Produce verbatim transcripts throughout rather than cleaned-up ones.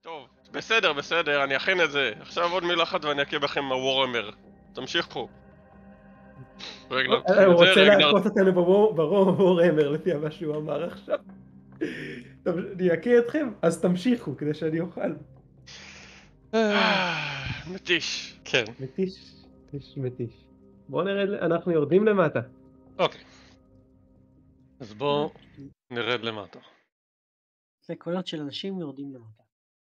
טוב, בסדר, בסדר, אני אכין את זה. עכשיו עוד מילה אחת ואני אכה בכם מהוורמר. תמשיכו. רגנר, הוא רוצה להכות אותנו בוורמר לפי מה שהוא אמר עכשיו. טוב, אני אכה אתכם, אז תמשיכו כדי שאני אוכל. מתיש. כן. מתיש, מתיש, מתיש. בואו נרד, אנחנו יורדים למטה. אוקיי. אז בואו נרד למטה. זה קולות של אנשים יורדים למטה.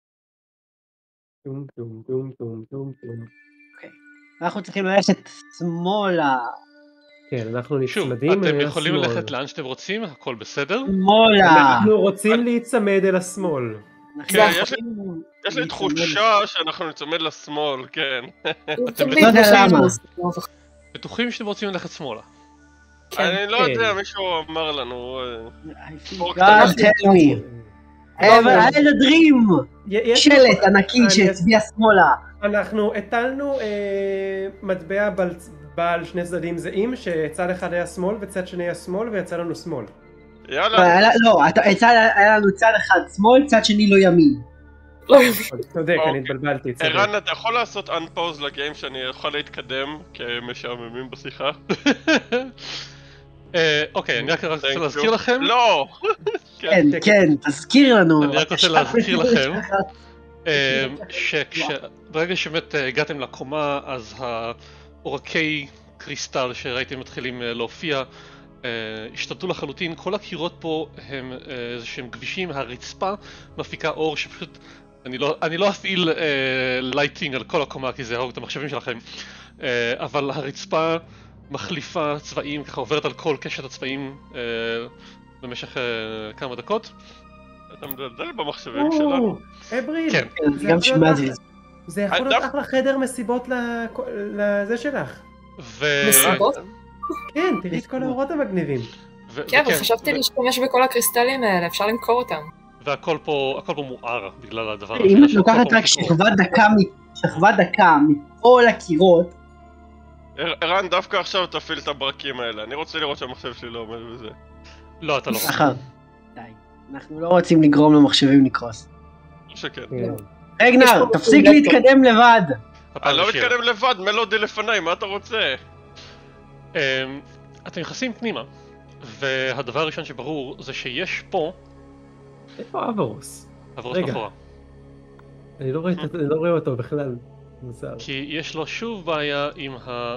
טום טום טום טום טום טום. אוקיי. אנחנו צריכים ללכת שמאלה. כן, אנחנו שוב, נצמדים אל אתם יכולים השמאל. ללכת לאן שאתם רוצים, הכל בסדר? שמאלה. אנחנו רוצים להיצמד אל השמאל. כן, יש לי תחושה שאנחנו נצמד לשמאל, כן. אתם לא יודע למה. בטוחים שאתם רוצים ללכת שמאלה? אני לא יודע, מישהו אמר לנו... God tell me. I had a dream. שלט ענקי שהצביע שמאלה. אנחנו הטלנו מטבע בעל שני צדדים זהים, שצד אחד היה שמאל וצד שני היה שמאל ויצא לנו שמאל. יאללה. לא, היה לנו צד אחד שמאל, צד שני לא ימין. צודק, אני התבלבלתי. ערן, אתה יכול לעשות unpause לגיים שאני יכול להתקדם כמשעממים בשיחה? אוקיי, אני רק רוצה להזכיר לכם. לא! כן, כן, תזכיר לנו. אני רק רוצה להזכיר לכם שברגע שבאמת הגעתם לקומה, אז העורקי קריסטל שראיתם מתחילים להופיע השתלטו לחלוטין. כל הקירות פה הם איזה שהם כבישים, הרצפה מפיקה אור שפשוט אני לא אפעיל לייטינג על כל הקומה כי זה יהרוג את המחשבים שלכם, אבל הרצפה מחליפה צבעים, ככה עוברת על כל קשת הצבעים במשך כמה דקות. אתה מדלדל במחשבים שלנו. אברין, כן. זה יכול להיות אחלה חדר מסיבות לזה שלך. מסיבות? כן, תראי את כל האורות המגניבים. כן, אבל חשבתי להשתמש בכל הקריסטלים האלה, אפשר למכור אותם. והכל פה מואר בגלל הדבר הזה. אם את לוקחת רק שכבת דקה מכל הקירות. ערן, דווקא עכשיו תפעיל את הברקים האלה, אני רוצה לראות שהמחשב שלי לא עומד בזה. לא, אתה לא. די, אנחנו לא רוצים לגרום למחשבים לקרוס. שכן. רגנר, תפסיק להתקדם לבד. אני לא מתקדם לבד, מלודי לפניי, מה אתה רוצה? אתם נכנסים פנימה, והדבר הראשון שברור זה שיש פה... איפה אברוס? אברוס מאחורה. אני לא רואה אותו בכלל. כי יש לו שוב בעיה עם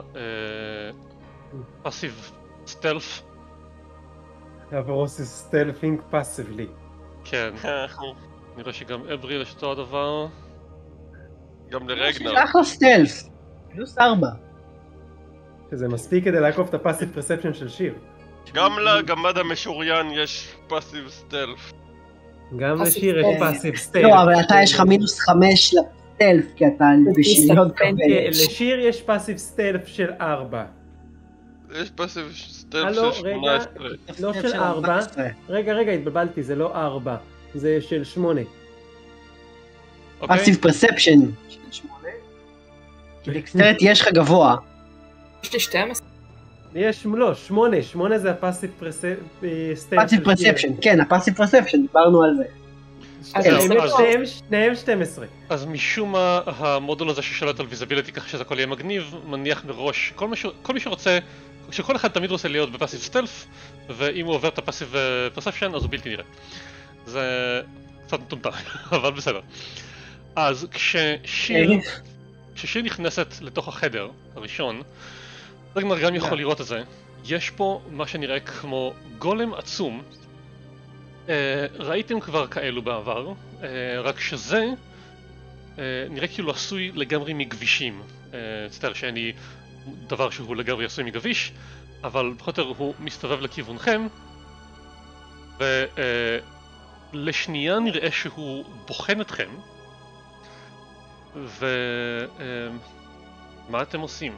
ה-passive stealth. אברוס is stealthing passively. כן. נראה שגם אבריל יש אותו הדבר. גם לרגנר. יש אחלה סטלף. פלוס ארבע. שזה מספיק כדי לעקוף את ה-passive perception של שיר. גם לגמד המשוריין יש passive stealth. גם לשיר יש passive stealth. לא, אבל אתה יש לך מינוס חמש לסטלף, כי אתה בשריון כבד. לשיר יש passive stealth של ארבע. יש passive stealth של שמונה עשרה. לא של ארבע. רגע, רגע, התבלבלתי, זה לא ארבע. זה של שמונה. passive perception. של שמונה? כי דקסטרט יש לך גבוה. יש לי שתים עשרה. יש, לא, שמונה, שמונה זה ה-passive perception, כן, ה-passive perception, דיברנו על זה. שניהם שתים עשרה. אז משום מה המודול הזה ששולט על ויזיביליטי ככה שזה הכל יהיה מגניב, מניח מראש, כל מי שרוצה, שכל אחד תמיד רוצה להיות ב-passive stealth, ואם הוא עובר את ה-passive perception אז הוא בלתי נראה. זה קצת מטומטם, אבל בסדר. אז כששיר, כששיר נכנסת לתוך החדר הראשון, רגנר גם יכול לראות את זה. יש פה מה שנראה כמו גולם עצום. ראיתם כבר כאלו בעבר, רק שזה נראה כאילו עשוי לגמרי מגבישים. מצטער שאין לי דבר שהוא לגמרי עשוי מגביש, אבל פחות או יותר הוא מסתובב לכיוונכם, ולשנייה נראה שהוא בוחן אתכם. ומה אתם עושים?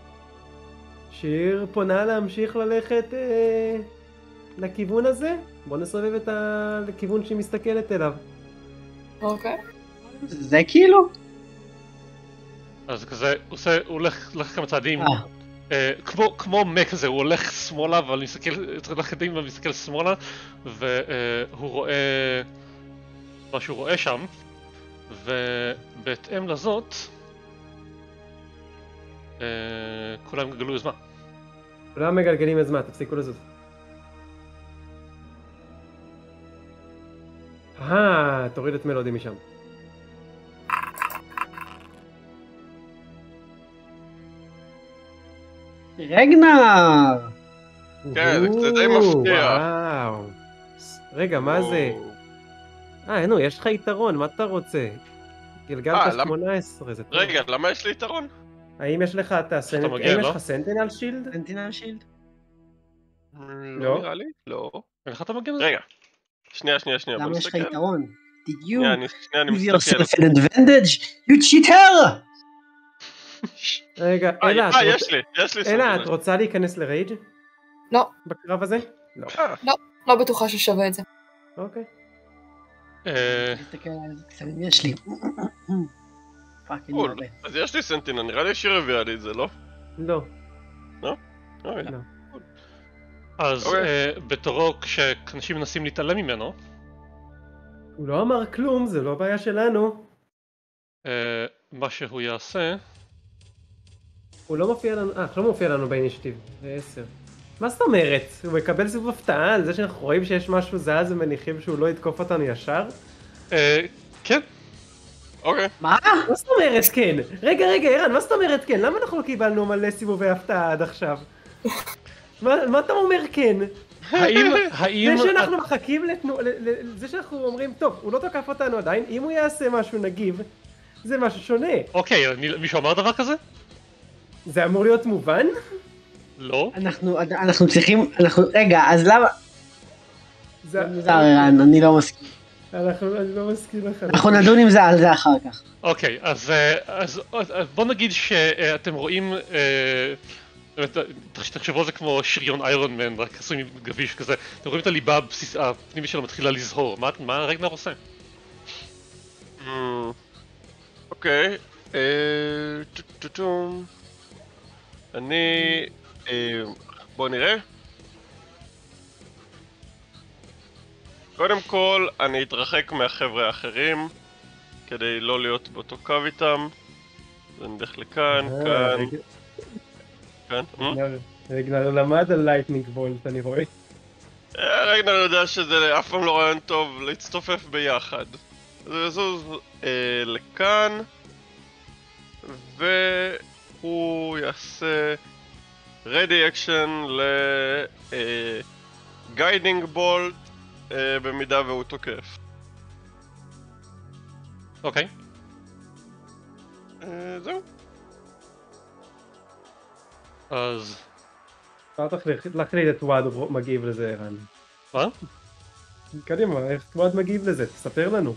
שיר פונה להמשיך ללכת אה, לכיוון הזה. בוא נסובב את הכיוון שהיא מסתכלת אליו. אוקיי. זה כאילו? אז כזה, הוא עושה, הוא הולך, הולך כמה צעדים, אה, כמו, כמו מק כזה, הוא הולך שמאלה, אבל מסתכל, צריך ללכת קדימה ומסתכל שמאלה, והוא רואה מה שהוא רואה שם, ובהתאם לזאת, כולם גלגלו יוזמה. כולם מגלגלים יוזמה, תפסיקו לזוז. אה, תוריד את מלודי משם. רגנר! כן, זה די מפתיע. וואו. רגע, מה זה? אה, נו, יש לך יתרון, מה אתה רוצה? גלגלת שמונה עשרה, זה טוב. רגע, למה יש לי יתרון? האם יש לך את הסנטינל? האם יש לך סנטינל שילד? סנטינל שילד? לא נראה לי, לא. אין לך את המגן הזה? רגע, שנייה, שנייה, שנייה. למה יש לך יתרון? Did you give yourself an advantage? You cheater! רגע, אה, אלה, יש לי, יש לי. אלה, את רוצה להיכנס לרייג'? לא. בקרב הזה? לא. לא, לא בטוחה ששווה את זה. אוקיי. תסתכל על איזה קסמים יש לי. פאקינג הרבה. אז יש לי סנטינה, נראה לי שהיא הביאה לי את זה, לא? לא. לא? לא. אז בתורו כשאנשים מנסים להתעלם ממנו, הוא לא אמר כלום, זה לא בעיה שלנו. מה שהוא יעשה, הוא לא מופיע לנו, אה, לא מופיע לנו באינישטיב, זה עשר. מה זאת אומרת? הוא מקבל סיבוב הפתעה על זה שאנחנו רואים שיש משהו זז ומניחים שהוא לא יתקוף אותנו ישר? כן. אוקיי. מה? מה זאת אומרת כן? רגע, רגע, ערן, מה זאת אומרת כן? למה אנחנו לא קיבלנו מלא סיבובי הפתעה עד עכשיו? מה אתה אומר כן? האם, האם... זה שאנחנו מחכים לתנו... זה שאנחנו אומרים, טוב, הוא לא תוקף אותנו עדיין, אם הוא יעשה משהו נגיב, זה משהו שונה. אוקיי, מישהו אמר דבר כזה? זה אמור להיות מובן? לא. אנחנו, אנחנו צריכים, אנחנו, רגע, אז למה? זה מוזר, ערן, אני לא מסכים. אנחנו, אני לא מסכים לך. אנחנו נדון עם זה על זה אחר כך. אוקיי, אז, אז בוא נגיד שאתם רואים, תחשבו על זה כמו שריון איירון מן, רק עשוי גביש כזה, אתם רואים את הליבה הפנימית שלו מתחילה לזהור, מה רגנר עושה? אוקיי, אני... בוא נראה. קודם כל, אני אתרחק מהחבר'ה האחרים כדי לא להיות באותו קו איתם. אז אני נלך לכאן, כאן, כאן. רגנר למד על לייטנינג בולט, אני רואה. רגנר יודע שזה אף פעם לא רעיון טוב להצטופף ביחד. אז יזוז לכאן, והוא יעשה ready action ל-guiding bolt במידה והוא תוקף. אוקיי. זהו. אז... אתה צריך להחליט את וואד מגיב לזה, ערן. מה? קדימה, איך וואד מגיב לזה? תספר לנו.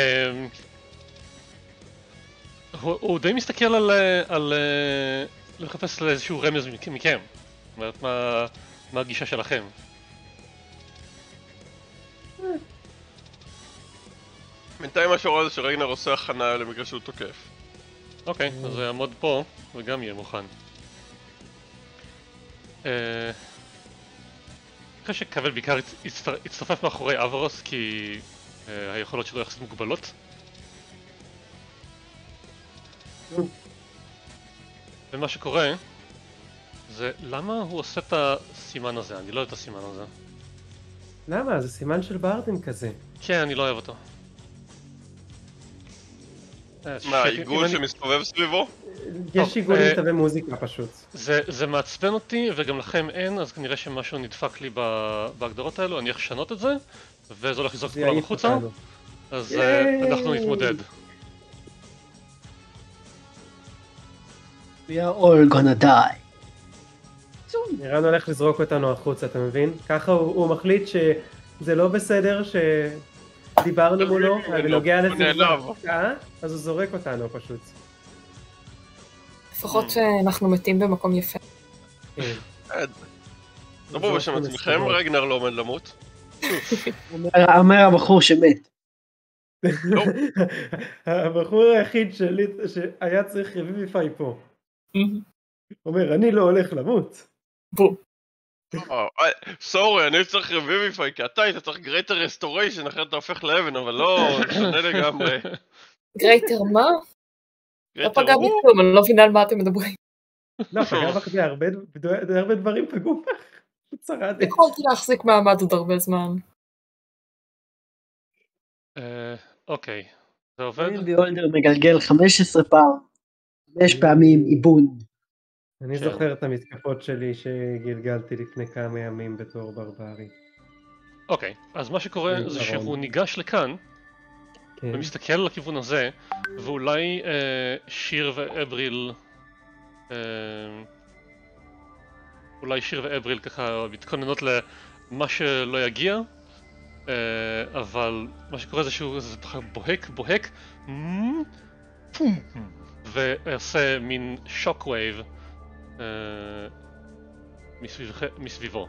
הוא די מסתכל על... לחפש לאיזשהו רמז מכם. זאת אומרת, מה הגישה שלכם? בינתיים מה שרואה זה שרגנר עושה הכנה למקרה שהוא תוקף. אוקיי, אז הוא יעמוד פה וגם יהיה מוכן. אחרי שקבל בעיקר יצטופף מאחורי אברוס כי היכולות שלו יחסית מוגבלות. ומה שקורה זה למה הוא עושה את הסימן הזה? אני לא אוהב את הסימן הזה. למה? זה סימן של בארדים כזה. כן, אני לא אוהב אותו. מה, עיגול שמסתובב סביבו? יש עיגול עם תווי מוזיקה פשוט. זה מעצבן אותי וגם לכם אין, אז כנראה שמשהו נדפק לי בהגדרות האלו, אני הולך לשנות את זה וזה הולך לזרוק את כולם החוצה, אז אנחנו נתמודד. We are all gonna die. נראה הולך לזרוק אותנו החוצה, אתה מבין? ככה הוא מחליט שזה לא בסדר שדיברנו מולו ונוגע לסביבה, אז הוא זורק אותנו פשוט. לפחות אנחנו מתים במקום יפה. דברו בשם עצמכם, רגנר לא עומד למות. אומר הבחור שמת. הבחור היחיד שהיה צריך רביביפיי פה. אומר, אני לא הולך למות. בוא. סורי, אני צריך רביביפיי, כי אתה היית צריך גרייטר רסטוריישן, אחרת אתה הופך לאבן, אבל לא, שונה לגמרי. גרייטר מה? לא גרייטר פגע הוא? בכלום, אני לא מבינה על מה אתם מדברים. לא, פגע בך בהרבה דברים פגעו בך. שרדת. יכולתי להחזיק מעמד עוד הרבה זמן. אוקיי, זה עובד? ביולדר מגלגל חמש עשרה פעם, חמש פעמים עיבון. אני זוכר את המתקפות שלי שגלגלתי לפני כמה ימים בתור ברברי. אוקיי, אז מה שקורה זה שהוא ניגש לכאן ומסתכל לכיוון הזה, ואולי שיר ואבריל אולי שיר ואבריל ככה מתכוננות למה שלא יגיע, אבל מה שקורה זה שהוא בוהק בוהק ועושה מין שוק ווייב מסביבו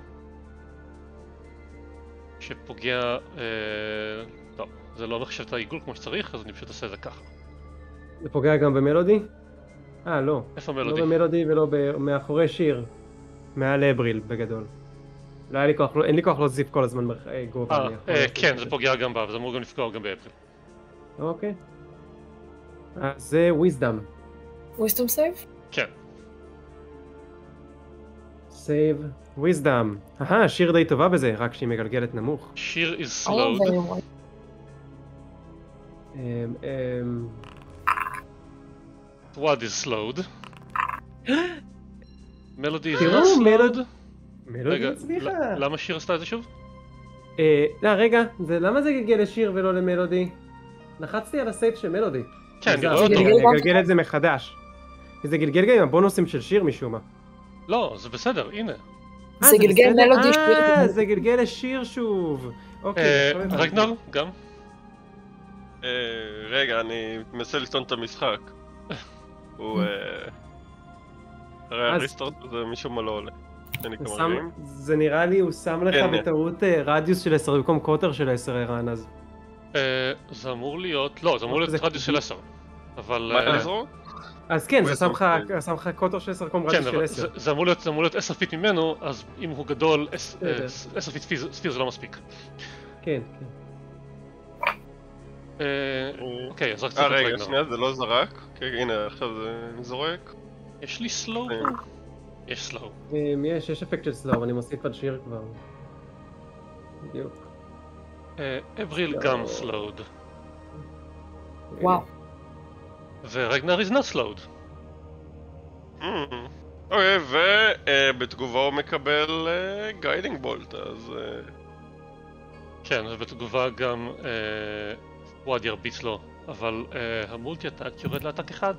שפוגע, טוב, זה לא מחשב את העיגול כמו שצריך, אז אני פשוט עושה את זה ככה. זה פוגע גם במלודי? אה, לא. איפה מלודי? לא במלודי ולא מאחורי שיר. מעל אבריל בגדול. לא היה לי כוח, אין לי כוח להוסיף כל הזמן גובה. אה, כן, זה פוגע גם בה, וזה אמור גם לפגוע גם באפריל. אוקיי. אז זה wisdom. wisdom save? כן. save wisdom. אהה, שיר די טובה בזה, רק שהיא מגלגלת נמוך. שיר is slowed. אמ, אמ... What is slowed? מלודי is תראו, not slowed? מלודי הצליחה. למה שיר עשתה את זה שוב? לא, רגע, למה זה גלגל לשיר ולא למלודי? לחצתי על הסייף של מלודי. כן, אני רואה אותו. אני אגלגל את זה מחדש. זה גלגל גם עם הבונוסים של שיר משום מה. לא, זה בסדר, הנה. זה גלגל מלודי שיר. אה, זה גלגל לשיר שוב. אוקיי. רגנר, גם? רגע, אני מנסה לסתום את המשחק. הוא... הרי הריסטורט הזה משום מה לא עולה. זה נראה לי, הוא שם לך בטעות רדיוס של עשר במקום קוטר של עשר ערן אז. זה אמור להיות... לא, זה אמור להיות רדיוס של עשר. אבל... מה עשר? אז כן, זה שם לך קוטר של עשר במקום רדיוס של עשר. זה אמור להיות עשר פיט ממנו, אז אם הוא גדול, עשר פיט ספיר זה לא מספיק. כן, כן. אוקיי, אז רק צריך רגע, שנייה, זה לא זרק. הנה, עכשיו זה זורק. יש לי סלואו? יש סלואו. יש, יש אפקט של סלואו, אני מוסיף עד שיר כבר. בדיוק. אבריל גם סלואוד. וואו. ורגנר is not slowed. אוקיי, ובתגובה הוא מקבל גיידינג בולט, אז... כן, ובתגובה גם וואד ירביץ לו, אבל המולטי אטאק יורד לאטאק אחד.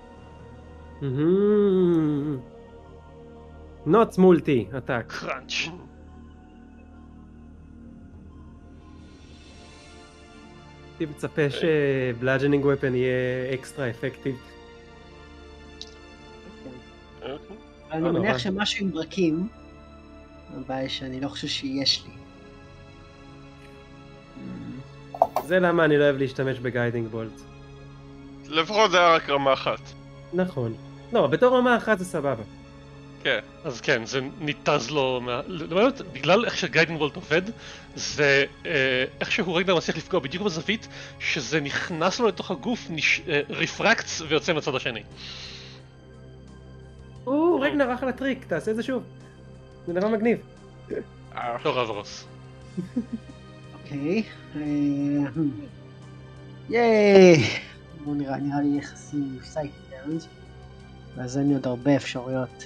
Not multi attack. קראנץ'. הייתי מצפה שבלאג'נינג וויפן יהיה אקסטרה אפקטיב. אני מניח שמשהו עם ברקים, הבעיה שאני לא חושב שיש לי. זה למה אני לא אוהב להשתמש בגיידינג בולט. לפחות זה היה רק רמה אחת. נכון. לא, בתור רמה אחת זה סבבה. כן. אז כן, זה ניתז לו מה... בגלל איך שגיידינג בולט עובד, זה איך שהוא רגנר מצליח לפגוע בדיוק בזווית, שזה נכנס לו לתוך הגוף, רפרקטס ויוצא מהצד השני. או, רגנר אחלה טריק, תעשה את זה שוב. זה נראה מגניב. לא רב רוס. אוקיי. ייי! בואו נראה, נראה לי יחסי סייק דאונס. ואז אין לי עוד הרבה אפשרויות.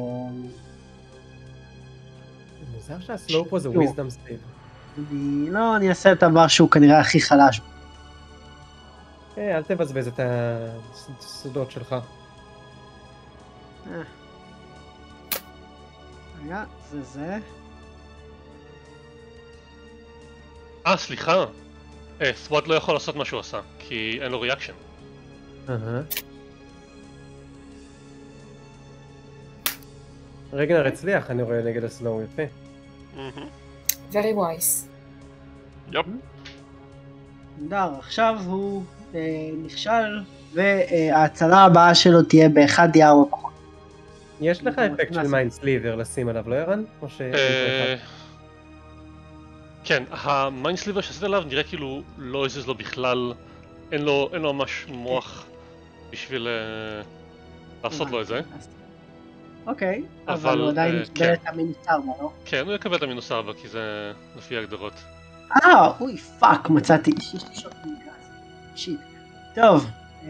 מוזר שהסלואו פה זה וויזדום סייב. לא, אני אעשה את הדבר שהוא כנראה הכי חלש. אל תבזבז את הסודות שלך. רגע, זה זה. אה, סליחה. סוואד לא יכול לעשות מה שהוא עשה, כי אין לו ריאקשן. אהה. רגנר הצליח, אני רואה נגד הסלואו, יפה. Very wise. יופ. נדר, עכשיו הוא נכשל, וההצלה הבאה שלו תהיה באחד יער או פחות. יש לך אפקט של מיינד סליבר לשים עליו, לא ירן? או ש... כן, המיינד סליבר שעשית עליו נראה כאילו לא הזיז לו בכלל אין לו, אין לו ממש מוח בשביל לעשות לו את זה. אוקיי, אבל הוא עדיין קיבל את המינוס ארבע, לא? כן, הוא יקבל את המינוס ארבע, כי זה לפי ההגדרות. אה, אוי, פאק, מצאתי. יש לי שוט מגז. שיט. טוב.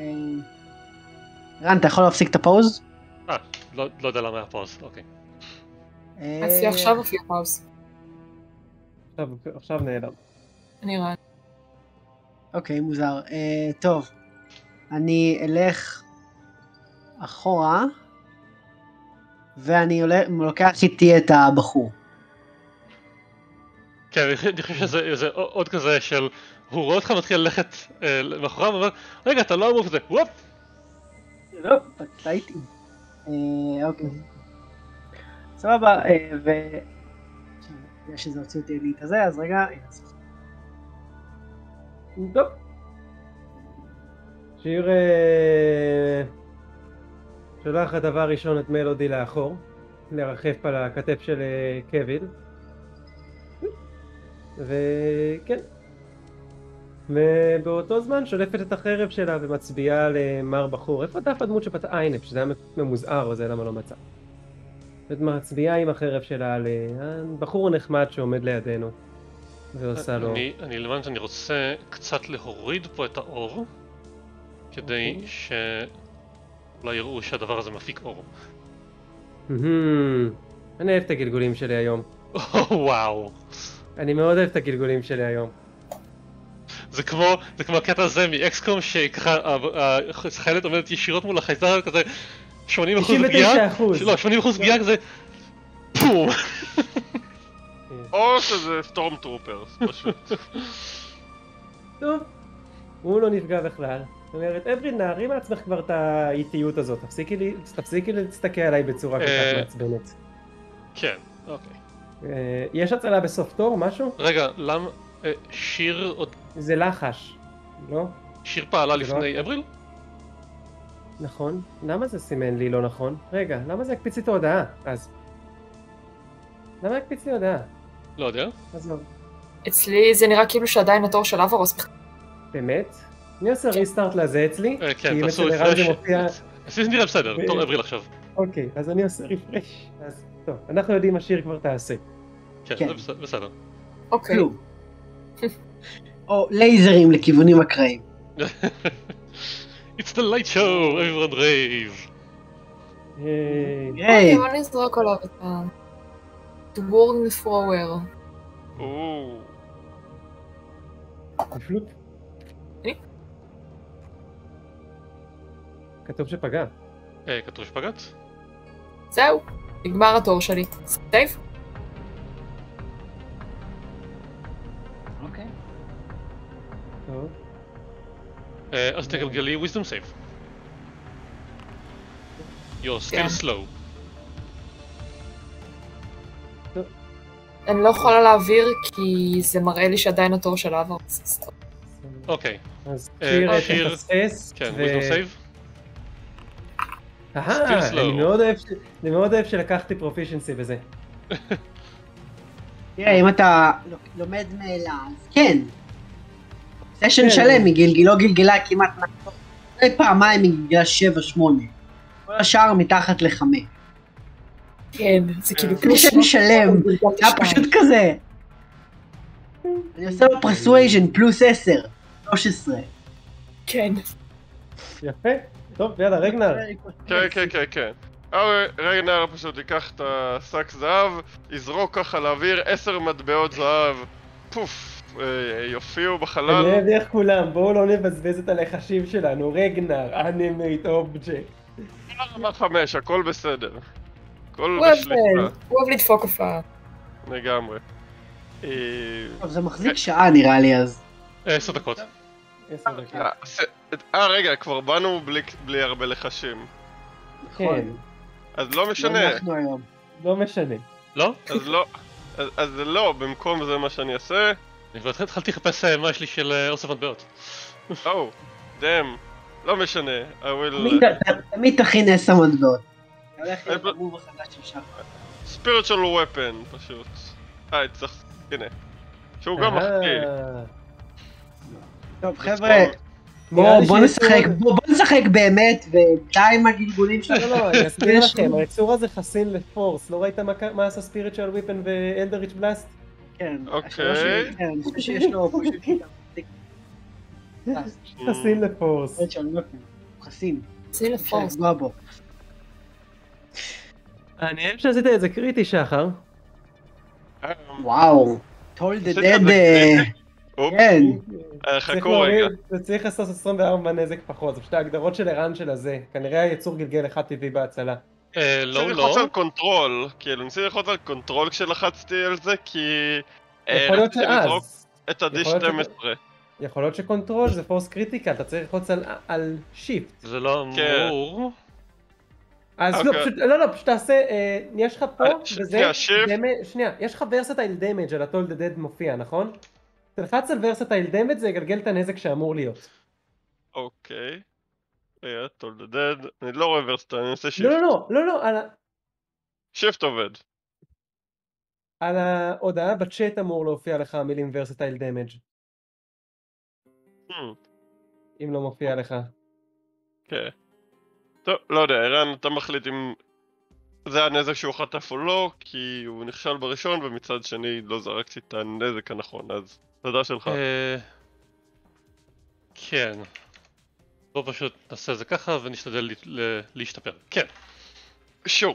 רן, אתה יכול להפסיק את הפאוז? אה, לא יודע למה היה פאוז, אוקיי. עשי עכשיו לפי הפאוז. עכשיו נהדר. אני רן. אוקיי, מוזר. טוב. אני אלך אחורה. ואני לוקח איתי את הבחור. כן, אני חושב שזה עוד כזה של, הוא רואה אותך מתחיל ללכת מאחוריו ואומר, רגע, אתה לא אמור את זה, וופ! לא, טעיתי. אוקיי. סבבה, ו... יש שזה הוציא אותי לי את הזה, אז רגע... טוב. שיר... שולח הדבר ראשון את מלודי לאחור, לרחף על הכתף של קוויל. וכן. ובאותו זמן שולפת את החרב שלה ומצביעה למר בחור. איפה דף הדמות שפתח? אה, הנה, שזה היה ממוזער, או זה למה לא מצא. ומצביעה עם החרב שלה על הבחור הנחמד שעומד לידינו. ועושה לו... אני למען שאני רוצה קצת להוריד פה את האור, כדי ש... אולי יראו שהדבר הזה מפיק אור. אני אוהב את הגלגולים שלי היום. וואו. אני מאוד אוהב את הגלגולים שלי היום. זה כמו, זה כמו הקטע הזה מאקסקום שככה החיילת עומדת ישירות מול החייזר כזה שמונים אחוז פגיעה. לא, שמונים אחוז פגיעה כזה פום. או שזה סטורם טרופרס פשוט. טוב, הוא לא נפגע בכלל. זאת אומרת, אברי, נערי מעצמך כבר את האיטיות הזאת, תפסיקי להסתכל עליי בצורה כל כך מעצבנת. כן, אוקיי. יש הצלה בסוף תור, משהו? רגע, למה... שיר עוד... זה לחש, לא? שיר פעלה לפני אבריל? נכון. למה זה סימן לי לא נכון? רגע, למה זה הקפיץ לי את ההודעה? אז... למה הקפיץ לי הודעה? לא יודע. עזוב. אצלי זה נראה כאילו שעדיין התור של אברוס. באמת? אני עושה ריסטארט לזה אצלי? כן, תעשו רפרש. עשי זה נראה בסדר, תור אבריל עכשיו. אוקיי, אז אני עושה רפרש. אז טוב, אנחנו יודעים מה שיר כבר תעשה. כן, זה בסדר. אוקיי. או לייזרים לכיוונים אקראיים. It's the light show, everyone rave. אוקיי, בוא נזרוק עליו את ה... דוורג פרוור. או. נפלוט. כתוב שפגע. אה, כתוב שפגעת? זהו, נגמר התור שלי. סייב? אוקיי. טוב. אז תגלגלי wisdom save. You're still slow. אני לא יכולה להעביר כי זה מראה לי שעדיין התור של אברוס. אוקיי. אז שיר תתפספס. כן, wisdom save. אהה, אני מאוד אוהב שלקחתי פרופישנסי בזה. תראה, אם אתה לומד מאלה, אז כן. סשן שלם מגלגילו גלגלה כמעט נכון. אולי פעמיים מגלגלה שבע שמונה. כל השאר מתחת לחמש. כן, זה כאילו... סשן שלם, זה היה פשוט כזה. אני עושה לו פרסווייז'ן פלוס עשר, שלוש עשרה. כן. יפה. טוב, יאללה, רגנר. כן, כן, כן, כן. רגנר פשוט ייקח את השק זהב, יזרוק ככה לאוויר עשר מטבעות זהב, פוף, יופיעו בחלל. אני אוהב איך כולם, בואו לא נבזבז את הלחשים שלנו, רגנר, אנימייט אובג'קט. רמה חמש, הכל בסדר. הכל הוא בשליטה. הוא אוהב לדפוק הופעה. לגמרי. זה מחזיק שעה נראה לי אז. עשר דקות. עשר דקות. אה רגע, כבר באנו בלי הרבה לחשים. כן. אז לא משנה. לא משנה. לא? אז לא. אז לא, במקום זה מה שאני אעשה. אני כבר התחלתי לחפש מה יש לי של אוסף מטבעות. או, דאם. לא משנה. תמיד תכין עשר מטבעות. אתה הולך להיות המוב החדש של שחר. spiritual weapon פשוט. אה, צריך... הנה. שהוא גם מחכה. טוב חבר'ה, בוא נשחק, בוא נשחק באמת, ודי עם הגלגולים שלנו. לא, לא, אני אסביר לכם, היצור הזה חסין לפורס, לא ראית מה עשה ספיריטואל וויפן ואלדריץ' בלאסט? כן, אוקיי. אני חושב שיש לו פשוט... חסין לפורס. חסין. חסין לפורס. אני אוהב שעשית את זה קריטי, שחר. וואו. told the dead. כן. חכו רגע. זה צריך לעשות עשרים וארבע נזק פחות, זה פשוט ההגדרות של ערן של הזה. כנראה היצור גלגל אחד טבעי בהצלה. לא, לא. ניסיתי ללחוץ על קונטרול, כאילו ניסיתי ללחוץ על קונטרול כשלחצתי על זה, כי... יכול להיות שאז. את ה-די שתים עשרה. יכול להיות שקונטרול זה פורס קריטיקל, אתה צריך ללחוץ על שיפט. זה לא אמור. אז לא, פשוט, לא, לא, פשוט תעשה, יש לך פה, וזה, שנייה, יש לך ורסטייל דמג' על ה-told the dead מופיע, נכון? תלחץ על ורסטייל דמג' זה יגלגל את הנזק שאמור להיות. אוקיי. רגע, told the dead, אני לא רואה ורסטייל, אני עושה שיפט. לא, לא, לא, לא, על ה... שיפט עובד. על ההודעה בצ'אט אמור להופיע לך המילים ורסטייל דמג'. אם לא מופיע לך. כן. טוב, לא יודע, ערן, אתה מחליט אם זה הנזק שהוא חטף או לא, כי הוא נכשל בראשון, ומצד שני לא זרקתי את הנזק הנכון, אז תודה שלך. כן. בוא פשוט נעשה זה ככה ונשתדל להשתפר. כן. שור.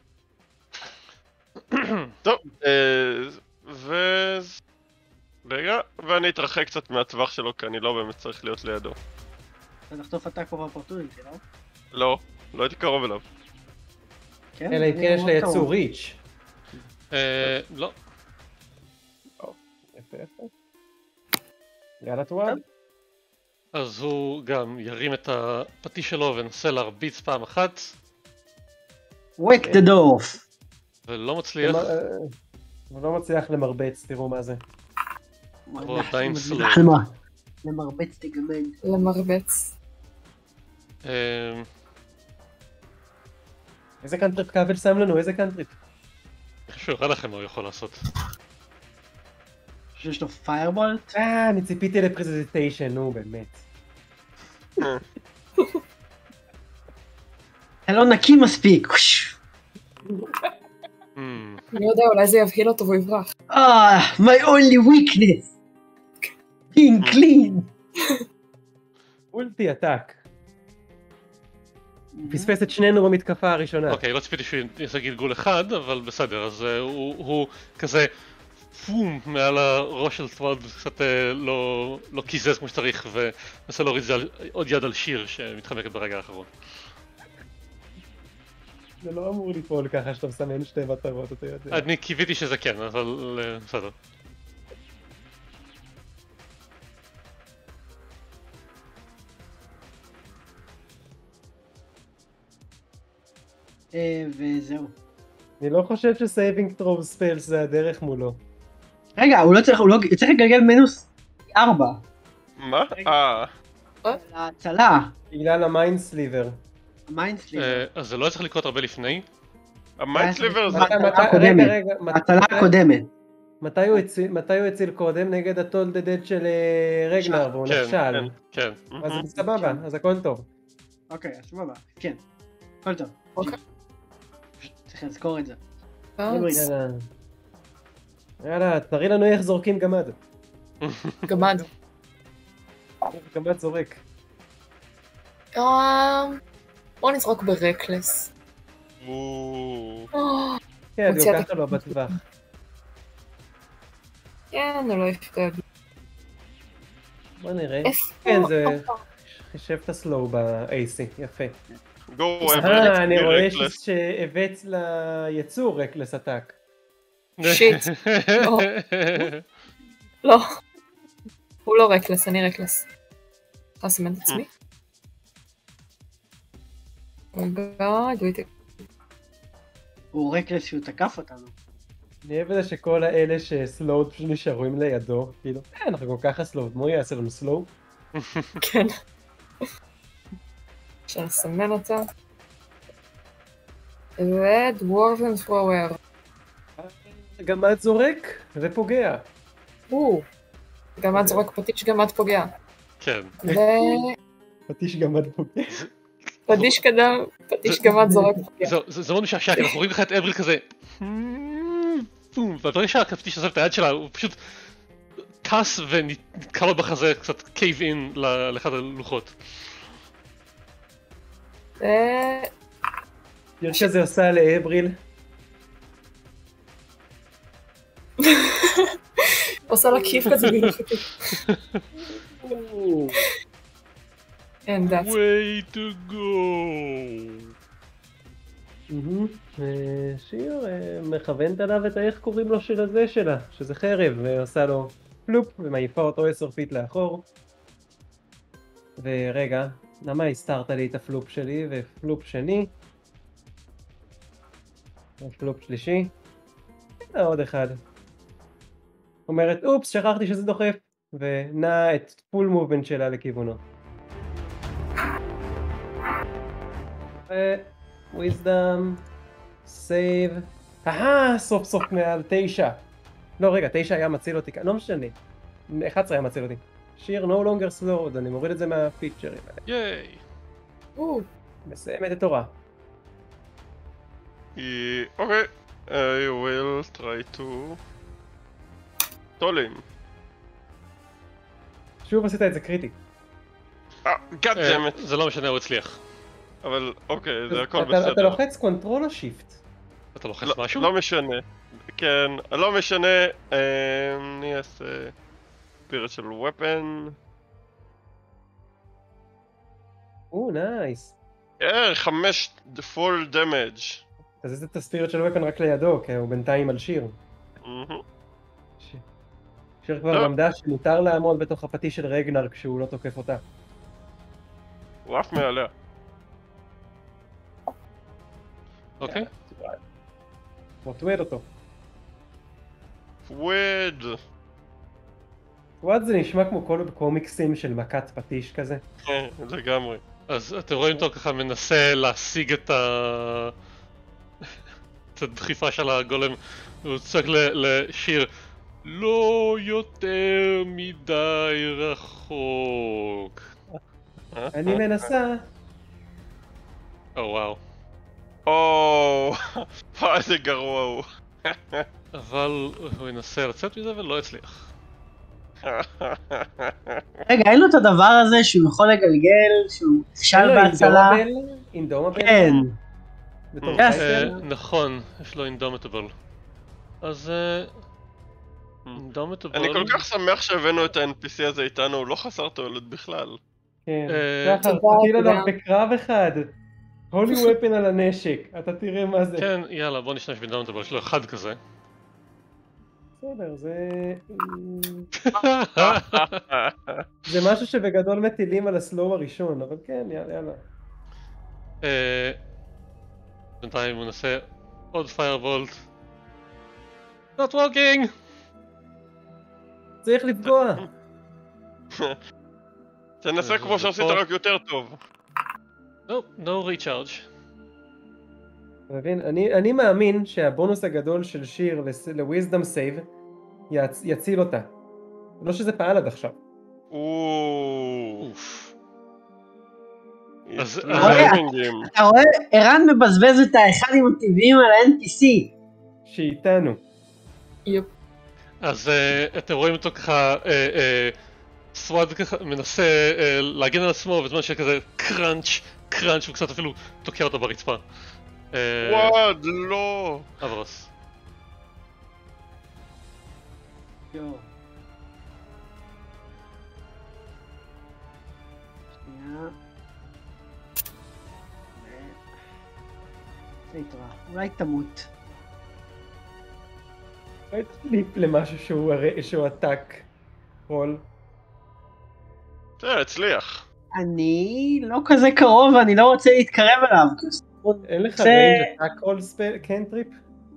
טוב, ו... רגע, ואני אתרחק קצת מהטווח שלו, כי אני לא באמת צריך להיות לידו. אתה נחטוף אטאק אוף אופורטוניטי, לא? לא, לא הייתי קרוב אליו. אלא אם כן יש ליצור ריץ'. אה... לא. יפה יפה. יאללה תואר. אז הוא גם ירים את הפטיש שלו וננסה להרביץ פעם אחת. wake the door off. ולא מצליח. הוא לא מצליח למרבץ, תראו מה זה. הוא עדיין סלו. למרבץ תגמד. למרבץ. איזה קאנטריפ קאבל שם לנו? איזה קאנטריפ? אני חושב שיראה לכם מה הוא יכול לעשות. שיש לו פיירבולט? אה, אני ציפיתי לפרזנטיישן, נו באמת. אתה לא נקי מספיק. אני יודע, אולי זה יבהיל אותו והוא יברח. אה, my only weakness. being clean. אולטי עתק. פספס את שנינו במתקפה הראשונה. אוקיי, לא ציפיתי שהוא יעשה גלגול אחד, אבל בסדר, אז הוא כזה פום מעל הראש של טוואד, קצת לא קיזז כמו שצריך, ונסה להוריד עוד יד על שיר שמתחמקת ברגע האחרון. זה לא אמור לפעול ככה שאתה מסמן שתי מטרות, אתה יודע. אני קיוויתי שזה כן, אבל בסדר. וזהו. אני לא חושב שסייבינג טרוב ספלס זה הדרך מולו. רגע, הוא לא צריך, הוא לא צריך לגלגל מינוס ארבע. מה? אה. להצלה. בגלל המיינדסליבר. המיינדסליבר. אז זה לא צריך לקרות הרבה לפני. המיינדסליבר זה... רגע, רגע. ההצלה הקודמת. מתי הוא הציל קודם? נגד ה-told the dead של רגנר, והוא נכשל. כן. אז זה סבבה, אז הכל טוב. אוקיי, סבבה, כן. הכל טוב. אוקיי. צריך לזכור את זה. יאללה. יאללה, תראי לנו איך זורקים גמד. גמד. גמד זורק. בוא נזרוק ברקלס. כן, זה לוקח לו בטווח. כן, הוא לא יפגע בי. בוא נראה. כן, זה... חישב את הסלואו ב-איי סי, יפה. אה, אני רואה שהבאת ליצור רקלס עתק. שיט. לא. לא. הוא לא רקלס, אני רקלס. צריך לסמן את עצמי. הוא רקלס שהוא תקף אותנו. אני אוהב את זה שכל האלה שסלואוד פשוט נשארים לידו. כאילו, אנחנו כל ככה סלואוד, מו יעשה לנו סלואו? כן. אפשר לסמן אותה. ודוורבן פרוור. גמד זורק ופוגע. או, גמד זורק פטיש, גמד פוגע. כן. פטיש גמד פוגע. פטיש קדם, פטיש גמד זורק פוגע. זהו, זה מאוד משעשע, כי אנחנו רואים לך את אברil כזה, וברגע שהפטיש עזב את היד שלה, הוא פשוט טס ונתקע לו בחזה, קצת קייב אין לאחד הלוחות. זה... תראה שזה עושה לאבריל. עושה לה כיף כזה בלחתי. And that's... way to go. ושיר מכוונת עליו את איך קוראים לו של הזה שלה, שזה חרב, ועושה לו פלופ ומעיפה אותו עשר פיט לאחור. ורגע, למה הסתרת לי את הפלופ שלי ופלופ שני? פלופ שלישי. עוד אחד. אומרת, אופס, שכחתי שזה דוחף, ונע את פול מובנט שלה לכיוונו. וויזדם, סייב, אהה, סוף סוף מעל תשע. לא רגע, תשע היה מציל אותי, לא משנה, אחד עשרה היה מציל אותי. שיר no longer slowed, אני מוריד את זה מהפיצ'רים האלה. ייי. מסיימת את תורה. אוקיי, I will try to טולים. שוב עשית את זה קריטי. אה, גאדג'מט. זה לא משנה, הוא הצליח. אבל אוקיי, זה הכל אתה- בסדר. אתה לוחץ קונטרול או שיפט? אתה לוחץ לא- משהו? לא משנה. כן, לא משנה. אה, אני אעשה פירט של ופן. או, נייס. אה, חמש פול דמג'. אז איזה את הספירט של ופן רק לידו, כי הוא בינתיים על שיר. ש- שיר כבר טוב. למדה שמותר לעמוד בתוך הפטיש של רגנר כשהוא לא תוקף אותה. הוא עף מעליה. אוקיי. מוטוויד אותו. ווד. וואט זה נשמע כמו כל קומיקסים של מכת פטיש כזה. אה, לגמרי. אז אתם רואים אותו ככה מנסה להשיג את ה... את הדחיפה של הגולם, והוא צועק ל- לשיר לא יותר מדי רחוק. אני מנסה. או וואו. או, וואי, איזה גרוע הוא. אבל הוא ינסה לצאת מזה ולא יצליח. רגע, אין לו את הדבר הזה שהוא יכול לגלגל, שהוא נכשל בהצלה? אינדומבל? כן. בתור Yes. טייטל? אה, נכון, יש לו אינדומטבל. אז אינדומטבל... אני כל כך שמח שהבאנו את ה-אן פי סי הזה איתנו, הוא לא חסר תועלת בכלל. כן. אה, שחר, תודה, תטיל עליו תודה. בקרב אחד. הולי ופן על הנשק. אתה תראה מה זה. כן, יאללה, בוא נשתמש באינדומטבל, יש לו אחד כזה. בסדר, זה... זה משהו שבגדול מטילים על הסלואו הראשון, אבל כן, יאללה, יאללה. אה, בינתיים הוא נעשה עוד פיירוולט. Not working! צריך לפגוע. תנסה כמו שעשית רק יותר טוב. No, no recharge. אתה מבין? אני, אני מאמין שהבונוס הגדול של שיר לוויזדום סייב יצ, יציל אותה. לא שזה פעל עד עכשיו. אוף. אז- אתה רואה, ערן מבזבז את האחדים הטבעיים על ה-אן פי סי. שאיתנו. יופ. אז אה, אתם רואים אותו ככה, אה, אה, סוואד ככה מנסה אה, להגן על עצמו בזמן שכזה קראנץ' קראנץ' וקצת אפילו תוקע אותו ברצפה. אה, וואד, לא. אברוס. שנייה. להתראה. אולי תמות. אולי תחליף למשהו שהוא, הרי- שהוא עתק. רול. תראה, הצליח. אני לא כזה קרוב ואני לא רוצה להתקרב אליו. אין לך זה- ריינג' עתק רול ספל קנטריפ?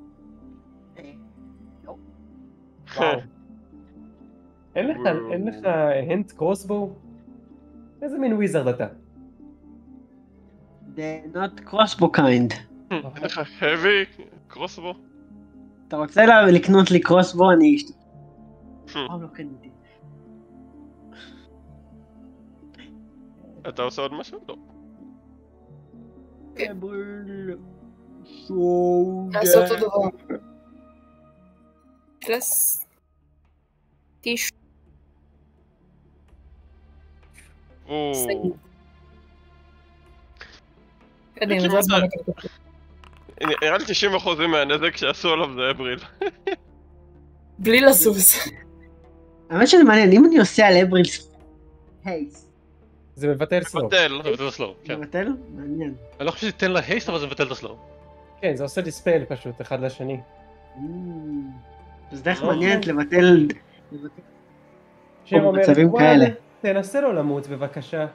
וואו. אין לך, אין לך הנד קרוסבו? איזה מין וויזרד אתה? The not crossbow kind. אין לך heavy קרוסבו? אתה רוצה לה- לקנות לי קרוסבו? אני אשת... פעם לא קניתי. אתה עושה עוד משהו? לא. אבריל. שואו. נעשה אותו דבר. קלאס. טיש. קדימה, זה הזמן לקלקל. נראה לי תשעים אחוז מהנזק שעשו עליו זה אבריל. בלי לסוס. האמת שזה מעניין, אם אני עושה על אבריל הייסט. זה מבטל סלו. מבטל. זה מבטל את הסלואו, זה כן. מבטל? מעניין. אני לא חושב שתיתן לה הייסט, אבל זה מבטל את הסלואו. כן, זה עושה דיספייל פשוט, אחד לשני. זה דרך מעניינת לבטל... שיר אומרת, מצבים כאלה. תנסה לו למות בבקשה.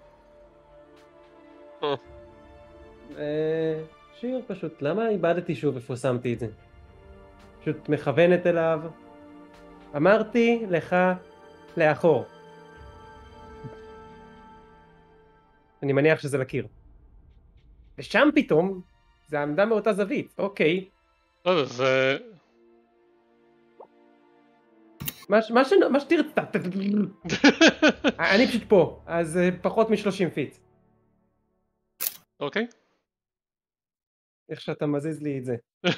שיר פשוט, למה איבדתי שוב איפה שמתי את זה? פשוט מכוונת אליו. אמרתי לך לאחור. אני מניח שזה לקיר. ושם פתאום, זה עמדה מאותה זווית, אוקיי. לא יודע, זה... מה שתרצה. אני פשוט פה, אז פחות מ-שלושים פיט. אוקיי. איך שאתה מזיז לי את זה.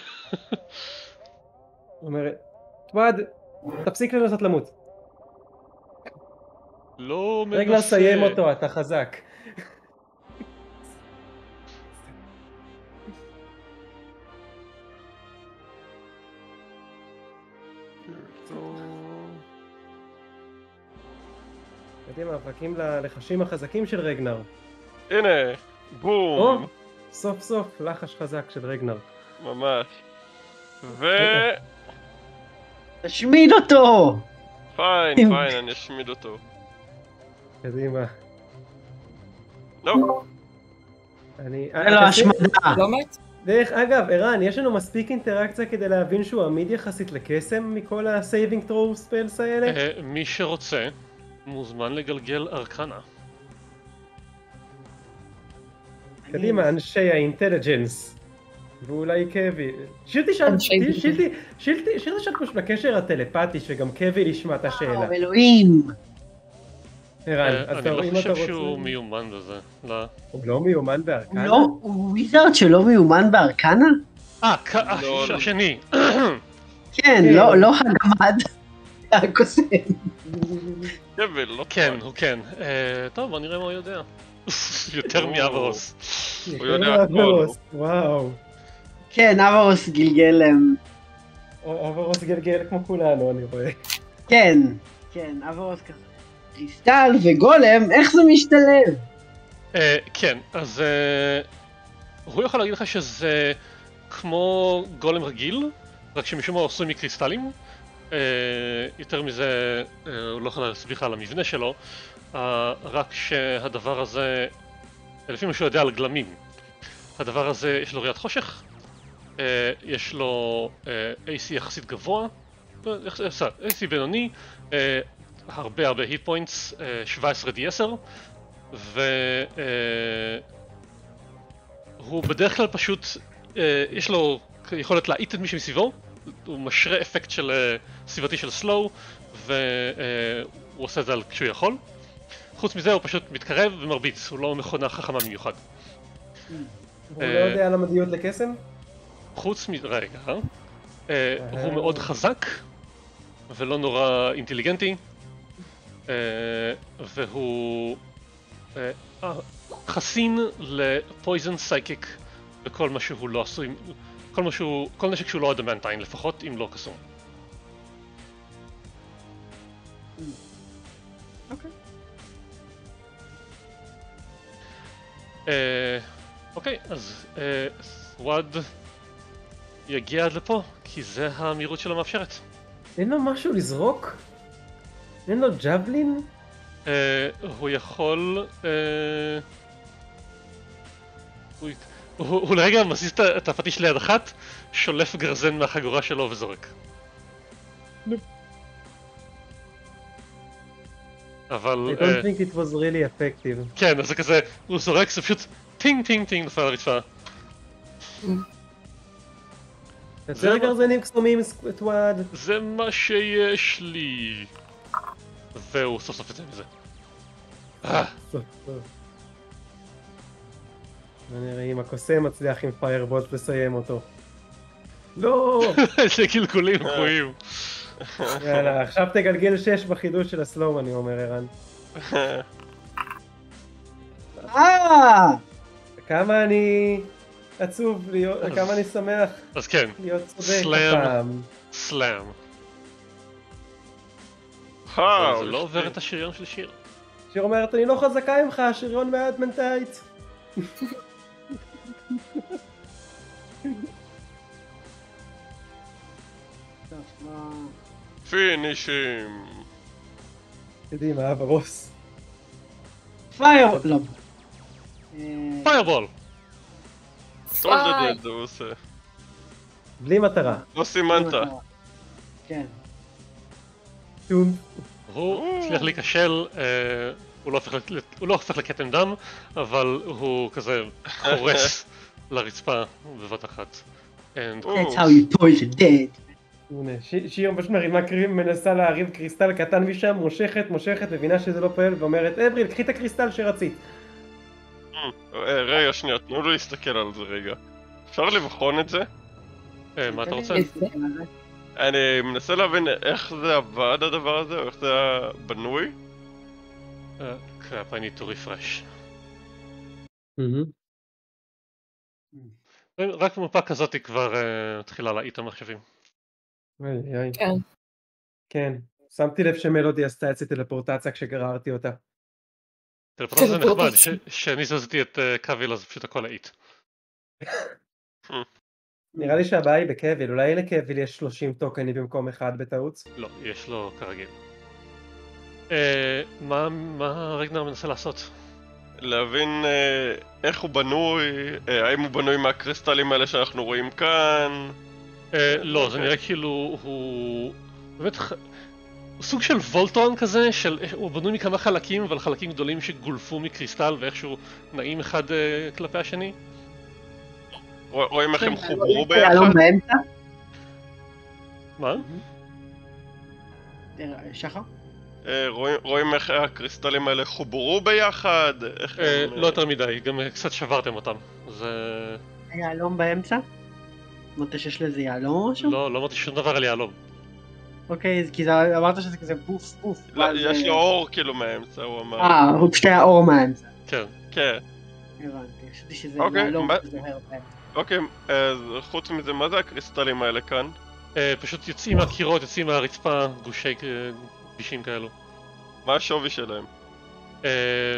אומרת, תוואד, תפסיק לנסות למות. לא מנסה. רגע לסיים אותו, אתה חזק. יודעים, מחכים ללחשים החזקים של רגנר. הנה, בום. סוף סוף לחש חזק של רגנר. ממש. ו... תשמיד אותו! פיין, פיין, אני אשמיד אותו. קדימה. לא. אני... זה לא השמדה. לא מת? דרך אגב, ערן, יש לנו מספיק אינטראקציה כדי להבין שהוא עמיד יחסית לקסם מכל ה-saving throw spells האלה? מי שרוצה מוזמן לגלגל ארקנה. קדימה, אנשי האינטליג'נס. ואולי קווי. שילתי שאלת, שילתי, שילתי, שילתי שאלת פשוט לקשר הטלפתי שגם קווי ישמע את השאלה. וואו, אלוהים. ערן, אז אתה אני אם לא אתה רוצה... חושב שהוא מיומן בזה, לא. הוא לא מיומן בארקנה? לא, הוא וויזארד שלא מיומן בארקנה? אה, השני. כן, לא הגמד. הקוסם. קבל, לא? כן, הוא כן. טוב, בוא נראה מה הוא יודע. יותר מאברוס. הוא יודע הכל. וואו. כן, אברוס גלגל... אברוס גלגל כמו כולנו, אני רואה. כן, כן, אברוס כזה. קריסטל וגולם, איך זה משתלב? כן, אז הוא יכול להגיד לך שזה כמו גולם רגיל, רק שמשום מה הוא עשוי מקריסטלים. יותר מזה הוא לא יכול להסביר לך על המבנה שלו, רק שהדבר הזה, לפי מה שהוא יודע על גלמים, הדבר הזה יש לו ראיית חושך, יש לו איי סי יחסית גבוה, איי סי בינוני, הרבה הרבה היט פוינטס, שבע עשרה די עשר, והוא בדרך כלל פשוט, יש לו יכולת להעיט את מי שמסביבו, הוא משרה אפקט של סביבתי של סלואו, והוא עושה את זה כשהוא יכול. חוץ מזה הוא פשוט מתקרב ומרביץ, הוא לא מכונה חכמה במיוחד. הוא לא יודע על המדיות לקסם? חוץ מזה, רגע, הוא מאוד חזק ולא נורא אינטליגנטי, והוא חסין לפויזן סייקיק וכל מה שהוא לא עשוי, כל מה שהוא, כל נשק שהוא לא אדמנטיין לפחות, אם לא קסום. אוקיי. אוקיי, אז סוואד יגיע עד לפה, כי זה המהירות שלו מאפשרת. אין לו משהו לזרוק? אין לו ג'אבלין? הוא יכול... הוא לרגע מזיז את הפטיש ליד אחת, שולף גרזן מהחגורה שלו וזורק. אבל... I don't think it was really effective. כן, אז זה כזה, הוא זורק, זה פשוט טינג טינג טינג נפל על הרצפה. יותר גרזנים קסומים, טוואד. זה מה שיש לי. והוא סוף סוף יצא מזה. נראה אם הקוסם מצליח עם פיירבולט לסיים אותו. לא! איזה קלקולים גרועים. יאללה, עכשיו תגלגל שש בחידוש של הסלואו, אני אומר ערן. אה! כמה אני עצוב להיות, כמה אני שמח אז כן, להיות צודק סלאם. הפעם. סלאם. וואו, זה לא עובר את השריון של שיר. שיר אומרת, אני לא חזקה ממך, השריון מעט מנטאית. פינישים. יודעים, אהב הרוס. פייר! לא. פיירבול! טוב לדעת זה הוא עושה. בלי מטרה. לא סימנת. כן. שום. הוא הצליח להיכשל, אה, הוא לא הופך ל- הוא לא הופך לכתם דם, אבל הוא כזה קורס לרצפה בבת אחת. And- That's how you poison dead. הנה, ש- שיר פשוט מרימה קרים, מנסה להרים קריסטל קטן משם, מושכת, מושכת, מבינה שזה לא פועל, ואומרת, אבריל, קחי את הקריסטל שרצית. אה, רגע, שנייה, תנו לו להסתכל על זה רגע. אפשר לבחון את זה? אה, מה אתה רוצה? אני מנסה להבין איך זה עבד הדבר הזה, או איך זה היה בנוי. אה, קראפ, I need to refresh. רק במפה כזאת היא כבר אה, מתחילה להעיט את המחשבים. איי, איי. כן. כן, שמתי לב שמלודי עשתה אצלי טלפורטציה כשגררתי אותה. טלפורטציה זה נחמד, כשאני זזתי את אה, קוויל אז פשוט הכל להעיט. נראה לי שהבעיה היא בקוויל, אולי לקוויל יש שלושים טוקנים במקום אחד בטעות? לא, יש לו כרגיל. אה, מה מה רגנר מנסה לעשות? להבין אה, איך הוא בנוי, אה, האם הוא בנוי מהקריסטלים האלה שאנחנו רואים כאן. אה, לא, זה אוקיי. נראה כאילו הוא... באמת... ח- הוא סוג של וולטרון כזה, של... הוא בנוי מכמה חלקים, אבל חלקים גדולים שגולפו מקריסטל ואיכשהו נעים אחד אה, כלפי השני. רוא- רואים איך הם כן, חוברו היה לו ביחד? באמצע? מה? שחר? אה, רואים- רואים איך הקריסטלים האלה חוברו ביחד? איך אה, הם... לא יותר מדי, גם אה, קצת שברתם אותם. זה... יהלום באמצע? אמרת שיש לזה יהלום או משהו? לא, לא אמרתי שום דבר על יהלום. אוקיי, אז כי זה- אמרת שזה כזה בוף בוף. לא, ואז, יש אה, לו אור כאילו מאמצע, הוא אמר. אה, הוא פשוט היה אור מהאמצע. כן. כן. הבנתי, חשבתי שזה אוקיי, יהלום מה- שזוהר באמצע. אוקיי, אז חוץ מזה, מה זה הקריסטלים האלה כאן? אה, פשוט יוצאים מהקירות, יוצאים מהרצפה, גושי אה, גבישים כאלו. מה השווי שלהם? אה,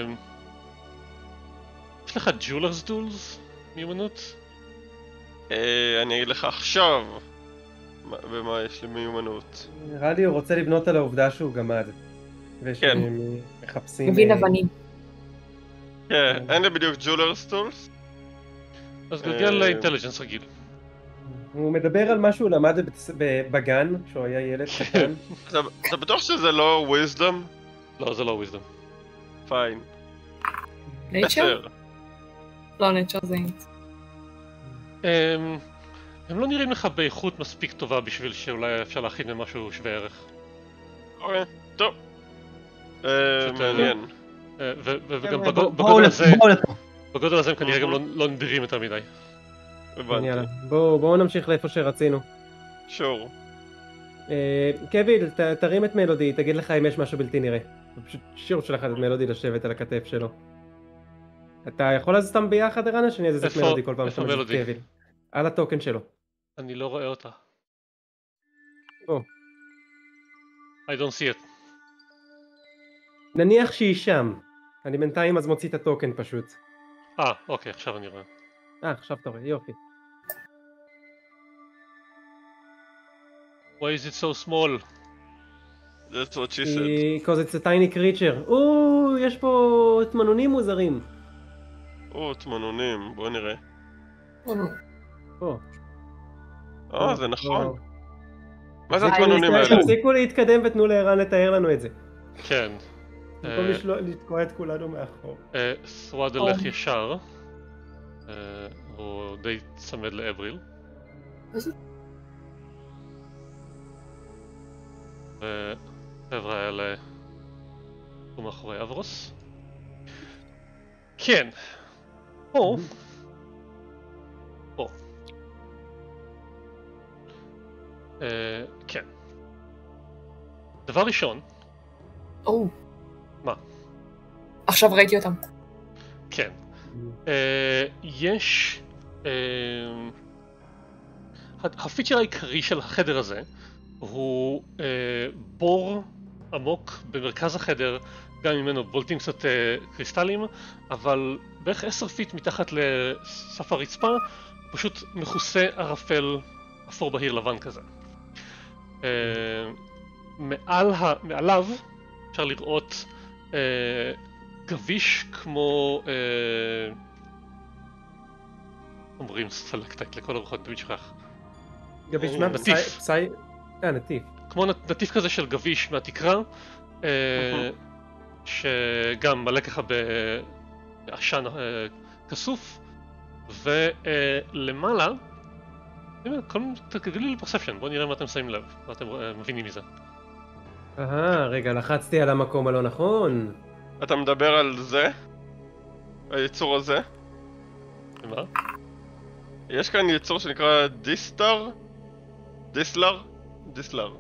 יש לך ג'ולרס דולס? מיומנות? אה, אני אגיד לך עכשיו מה- במה יש לי מיומנות. נראה לי הוא רוצה לבנות על העובדה שהוא גמד. כן. ושמחפשים... מבין אה, אבנים. כן, אין לי בדיוק ג'ולרס טולס. אז גלגל אה, אינטליג'נס רגיל. הוא מדבר על מה שהוא למד בבית- ב- בגן, כשהוא היה ילד קטן. אתה אתה בטוח שזה לא וויזדום? לא, זה לא וויזדום. פיין. נייצ'ר? לא, נייצ'ר זה אינט. הם, הם לא נראים לך באיכות מספיק טובה בשביל שאולי אפשר להכין מהם משהו שווה ערך. אוקיי, טוב. אה, פשוט, אה, מעניין. אה, ו- ו- וגם חבר'ה, בגו- בואו בגודל לפה, הזה, בואו לפה. בגודל הזה הם כנראה גם לא- לא נדירים יותר מדי. כן, יאללה, הבנתי. בואו בואו נמשיך לאיפה שרצינו. שור. אה, קוויל, ת- תרים את מלודי, תגיד לך אם יש משהו בלתי נראה. הוא פשוט שיר שלך את מלודי לשבת על הכתף שלו. אתה יכול לעשות אותם ביחד, ערן, או שאני אזיז את איפה- מלודי כל פעם איפה שאתה מזיז את מלודי? קוויל? על הטוקן שלו. אני לא רואה אותה. או. I don't see it. נניח שהיא שם. אני בינתיים אז מוציא את הטוקן פשוט. אה, אוקיי, עכשיו אני רואה. אה, עכשיו אתה רואה, יופי. Why is it so small? That's what she said. כי- Because it's a tiny creature. או, יש פה תמנונים מוזרים. או, תמנונים, בוא נראה. או. אה, זה נכון. או. מה זה זה התמנונים היה האלה? תפסיקו להתקדם ותנו לערן לתאר לנו את זה. כן. במקום אה, לשלוע- לתקוע את כולנו מאחור. אה, סוואד הולך ישר. אה, הוא די צמד לאבריל. וחבר'ה האלה הוא מאחורי אברוס. כן. או, או. אה, כן. דבר ראשון. או. מה? עכשיו ראיתי אותם. כן. אה, יש... אה, הפיצ'ר העיקרי של החדר הזה הוא אה, בור עמוק במרכז החדר, גם ממנו בולטים קצת אה, קריסטלים, אבל בערך עשר פיט מתחת לסף הרצפה פשוט מכוסה ערפל אפור בהיר לבן כזה. אה, מעל ה... מעליו אפשר לראות אה, גביש כמו... אה, אומרים סלקטייט לכל הרוחות, תמיד שכח. גביש או מה? נטיף. פסאי... אה, נטיף. כמו נ- נטיף כזה של גביש מהתקרה, אה, שגם מלא ככה בעשן אה, כסוף, ולמעלה, תגידו לי פרספשן, בואו נראה מה אתם שמים לב, מה אתם אה, מבינים מזה. אהה, רגע, לחצתי על המקום הלא נכון. אתה מדבר על זה? היצור הזה? ומה? יש כאן יצור שנקרא דיסטר? דיסלר? דיסלר.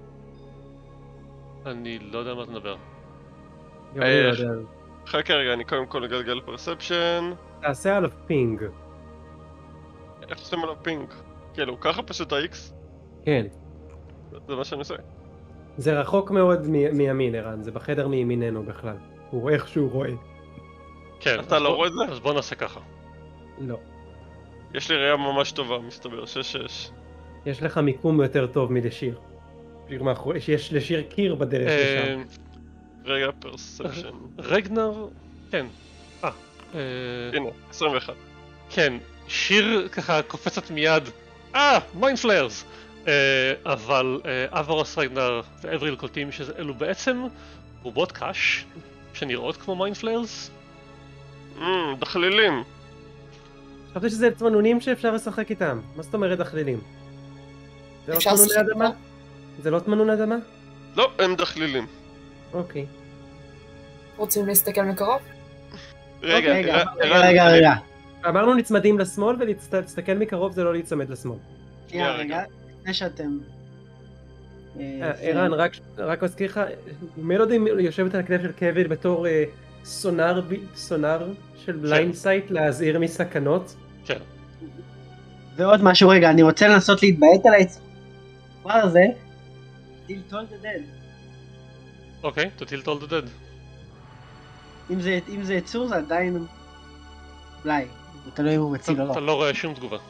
אני לא יודע מה אתה מדבר. גם אני לא יודע. חכה רגע, אני קודם כל אגלגל פרספשן. תעשה עליו פינג. איך עושים עליו פינג? כאילו, ככה פשוט ה-X? כן. זה מה שאני עושה. זה רחוק מאוד מ- מימין, ערן, זה בחדר מימיננו בכלל. הוא איכשהו רואה. כן, אתה אז לא בוא- רואה את זה? אז בוא נעשה ככה. לא. יש לי ראייה ממש טובה, מסתבר, שש שש. יש לך מיקום יותר טוב מלשיר. שיר מאחורי, שיש לשיר קיר בדרך אה, לשם. רגע, פרספשן. רגנר, כן. אה, אה, הנה, עשרים ואחת. כן, שיר ככה קופצת מיד, אה, מיינד פליירס! אבל אה, אברוס רגנר ואבריל קולטים שאלו בעצם בובות קש שנראות כמו מיינד פליירס. אממ, דחלילים. חשבתי שזה תמנונים שאפשר לשחק איתם. מה זאת אומרת דחלילים? זה לא אפשר תמנוני לשחק אדמה? איתם? זה לא תמנון אדמה? לא, הם דחלילים. אוקיי. רוצים להסתכל מקרוב? רגע, רגע, ר- רגע, ערן, רגע, רגע. אמרנו נצמדים לשמאל ולהסתכל מקרוב זה לא להיצמד לשמאל. שנייה, רגע. רגע, לפני שאתם... אה, אה, זה- ערן, רק, רק מזכיר לך, מלודי יושבת על הכתב של קווין בתור אה, סונאר, ב- סונאר של בליינד סייט להזהיר מסכנות. כן. ועוד משהו, רגע, אני רוצה לנסות להתביית על היצור. הדבר הזה, Till Told the Dead. אוקיי, תטיל טול דה דד. אם זה, אם זה יצור זה עדיין... אולי, זה תלוי אם הוא מציל או לא. אתה לא רואה שום תגובה.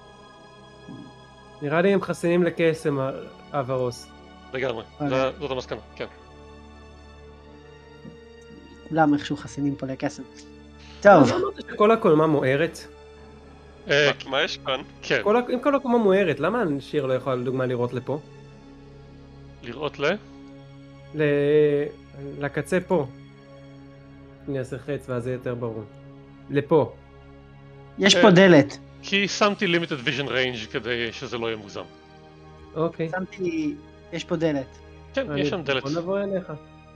נראה לי הם חסינים לקסם אברוס. לגמרי, אוקיי. זה- זאת המסקנה, כן. כולם איכשהו חסינים פה לקסם. טוב, לא אמרת שכל הקומה מוארת? אה, מה- מה יש כאן? כן, כל ה- אם כל הקומה מוארת, למה שיר לא יכולה לדוגמה לראות לפה? לראות ל... ל... לקצה פה. אני אעשה חץ ואז זה יותר ברור. לפה. יש פה דלת. כי שמתי limited vision range כדי שזה לא יהיה מוגזם. אוקיי. שמתי... יש פה דלת. כן, אני- יש שם דלת. בוא נבוא אליך.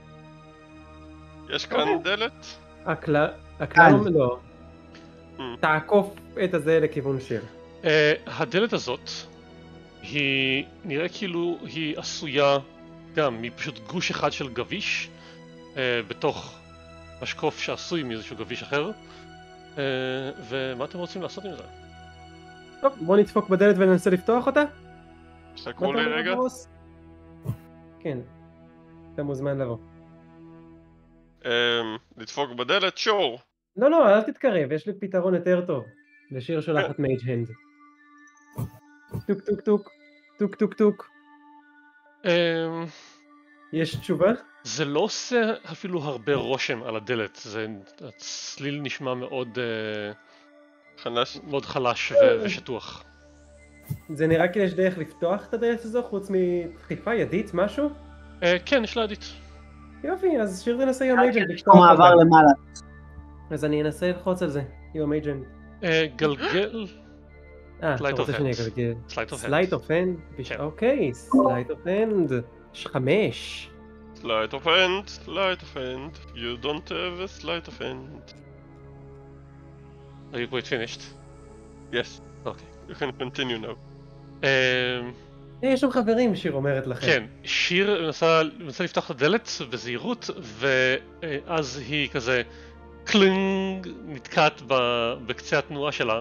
יש כאן דלת? הכלל... הכלל כאן. לא. Mm. תעקוף את הזה לכיוון שיר. אה, הדלת הזאת היא נראה כאילו היא עשויה גם מפשוט גוש אחד של גביש אה, בתוך משקוף שעשוי מאיזשהו גביש אחר. אה, ומה אתם רוצים לעשות עם זה? טוב, בוא נדפוק בדלת וננסה לפתוח אותה. חכו לי רגע. בוס? כן. אתה מוזמן לבוא. אמ, לדפוק בדלת? שור. לא, לא, אל תתקרב, יש לי פתרון יותר טוב. לשיר שולחת מייג' הנד. טוק טוק טוק. טוק טוק טוק. אה, יש תשובה? זה לא עושה אפילו הרבה רושם על הדלת, זה הצליל נשמע מאוד אה, חלש. מאוד חלש ו- ושטוח. זה נראה כאילו יש דרך לפתוח את הדלת הזו חוץ מדחיפה ידית, משהו? אה, כן, יש לידית. יופי, אז שיר תנסה עם המייג' הנד יש פה מעבר למעלה. אז אני אנסה ללחוץ על זה, עם המייג' הנד. אה, גלגל... אה, Sleight אתה רוצה of שאני hand. אגלגל? סלייט אוף סלייט אוף הנד? כן. אוקיי, סלייט אוף הנד. חמש. Sleight of hand, sleight of hand. You don't have a sleight of hand. Are you quite finished? Yes. אוקיי. You can continue now. אמ, יש שם חברים, שיר אומרת לכם. כן, שיר מנסה, מנסה לפתוח את הדלת בזהירות, ואז היא כזה קלינג נתקעת בקצה התנועה שלה,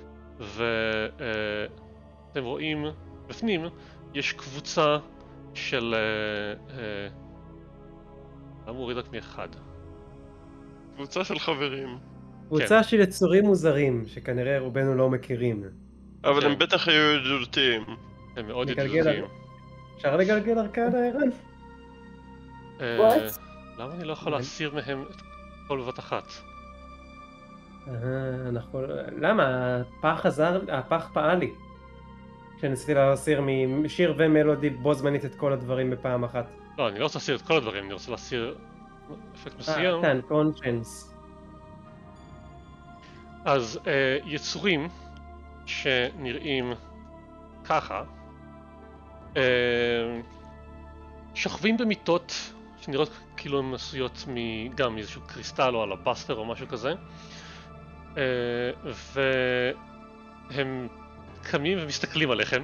ואתם רואים בפנים יש קבוצה של... למה הוא הוריד רק מאחד? קבוצה של חברים. קבוצה של יצורים מוזרים, שכנראה רובנו לא מכירים. אבל כן. הם בטח היו ידידותיים. הם מאוד נגלגל ידידותיים. על- אפשר לגלגל ארקנה, ערן? אה, What? למה אני לא יכול להסיר מהם את כל בבת אחת? אה, אנחנו... למה? הפח עזר... הפח פעל לי. כשניסיתי להסיר משיר ומלודי בו זמנית את כל הדברים בפעם אחת. לא, אני לא רוצה להסיר את כל הדברים, אני רוצה להסיר אפקט מסוים. אה, כאן, קונשנס. אז אה, יצורים שנראים ככה, אה, שוכבים במיטות שנראות כאילו הן עשויות מ- גם מאיזשהו קריסטל או אלבסטר או משהו כזה, אה, והם קמים ומסתכלים עליכם.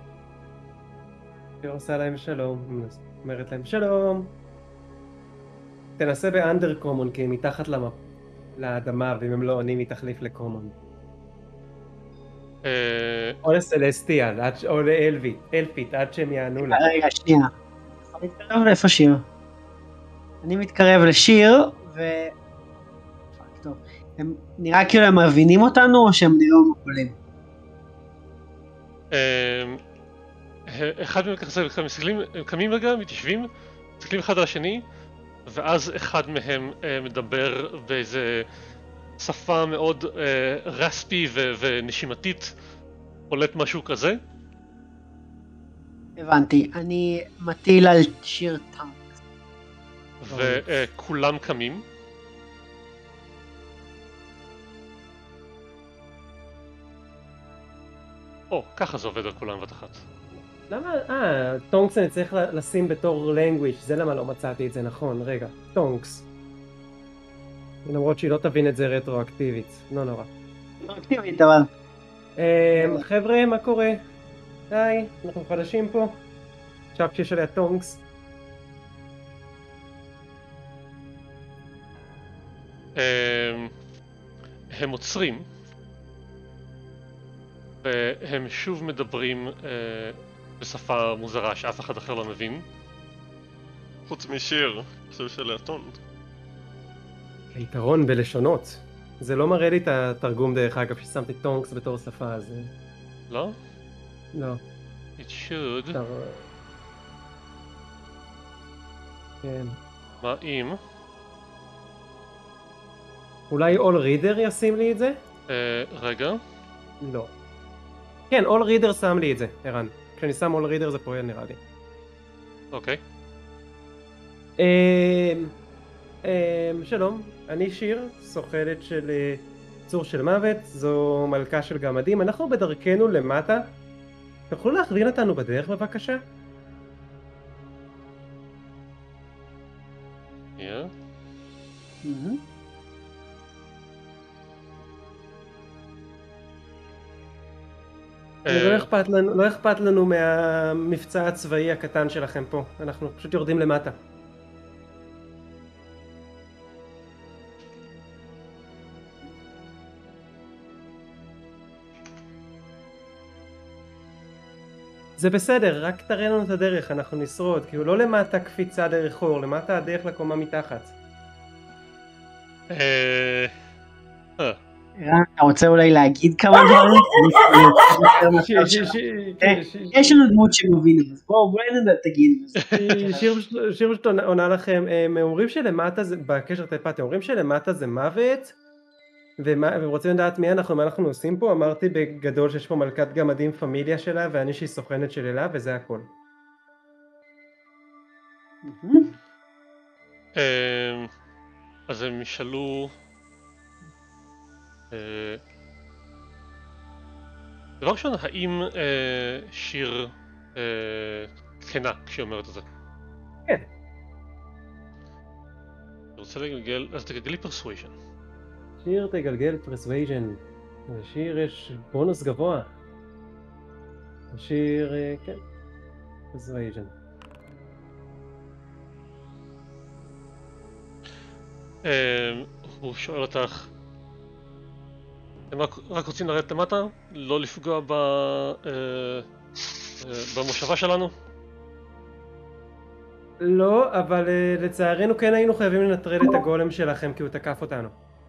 היא עושה להם שלום, אומרת להם שלום. תנסה באנדר קומון כי הם מתחת למפ... לאדמה, ואם הם לא עונים היא תחליף לקומון. אה, או לסלסטיאל, עד ש- או לאלווית, אלפית, עד שהם יענו לה. רגע, שנייה. אני מתקרב לאיפה שיר. אני מתקרב לשיר, ו... פאק, טוב. הם נראה כאילו הם מבינים אותנו, או שהם נראים מוקולים? אה, אחד מהם כזה, הם מסתכלים, הם קמים רגע, מתיישבים, מסתכלים אחד על השני, ואז אחד מהם אה, מדבר באיזה שפה מאוד אה, רספי ו- ונשימתית, פולט משהו כזה. הבנתי. אני מטיל על שיר טאנק. וכולם קמים. או, ככה זה עובד על כולם בבת אחת. למה? אה, טונקס אני צריך ל- לשים בתור language, זה למה לא מצאתי את זה נכון, רגע, טונקס. למרות שהיא לא תבין את זה רטרואקטיבית, לא נורא. אקטיבית, אבל... אמ, חבר'ה, מה קורה? היי, אנחנו חדשים פה. עכשיו שיש עליה טונקס. הם, הם עוצרים, והם שוב מדברים אה, בשפה מוזרה שאף אחד אחר לא מבין. חוץ משיר, חושב של האטון. היתרון בלשונות. זה לא מראה לי את התרגום דרך אגב ששמתי טונקס בתור שפה, אז... לא? לא. It should. אתה... כן. מה אם? אולי All Reader ישים לי את זה? אה, רגע. לא. כן, All Reader שם לי את זה, ערן. כשאני שם All Reader זה פועל נראה לי. אוקיי. אמ, אמ, שלום, אני שיר, סוכנת של אה, צור של מוות, זו מלכה של גמדים, אנחנו בדרכנו למטה. תוכלו להכווין אותנו בדרך בבקשה? Yeah. מהמם. לא אכפת לנו, לא אכפת לנו מהמבצע הצבאי הקטן שלכם פה, אנחנו פשוט יורדים למטה. זה בסדר, רק תראה לנו את הדרך, אנחנו נשרוד, כאילו לא למטה קפיצה דרך אור, למטה הדרך לקומה מתחת. אה... אה. ערן, אתה רוצה אולי להגיד כמה דברים? יש לנו דמות שמבינה, אז בואו אולי תגיד. שיר פשוט עונה לכם, הם אומרים שלמטה זה, בקשר טלפתי, אומרים שלמטה זה מוות, והם רוצים לדעת מי אנחנו, מה אנחנו עושים פה, אמרתי בגדול שיש פה מלכת גמדים פמיליה שלה, ואני שהיא סוכנת של אלה, וזה הכל. אז הם ישאלו... דבר ראשון, האם שיר כנה כשהיא אומרת את זה? כן. אני רוצה לגלגל, אז תגלגלי פרסוויז'ן. שיר תגלגל פרסוויז'ן. לשיר יש בונוס גבוה. השיר, כן. פרסואז'ן. הוא שואל אותך, אתם רק רוצים לרדת למטה? לא לפגוע במושבה שלנו? לא, אבל לצערנו כן היינו חייבים לנטרל את הגולם שלכם כי הוא תקף אותנו.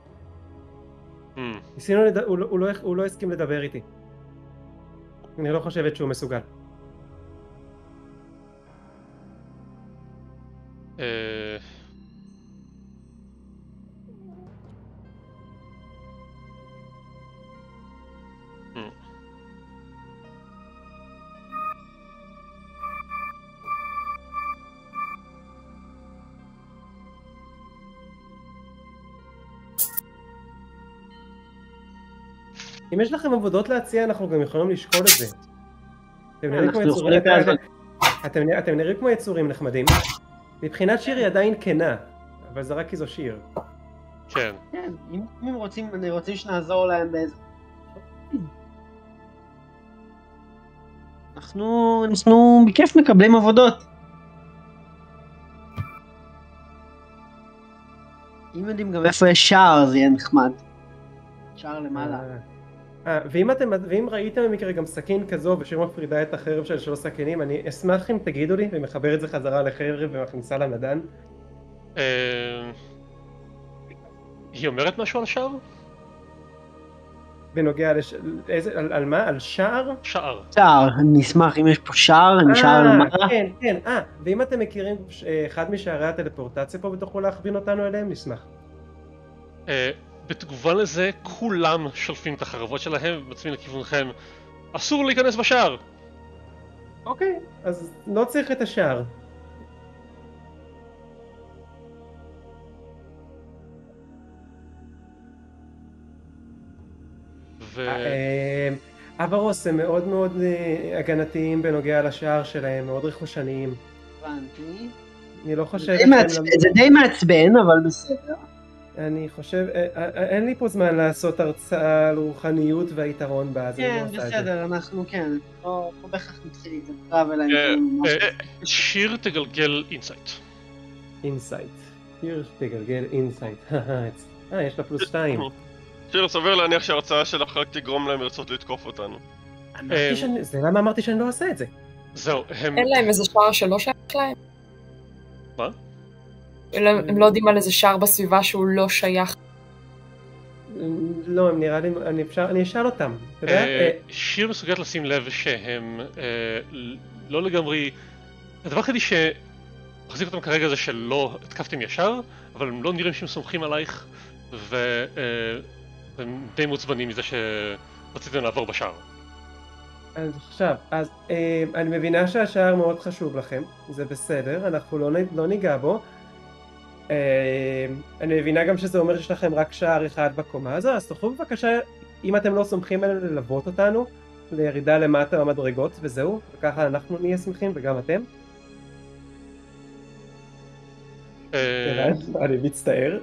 ניסינו, הוא לא הסכים לדבר איתי. אני לא חושבת שהוא מסוגל. אם יש לכם עבודות להציע, אנחנו גם יכולים לשקול את זה. אתם נראים כמו יצורים, אתם נראים כמו יצורים נחמדים. מבחינת שיר היא עדיין כנה, אבל זה רק כי זו שיר. כן. כן, אם הם רוצים, אני רוצים שנעזור להם באיזה... אנחנו, אנחנו בכיף מקבלים עבודות. אם יודעים גם איפה יש שער, זה יהיה נחמד. שער למעלה. אה, ואם אתם, ואם ראיתם במקרה גם סכין כזו ושיר מפרידה את החרב של שלוש סכינים, אני אשמח אם תגידו לי ומחבר את זה חזרה לחרב ומכניסה לנדן. היא אומרת משהו על שער? בנוגע לש... איזה, על, על מה? על שער? שער. שער, אני אשמח אם יש פה שער, אני שער למעלה. כן, כן, אה, ואם אתם מכירים אחד משערי הטלפורטציה פה ותוכלו להכווין אותנו אליהם, נשמח. בתגובה לזה, כולם שולפים את החרבות שלהם ומצביעים לכיוונכם. אסור להיכנס בשער! אוקיי, אז לא צריך את השער. ו... אברוס הם מאוד מאוד הגנתיים בנוגע לשער שלהם, מאוד רכושניים. הבנתי. אני לא חושב... זה די מעצבן, אבל בסדר. אני חושב, אין לי פה זמן לעשות הרצאה על רוחניות והיתרון בה, אז אני לא עושה את זה. כן, בסדר, אנחנו כן, לא בהכרח נתחיל את הקרב אלא שיר תגלגל אינסייט. אינסייט. שיר תגלגל אינסייט. אה, יש לה פלוס שתיים. שיר, סביר להניח שההרצאה שלך רק תגרום להם לרצות לתקוף אותנו. זה למה אמרתי שאני לא עושה את זה. זהו, הם... אין להם איזה שער שלא שייך להם? מה? הם לא יודעים על איזה שער בסביבה שהוא לא שייך. לא, הם נראה לי, אני אשאל אותם. שיר מסוגלת לשים לב שהם לא לגמרי... הדבר היחידי שמחזיק אותם כרגע זה שלא התקפתם ישר, אבל הם לא נראים שהם סומכים עלייך, והם די מוצבנים מזה שרציתם לעבור בשער. אז עכשיו, אז אני מבינה שהשער מאוד חשוב לכם, זה בסדר, אנחנו לא ניגע בו. אני מבינה גם שזה אומר שיש לכם רק שער אחד בקומה הזו, אז תוכלו בבקשה, אם אתם לא סומכים עלינו, ללוות אותנו לירידה למטה במדרגות וזהו, וככה אנחנו נהיה שמחים וגם אתם. אני מצטער.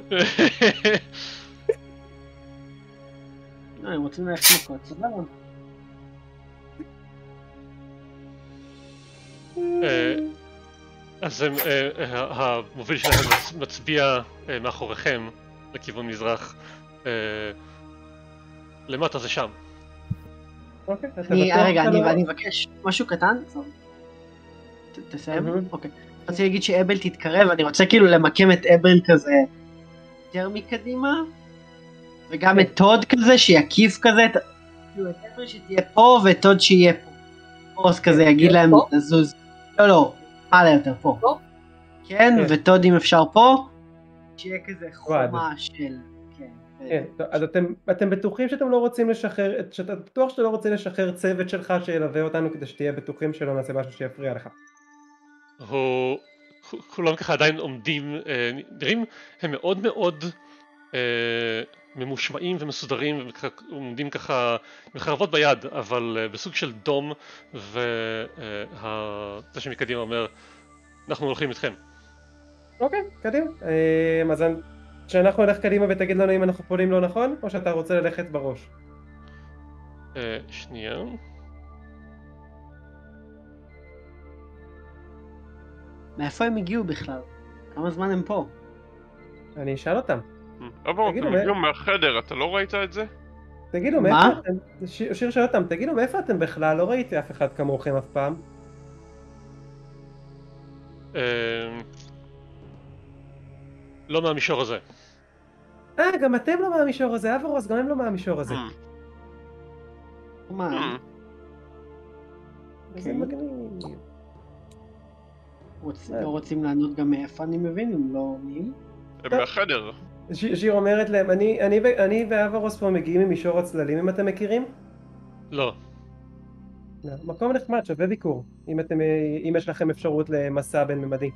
הם רוצים ללכת מכות, סבבה. אז המוביל שלהם מצביע מאחוריכם לכיוון מזרח. למטה זה שם. רגע, אני מבקש משהו קטן? תסיים? אוקיי. אני רוצה להגיד שאבל תתקרב, אני רוצה כאילו למקם את אבל כזה יותר מקדימה, וגם את טוד כזה שיקיף כזה, את אבל שתהיה פה ואת טוד שיהיה פה. פורס כזה יגיד להם לזוז. לא, לא, מעלה יותר פה. פה? כן, וטוד אם אפשר פה, שיהיה כזה חומה של... כן, אז אתם בטוחים שאתם לא רוצים לשחרר, שאתה בטוח שאתה לא רוצה לשחרר צוות שלך שילווה אותנו כדי שתהיה בטוחים שלא נעשה משהו שיפריע לך. כולם ככה עדיין עומדים, נראים, הם מאוד מאוד ממושמעים ומסודרים ועומדים ככה מחרבות ביד, אבל בסוג של דום, וזה שמקדימה אומר, אנחנו הולכים איתכם. אוקיי, קדימה. אז שאנחנו נלך קדימה ותגיד לנו אם אנחנו פועלים לא נכון, או שאתה רוצה ללכת בראש? שנייה. מאיפה הם הגיעו בכלל? כמה זמן הם פה? אני אשאל אותם. אבל תגידו, אתם מה- הגיעו מהחדר, אתה לא ראית את זה? תגידו, מה? מאיפה אתם? שיר שיר שואל אותם, תגידו, מאיפה אתם בכלל? לא ראיתי אף אחד כמוכם אף פעם. אמ, לא מהמישור הזה. אה, גם אתם לא מהמישור הזה, אברוס, גם הם לא מהמישור הזה. Hmm. מה? זה מגניב. רוצים- לא רוצים לענות גם מאיפה אני מבין? הם לא עונים? הם מהחדר. ש- שיר אומרת להם, אני, אני, ו- אני ואברוס פה מגיעים ממישור הצללים, אם אתם מכירים? לא. לא, מקום נחמד, שווה ביקור, אם, אתם, אם יש לכם אפשרות למסע בין-ממדי.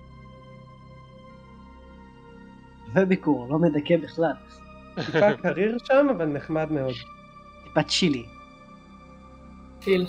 וביקור, לא מדכא בכלל. טיפה קריר שם, אבל נחמד מאוד. טיפה צ'ילי. פיל.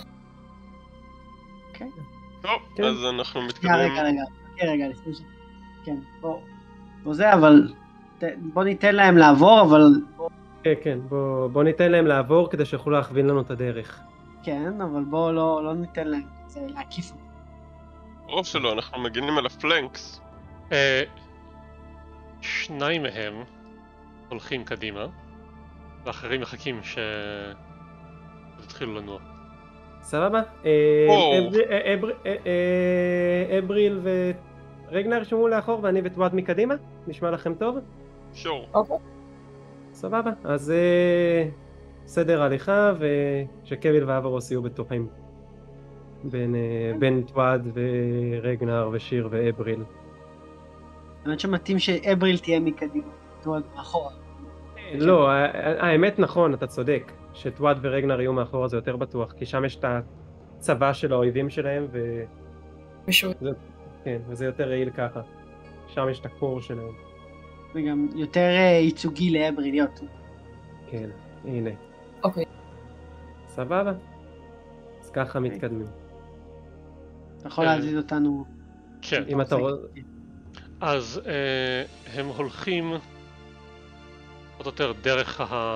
טוב, כן. אז אנחנו רגע, מתקדמים. רגע, רגע, רגע, רגע, לפני ש... כן, בוא. בוא זה, אבל... ת- בוא ניתן להם לעבור, אבל... כן, כן, בוא, בוא ניתן להם לעבור כדי שיוכלו להכווין לנו את הדרך. כן, אבל בוא לא, לא ניתן להם זה להקיף אותם. רוב שלו, אנחנו מגינים על הפלנקס. אה, שניים מהם הולכים קדימה, ואחרים מחכים ש... תתחילו לנוע. סבבה? או. אברי- אברי- אה, אה, אבריל ורגנר שמעו לאחור ואני וטואט מקדימה? נשמע לכם טוב? שור. אוקיי. סבבה, אז אה, סדר הליכה ושקביל ואברוס יהיו בטוחים בין, אה, בין טואט ורגנר ושיר ואבריל. האמת שמתאים שאבריל תהיה מקדימה, תהיה מאחורה. לא, ה- ה- האמת נכון, אתה צודק, שטואט ורגנר יהיו מאחורה זה יותר בטוח, כי שם יש את הצבא של האויבים שלהם ו... מישהו. כן, וזה יותר רעיל ככה. שם יש את הקור שלהם. וגם יותר אה, ייצוגי לאבריל להיות. כן, הנה. אוקיי. סבבה? אז ככה מתקדמים. אתה יכול אה. להזיז אותנו. כן. אם אתה רוצה... אז אה, הם הולכים עוד יותר דרך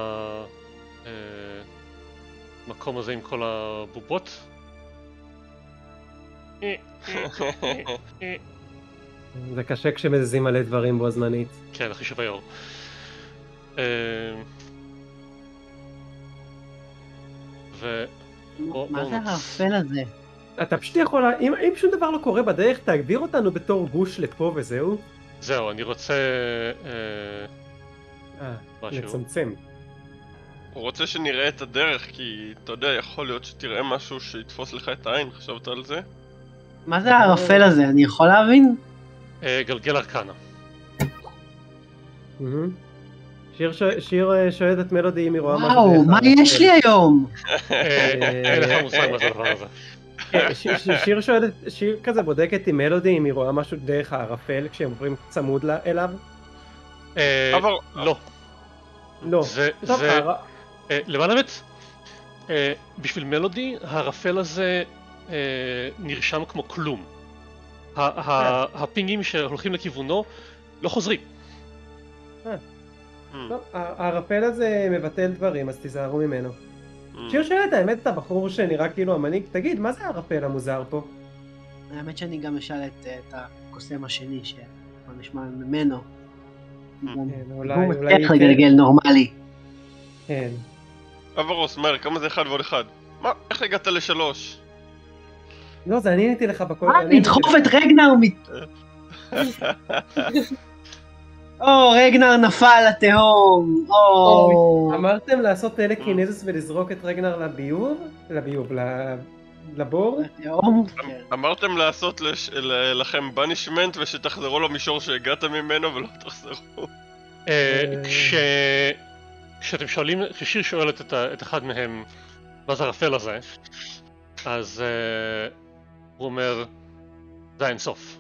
המקום הזה עם כל הבובות. זה קשה כשמזיזים מלא דברים בו זמנית. כן, החישוב היור. אה, ו... בוא- מה בוא זה נצ- הערפל הזה? אתה פשוט יכול... אם, אם שום דבר לא קורה בדרך, תגדיר אותנו בתור גוש לפה וזהו. זהו, אני רוצה אה, אה, משהו. לצמצם. הוא רוצה שנראה את הדרך, כי אתה יודע, יכול להיות שתראה משהו שיתפוס לך את העין, חשבת על זה? מה זה הערפל הזה? אני יכול להבין? אה, גלגל ארקנה. מהמם. שיר, ש... שיר אה, שואלת את מלודי אם היא רואה משהו וואו, דרך מה הערפל. יש לי היום? אה, אין לך מושג מה זה הדבר הזה. כן, ש- ש- שיר שואלת, שיר כזה בודקת עם מלודי אם היא רואה משהו דרך הערפל כשהם עוברים צמוד לה- אליו? אה, אבל... לא. לא. זה... טוב, זה... הער- אה, למען האמת, אה, בשביל מלודי, הערפל הזה אה, נרשם כמו כלום. ה- ה- הפינגים שהולכים לכיוונו לא חוזרים. טוב, הע- הערפל הזה מבטל דברים, אז תיזהרו ממנו. Hmm. שיר שואלת האמת את הבחור שנראה כאילו המנהיג, תגיד, מה זה הערפל המוזר פה? האמת שאני גם אשאל את את הקוסם השני שכבר נשמע ממנו. Hmm. גם- כן, אולי, הוא אולי... מצליח לגלגל נורמלי. כן. אברוס, מהר, כמה זה אחד ועוד אחד? מה? איך הגעת לשלוש? לא, זה אני עניתי לך בכל... מה, אני עניתי לדחוף לך. את רגנר מ... או, רגנר נפל לתהום. או... אמרתם לעשות טלקינזיס ולזרוק את רגנר לביוב? לביוב, ל- לבור? לתהום? כן. אמרתם לעשות לש... ל- לכם בנישמנט ושתחזרו למישור שהגעתם ממנו ולא תחזרו. אה, אה. כש... כשאתם שואלים, כששיר שואלת את, ה... את אחד מהם מה זה הערפל הזה, אז אה, הוא אומר, זה האינסוף.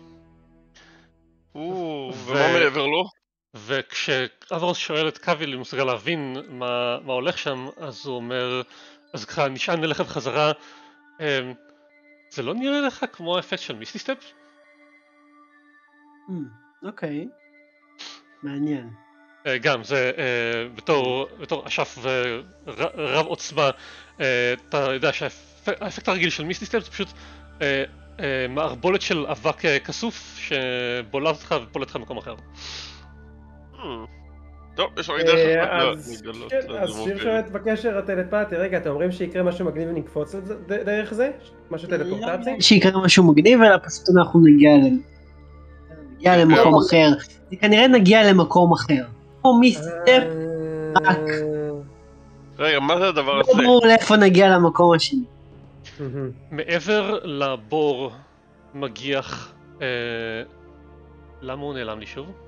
או, ו- ומה מעבר לו? וכשאברוס שואל את קאביל אם הוא מסוגל להבין מה, מה הולך שם, אז הוא אומר, אז ככה נשען אליך בחזרה, אמ, זה לא נראה לך כמו האפקט של מיסטי סטפ? Hmm, אוקיי. מעניין. אה, גם, זה אה, בתור, בתור אשף ורב עוצמה, אה, אתה יודע שהאפקט הרגיל של מיסטי סטפ זה פשוט אה, אה, מערבולת של אבק אה, כסוף שבולעת אותך ופולט לך במקום אחר. Hmm. טוב, יש רק דרך אחת אז לגלות. כן, אז שיר שואלת בקשר הטלפתי, רגע, אתם אומרים שיקרה משהו מגניב ונקפוץ דרך זה? משהו טלפורטציה? שיקרה משהו מגניב, אלא פשוט אנחנו נגיע נגיע למקום אחר. זה כנראה נגיע למקום אחר. כמו מיסטפ, רק רגע, מה זה הדבר לא הזה? ברור לאיפה נגיע למקום השני. מעבר לבור מגיח... אה, למה הוא נעלם לי שוב?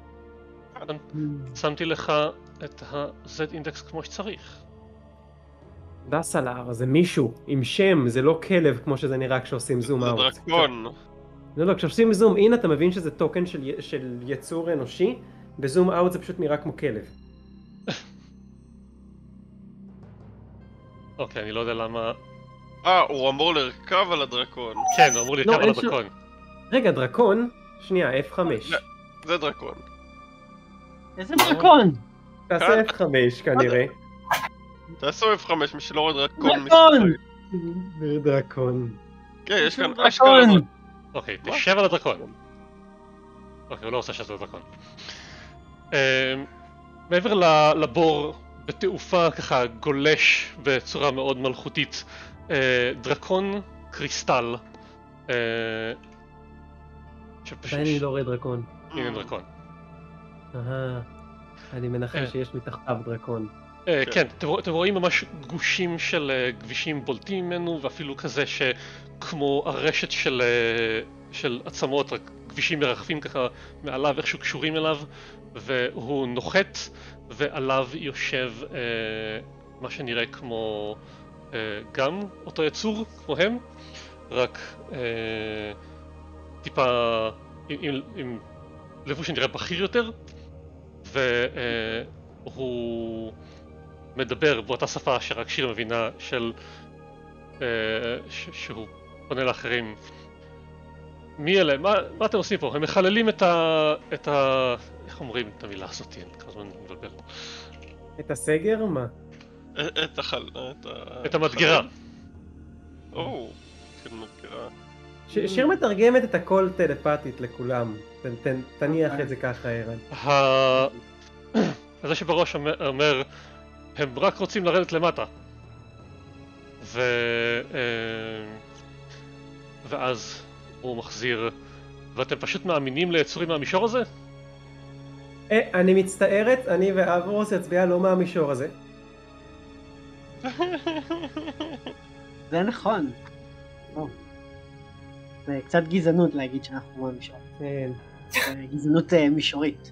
שמתי לך את ה-Z אינדקס כמו שצריך. דסלר, זה מישהו עם שם, זה לא כלב כמו שזה נראה כשעושים זום זה אאוט. דרקון. לא, לא, כשעושים זום אין אתה מבין שזה טוקן של, של יצור אנושי, בזום אאוט זה פשוט נראה כמו כלב. אוקיי, אני לא יודע למה... אה, הוא אמור לרכב על הדרקון. כן, הוא אמור לרכב לא, על אין ש- הדרקון. רגע, דרקון? שנייה, אף חמש. לא. זה דרקון. איזה דרקון? תעשה אף חמש כנראה. תעשו אף חמש, מי שלא רואה דרקון דרקון! מסתכל. דרקון. כן, יש כאן דרקון! אשכרה דרקון. אוקיי, מה? תשב על הדרקון. אוקיי, הוא לא עושה שזה דרקון. אה, מעבר ל- לבור, בתעופה ככה גולש בצורה מאוד מלכותית, אה, דרקון קריסטל. אה, שפשוט... עדיין אני לא רואה דרקון. הנה דרקון. אהה, אני מנחש אה. שיש מתחתיו דרקון. אה, כן. כן, אתם רוא- אתם רואים ממש גושים של אה, כבישים בולטים ממנו, ואפילו כזה שכמו הרשת של אה, של עצמות, רק כבישים מרחפים ככה מעליו, איכשהו קשורים אליו, והוא נוחת, ועליו יושב אה, מה שנראה כמו אה, גם אותו יצור, כמו הם, רק אה, טיפה עם, עם, עם לבוש שנראה בכיר יותר, והוא מדבר באותה שפה שרק שיר מבינה, של אה, ש- שהוא פונה לאחרים. מי אלה? מה, מה אתם עושים פה? הם מחללים את ה... את ה... איך אומרים את המילה הזאת? אני כמה זמן מבלבל. את הסגר? מה? את החל... את ה... את המדגרה. או, כן, מדגרה. ש- שיר מתרגמת את הכל טלפתית לכולם. תן- תן- תניח את זה ככה, ערן. ה... זה שבראש אומר, אומר, הם רק רוצים לרדת למטה. ו... אה, ואז הוא מחזיר, ואתם פשוט מאמינים ליצורים מהמישור הזה? אה, אני מצטערת, אני ואברוס יצביע לא מהמישור הזה. זה נכון. או. זה קצת גזענות להגיד שאנחנו במישור. כן. זה גזענות אה, מישורית.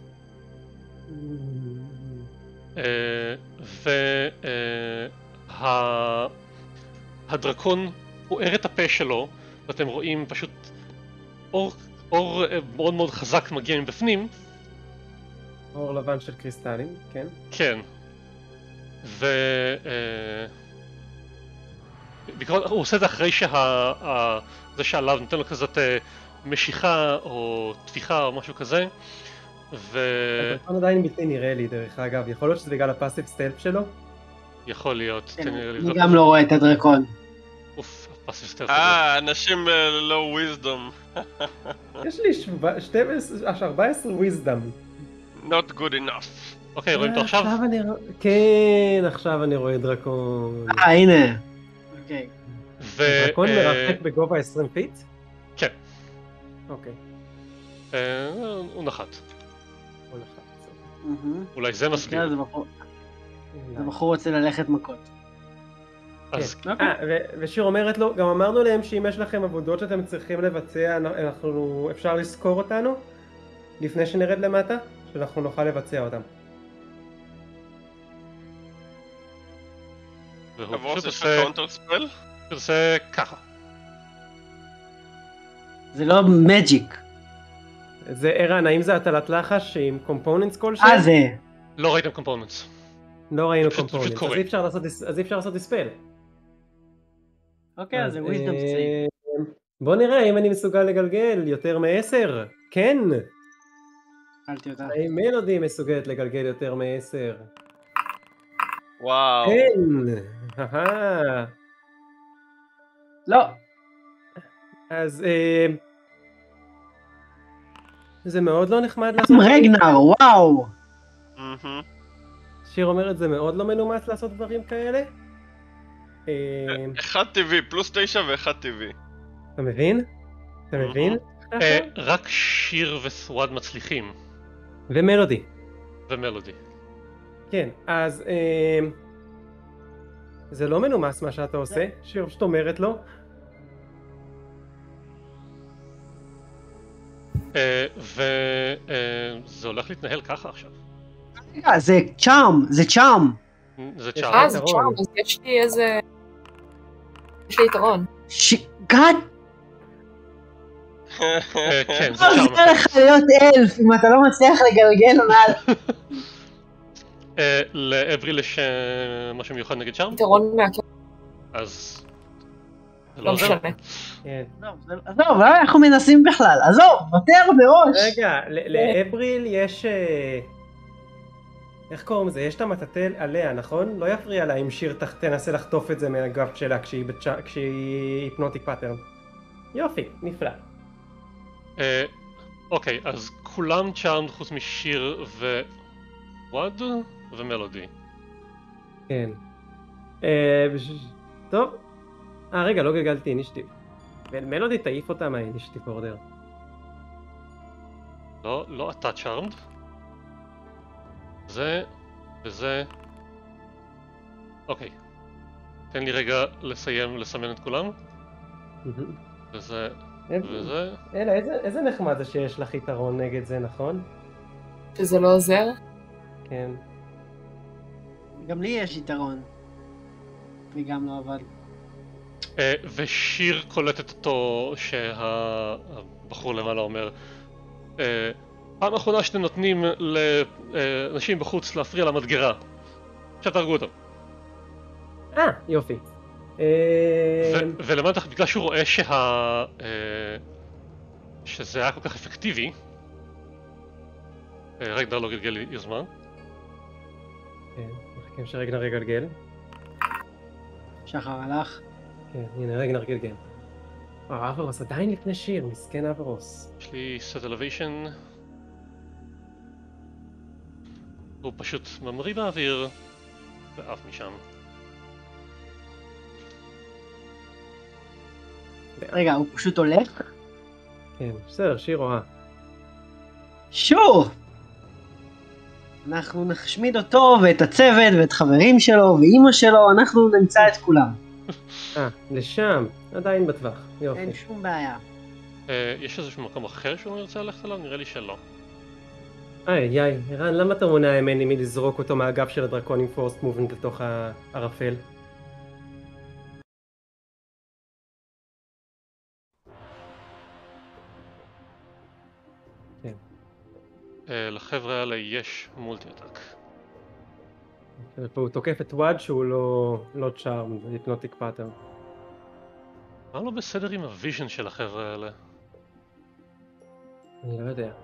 והדרקון פוער את הפה שלו, ואתם רואים פשוט אור, אור אה, מאוד מאוד חזק מגיע מבפנים. אור לבן של קריסטלים, כן. כן. ו... אה, בעיקרון הוא עושה את זה אחרי שה... ה- זה שעליו נותן לו כזאת אה, משיכה או תפיחה או משהו כזה. ו... הדרקון עדיין בלתי נראה לי, דרך אגב. יכול להיות שזה בגלל הפאסיב סטלפ שלו? יכול להיות. כן, תן לי אני לבדוק. גם לא רואה את הדרקון. אוף, הפאסיב סטלף. אה, אנשים ללא וויזדום. יש לי שבע- שתים עשרה, ארבע עשרה wisdom. Not good enough. אוקיי, רואים אותו אה, עכשיו? אני רואה... כן, עכשיו אני רואה דרקון. אה, הנה. אוקיי. ו... דרקון אה, מרחק בגובה עשרים פיט? כן. אוקיי. אה, הוא נחת. כל אחד. מהמם. אולי זה מסביר. כן, זה בחור- זה בחור רוצה ללכת מכות. אז כן. אה, ו- ושיר אומרת לו, גם אמרנו להם שאם יש לכם עבודות שאתם צריכים לבצע, אנחנו, אפשר לזכור אותנו לפני שנרד למטה, שאנחנו נוכל לבצע אותם. והוא אברוס, פשוט יש לך עושה... קאונטר ספל? פשוט עושה ככה. זה לא מג'יק. זה ערן, האם זה הטלת לחש עם קומפוננטס כלשהם? אה, זה. לא ראיתם קומפוננטס. לא ראינו פשוט- פשוט קומפוננטס, קורה. אז אי אפשר לעשות דיס- אז אי אפשר לעשות דיספל. אוקיי, אז זה וויזדום סייב. אה, בוא נראה אם אני מסוגל לגלגל יותר מעשר. כן, אכלתי אותה. האם מלודי מסוגלת לגלגל יותר מעשר? וואו. כן, אהה. לא. אז אה, זה מאוד לא נחמד לעשות... רגנר, וואו! מהמם. שיר אומרת זה מאוד לא מנומס לעשות דברים כאלה. אה, אחד טבעי, פלוס תשע ואחד טבעי. אתה מבין? אתה מבין? אה, רק שיר וסוואד מצליחים, ומלודי. ומלודי. כן, אז אה, זה לא מנומס מה שאתה עושה, שיר פשוט אומרת לו. וזה הולך להתנהל ככה עכשיו. רגע, זה צ'ארם, זה צ'ארם. זה יש צ'ארם. אה, זה יתרון. צ'ארם, אז יש לי איזה... יש לי יתרון. גאד, אה, כן, זה לא צ'ארם. עוזר לך להיות אלף אם אתה לא מצליח לגלגל מעל. אה, לאבריל יש אה, משהו מיוחד נגד צ'ארם? יתרון מהקר... אז... זה לא עוזר. משנה. כן. עזוב, זה- עזוב, למה אנחנו מנסים בכלל? עזוב, ותר מראש. רגע, ל- לאבריל יש... אה, איך קוראים לזה? יש את המטאטל עליה, נכון? לא יפריע לה אם שיר תח- תנסה לחטוף את זה מהגב שלה כשהיא בצ'- כשהיא היפנוטיק פאטרן. יופי, נפלא. אה, אוקיי, אז כולם צ'ארם חוץ משיר ווואד ומלודי. כן. אה, בש- טוב. אה, רגע, לא גלגלתי אינישטיב. מלודי תעיף אותה מהאינישטיב אורדר. לא, לא אתה צ'ארמד. זה וזה. אוקיי. תן לי רגע לסיים לסמן את כולם. וזה וזה. אלא, איזה, איזה נחמד זה שיש לך יתרון נגד זה, נכון? שזה לא עוזר. כן. גם לי יש יתרון. וגם לא עבד. אה, ושיר קולטת אותו שהבחור למעלה אומר אה, פעם אחרונה שאתם נותנים לאנשים בחוץ להפריע למדגרה. עכשיו תהרגו אותו. אה, יופי. ו- ולמעלה בגלל שהוא רואה שה... אה, שזה היה כל כך אפקטיבי. אה, רגע לא גלגל יוזמה. כן, מחכים שרגנר יגלגל. שחר הלך. כן, הנה רגנר גלגל. אה, אברוס עדיין לפני שיר, מסכן אברוס. יש לי set elevation. הוא פשוט ממריא באוויר ועף משם. רגע, הוא פשוט הולך? כן, בסדר, שיר רואה. שוב! אנחנו נשמיד אותו ואת הצוות ואת חברים שלו ואימא שלו, אנחנו נמצא את כולם. אה, לשם, עדיין בטווח. יופי. אין שום בעיה. אה, יש איזשהו מקום אחר שהוא ירצה ללכת אליו? נראה לי שלא. איי, איי, ערן, למה אתה מונע ממני מלזרוק אותו מהגב של הדרקון עם פורסט מובנט לתוך הערפל? כן. אה, לחבר'ה האלה יש מולטי אטאק. והוא תוקף את וואד שהוא לא, לא צ'ארם, זה היפנוטיק פאטרן. מה לא בסדר עם הוויז'ן של החבר'ה האלה? אני לא יודע.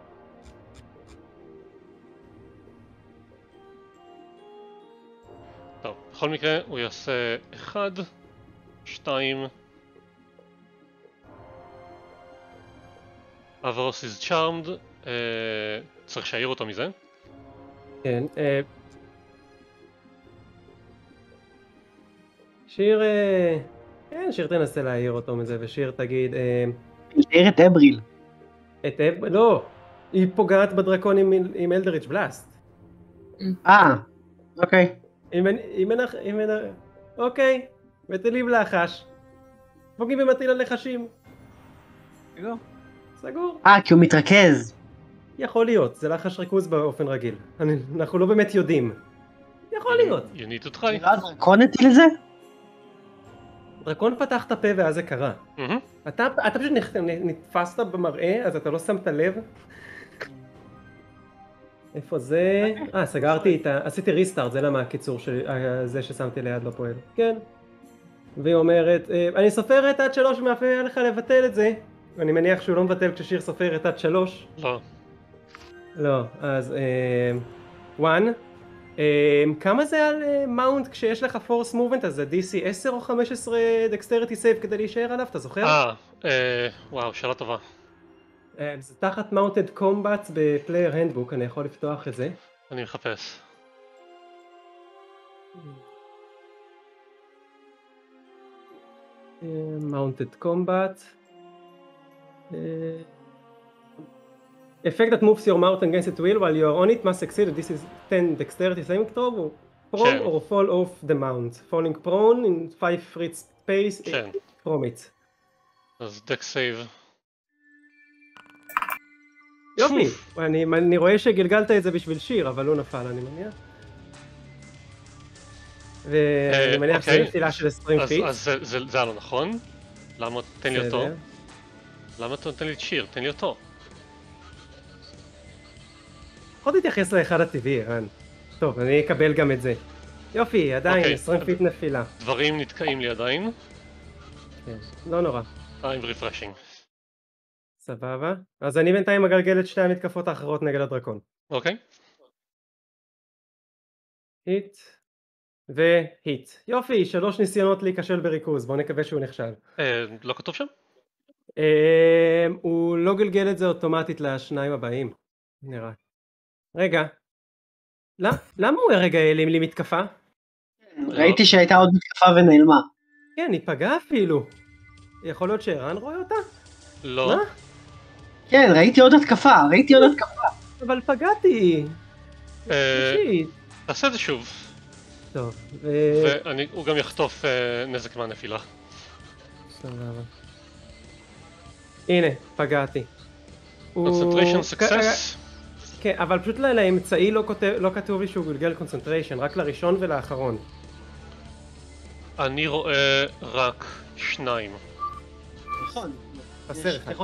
טוב, בכל מקרה הוא יעשה אחד, שתיים. אברוס is charmed. אה, צריך שיעיר אותו מזה. כן, אה... שיר... אה... כן, שיר תנסה להעיר אותו מזה, ושיר תגיד... אה... תאר את אבריל. את אב... לא! היא פוגעת בדרקון עם, עם אלדריץ' בלאסט. אה, אוקיי. אם אין... אם אין... אם אין... אוקיי, מטילים לחש. פוגעים במטיל הלחשים. סגור. סגור. אה, כי הוא מתרכז. יכול להיות, זה לחש ריכוז באופן רגיל. אני... אנחנו לא באמת יודעים. יכול להיות. You need to try. לא הדרקון הטיל את זה? דרקון פתח את הפה ואז זה קרה. מהמם. אתה, אתה פשוט נכ- נתפסת במראה, אז אתה לא שמת לב. איפה זה? אה, סגרתי את ה... עשיתי ריסטארט, זה למה הקיצור של אה, זה ששמתי ליד לא פועל. כן. והיא אומרת, אה, אני סופרת עד שלוש ומאפשר לך לבטל את זה. אני מניח שהוא לא מבטל כששיר סופרת עד שלוש. לא. לא, אז... אה... one, כמה זה על מאונט כשיש לך פורס מובנט? אז זה די סי עשר או חמש עשרה דקסטריטי סייב כדי להישאר עליו, אתה זוכר? אה, וואו, שאלה טובה. זה תחת מאונטד קומבט בפלייר הנדבוק, אני יכול לפתוח את זה. אני מחפש. Mounted combat. Uh, effect that moves your mount against its will while you are on it must succeed. This is ten dexterity saving throw. Prone or fall off the mount. Falling prone in five feet space from it. אז dex save. יופי, אני, אני רואה שגלגלת את זה בשביל שיר, אבל הוא נפל, אני מניח. ואני מניח שזה נפילה של עשרים פיט. אז זה היה לא נכון? למה תן לי אותו? למה אתה נותן לי את שיר? תן לי אותו. עוד תתייחס לאחד הטבעי, רן. טוב, אני אקבל גם את זה. יופי, עדיין, עשרים פיט נפילה. דברים נתקעים לי עדיין. כן, לא נורא. I'm refreshing. סבבה. אז אני בינתיים מגלגל את שתי המתקפות האחרות נגד הדרקון. אוקיי. היט. והיט. יופי, שלוש ניסיונות להיכשל בריכוז, בואו נקווה שהוא נכשל. אה, לא כתוב שם? אה, הוא לא גלגל את זה אוטומטית לשניים הבאים. נראה. רגע. למה הוא הרגע העלים לי מתקפה? ראיתי שהייתה עוד מתקפה ונעלמה. כן, היא פגעה אפילו. יכול להיות שערן רואה אותה? לא. מה? כן, ראיתי עוד התקפה, ראיתי עוד התקפה. אבל פגעתי. תעשה את זה שוב. טוב. והוא גם יחטוף נזק מהנפילה. סבבה. הנה, פגעתי. concentration success. כן, אבל פשוט לאמצעי לא כתוב לי שהוא גלגל concentration, רק לראשון ולאחרון. אני רואה רק שניים. נכון. חסר אחד.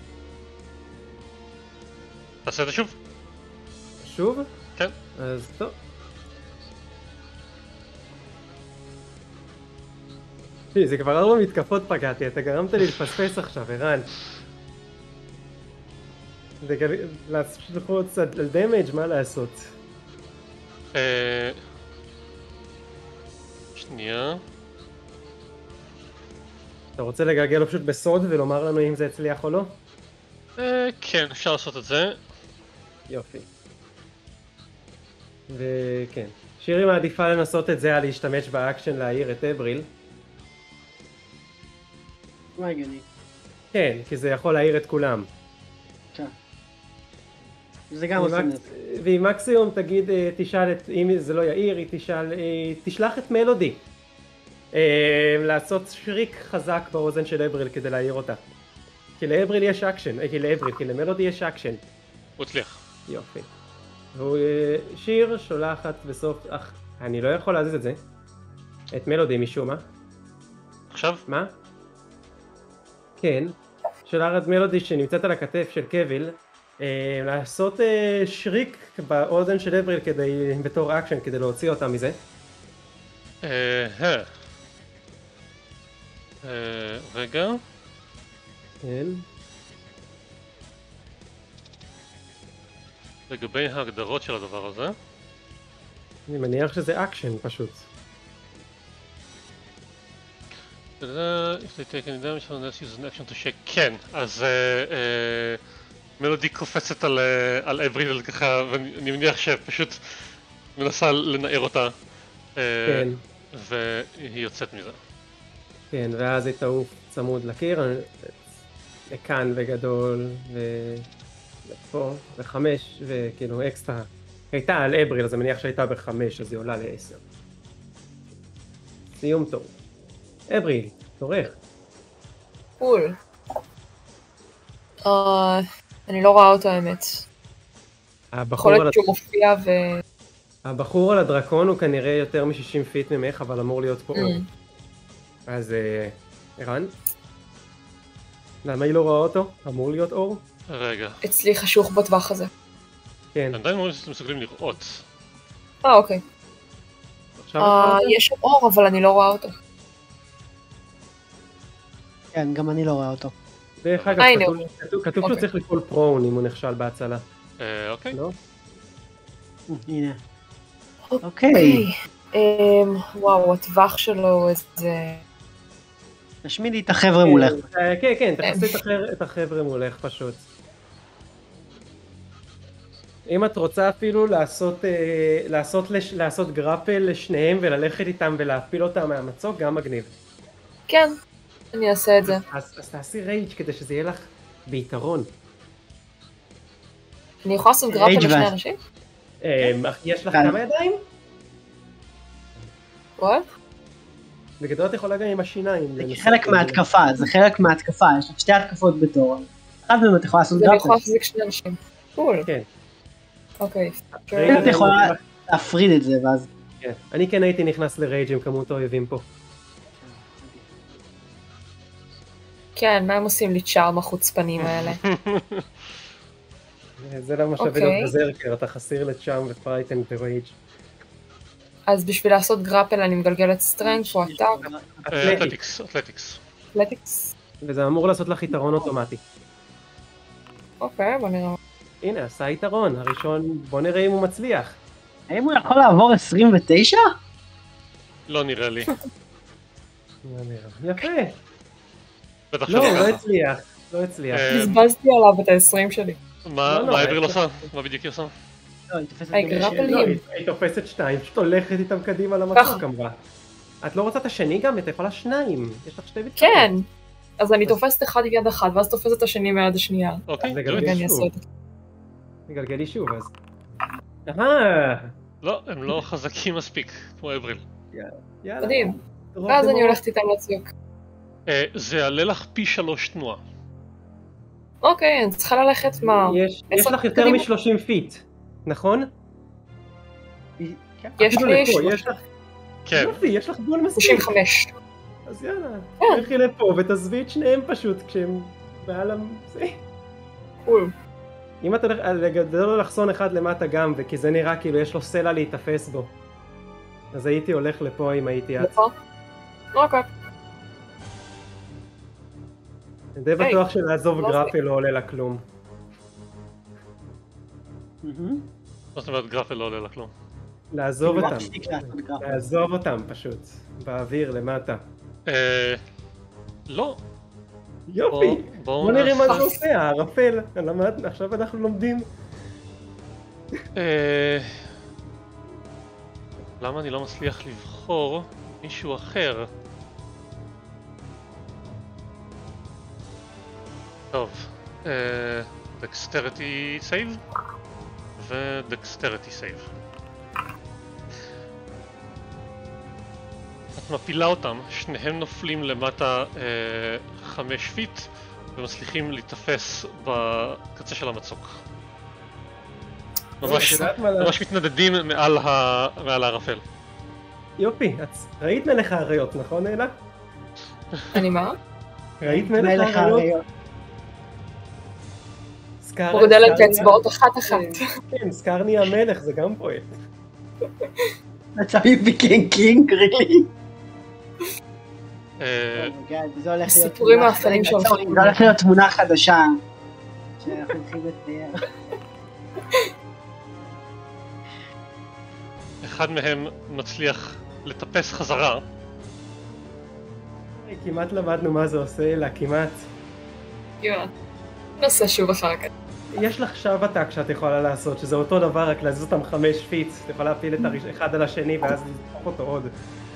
תעשה את זה שוב. שוב? כן. אז טוב. זה כבר ארבע מתקפות פגעתי, אתה גרמת לי לפספס עכשיו, ערן. זה להצלחות על דמג' מה לעשות? שנייה. אתה רוצה לגלגל לו פשוט בסוד ולומר לנו אם זה הצליח או לא? כן, אפשר לעשות את זה. יופי. וכן. שירי מעדיפה לנסות את זה על להשתמש באקשן להעיר את אבריל. מה הגיוני? כן, כי זה יכול להעיר את כולם. כן. זה גם עושים את זה. והיא מקסימום תגיד, תשאל את, אם זה לא יעיר, היא תשאל, תשלח את מלודי. לעשות שריק חזק באוזן של אבריל כדי להעיר אותה. כי לאבריל יש אקשן, כי לאבריל, כי למלודי יש אקשן. הוא הצליח. יופי. והוא שיר שולחת בסוף, אך, אני לא יכול להזיז את זה. את מלודי משום מה. עכשיו? מה? כן. שולחת מלודי שנמצאת על הכתף של קוויל. אה, לעשות אה, שריק באוזן של אבריל כדי, בתור אקשן, כדי להוציא אותה מזה. אה, אה. אה, רגע. כן. לגבי ההגדרות של הדבר הזה. אני מניח שזה אקשן פשוט. If they take any damage, let's use an action to shake. כן, אז מלודי קופצת על אבריל ככה, ואני מניח שפשוט מנסה לנער אותה. כן. והיא יוצאת מזה. כן, ואז היא תעוף צמוד לקיר, לכאן בגדול, ופה, וחמש, וכאילו אקסטרה. הייתה על אבריל, אז אני מניח שהייתה בחמש, אז היא עולה לעשר. סיום טוב. אבריל, תורך. קול. אני לא רואה אותו האמת. יכול להיות שהוא מופיע ו... הבחור על הדרקון הוא כנראה יותר מ-שישים פיט ממך, אבל אמור להיות פה אור. אז ערן? למה היא לא רואה אותו? אמור להיות אור? רגע. אצלי חשוך בטווח הזה. כן. עדיין מאוד מסוגלים לראות. אה, אוקיי. יש אור, אבל אני לא רואה אותו. כן, גם אני לא רואה אותו. דרך אגב, כתוב שהוא צריך לפעול פרון אם הוא נכשל בהצלה. אוקיי. לא? הנה. אוקיי. אמ, וואו, הטווח שלו הוא איזה... תשמידי את החבר'ה מולך. כן, כן, תחסי את החבר'ה מולך פשוט. אם את רוצה אפילו לעשות, לעשות, לעשות גרפל לשניהם וללכת איתם ולהפיל אותם מהמצוק, גם מגניב. כן, אני אעשה את זה. אז, אז תעשי רייג' כדי שזה יהיה לך ביתרון. אני יכולה לעשות גרפל לשני אנשים? יש לך כמה ידיים? וואט? בגדול את יכולה גם עם השיניים. זה חלק מההתקפה, זה חלק מההתקפה, יש לך שתי התקפות בתור. אחד מהם את יכולה לעשות גרפל. אני יכולה להחזיק שני אנשים. קול. כן. אוקיי. את יכולה להפריד את זה ואז... אני כן הייתי נכנס לרייג' עם כמות האויבים פה. כן, מה הם עושים לי צ'ארם החוצפנים האלה? זה לא מה שווה להיות בזרקר, אתה חסיר לצ'ארם ופרייטן ורייג'. אז בשביל לעשות גרפל אני מגלגלת סטרנג' או אטאק? אתלטיקס, אתלטיקס. אתלטיקס. וזה אמור לעשות לך יתרון אוטומטי. אוקיי, בוא נראה. הנה, עשה יתרון, הראשון, בוא נראה אם הוא מצליח. האם הוא יכול לעבור עשרים ותשע? לא נראה לי. יפה. בטח לא, שלא לא ככה. הצליח, לא הצליח. בזבזתי עליו את ה-עשרים שלי. מה אברil עושה? מה בדיוק היא עושה? לא, היא תופסת... היי, גרפלים. היא תופסת שתיים, פשוט הולכת איתם קדימה למצוק אמרה. את לא רוצה את השני גם? אתה יכולה שניים, יש לך שתי ביטחון. כן. אז אני תופסת אחד עם יד אחת, ואז תופסת את השני מיד השנייה. אוקיי, נגלגל שוב. נגלגלי שוב אז. אהה. לא, הם לא חזקים מספיק, כמו אברil. יאללה. מדהים. ואז אני הולכת איתם לצוק. זה יעלה לך פי שלוש תנועה. אוקיי, אני צריכה ללכת מה... יש לך יותר מ-שלושים פיט, נכון? יש לי כן. יופי, יש לך בול מספיק. שלושים וחמש. אז יאללה, תלכי לפה ותעזבי את שניהם פשוט כשהם מעל זה. קול. אם אתה לגדל לו לחסון אחד למטה גם, וכי זה נראה כאילו יש לו סלע להתאפס בו. אז הייתי הולך לפה אם הייתי את. לפה? אוקיי. אני די בטוח שלעזוב גרפל לא עולה לה כלום. מה זאת אומרת גרפל לא עולה לה כלום? לעזוב אותם. לעזוב אותם פשוט. באוויר למטה. אה... לא. יופי! בוא נראה מה זה עושה, הערפל. עכשיו אנחנו לומדים. אה... למה אני לא מצליח לבחור מישהו אחר? טוב, דקסטריטי סייב ודקסטריטי סייב. את מפילה אותם, שניהם נופלים למטה אה, חמש פיט ומצליחים להתאפס בקצה של המצוק. ממש, ממש מתנדדים מעל, ה... מעל הערפל. יופי, את ראית מלך האריות, נכון אלה? אני מה? ראית מלך האריות? הוא גודל את האצבעות אחת אחת. כן, סקרני המלך, זה גם פרויקט. That's how you became king, really? סיפורים האפלים שהולכים. זה הולך להיות תמונה חדשה שאנחנו הולכים לצייר. אחד מהם מצליח לטפס חזרה. כמעט למדנו מה זה עושה, אלא כמעט. כמעט. נעשה שוב אחר כך. יש לך שב עתק שאת יכולה לעשות, שזה אותו דבר, רק להזיז אותם חמש פיט. את יכולה להפיל את אחד על השני ואז לזרוק אותו עוד.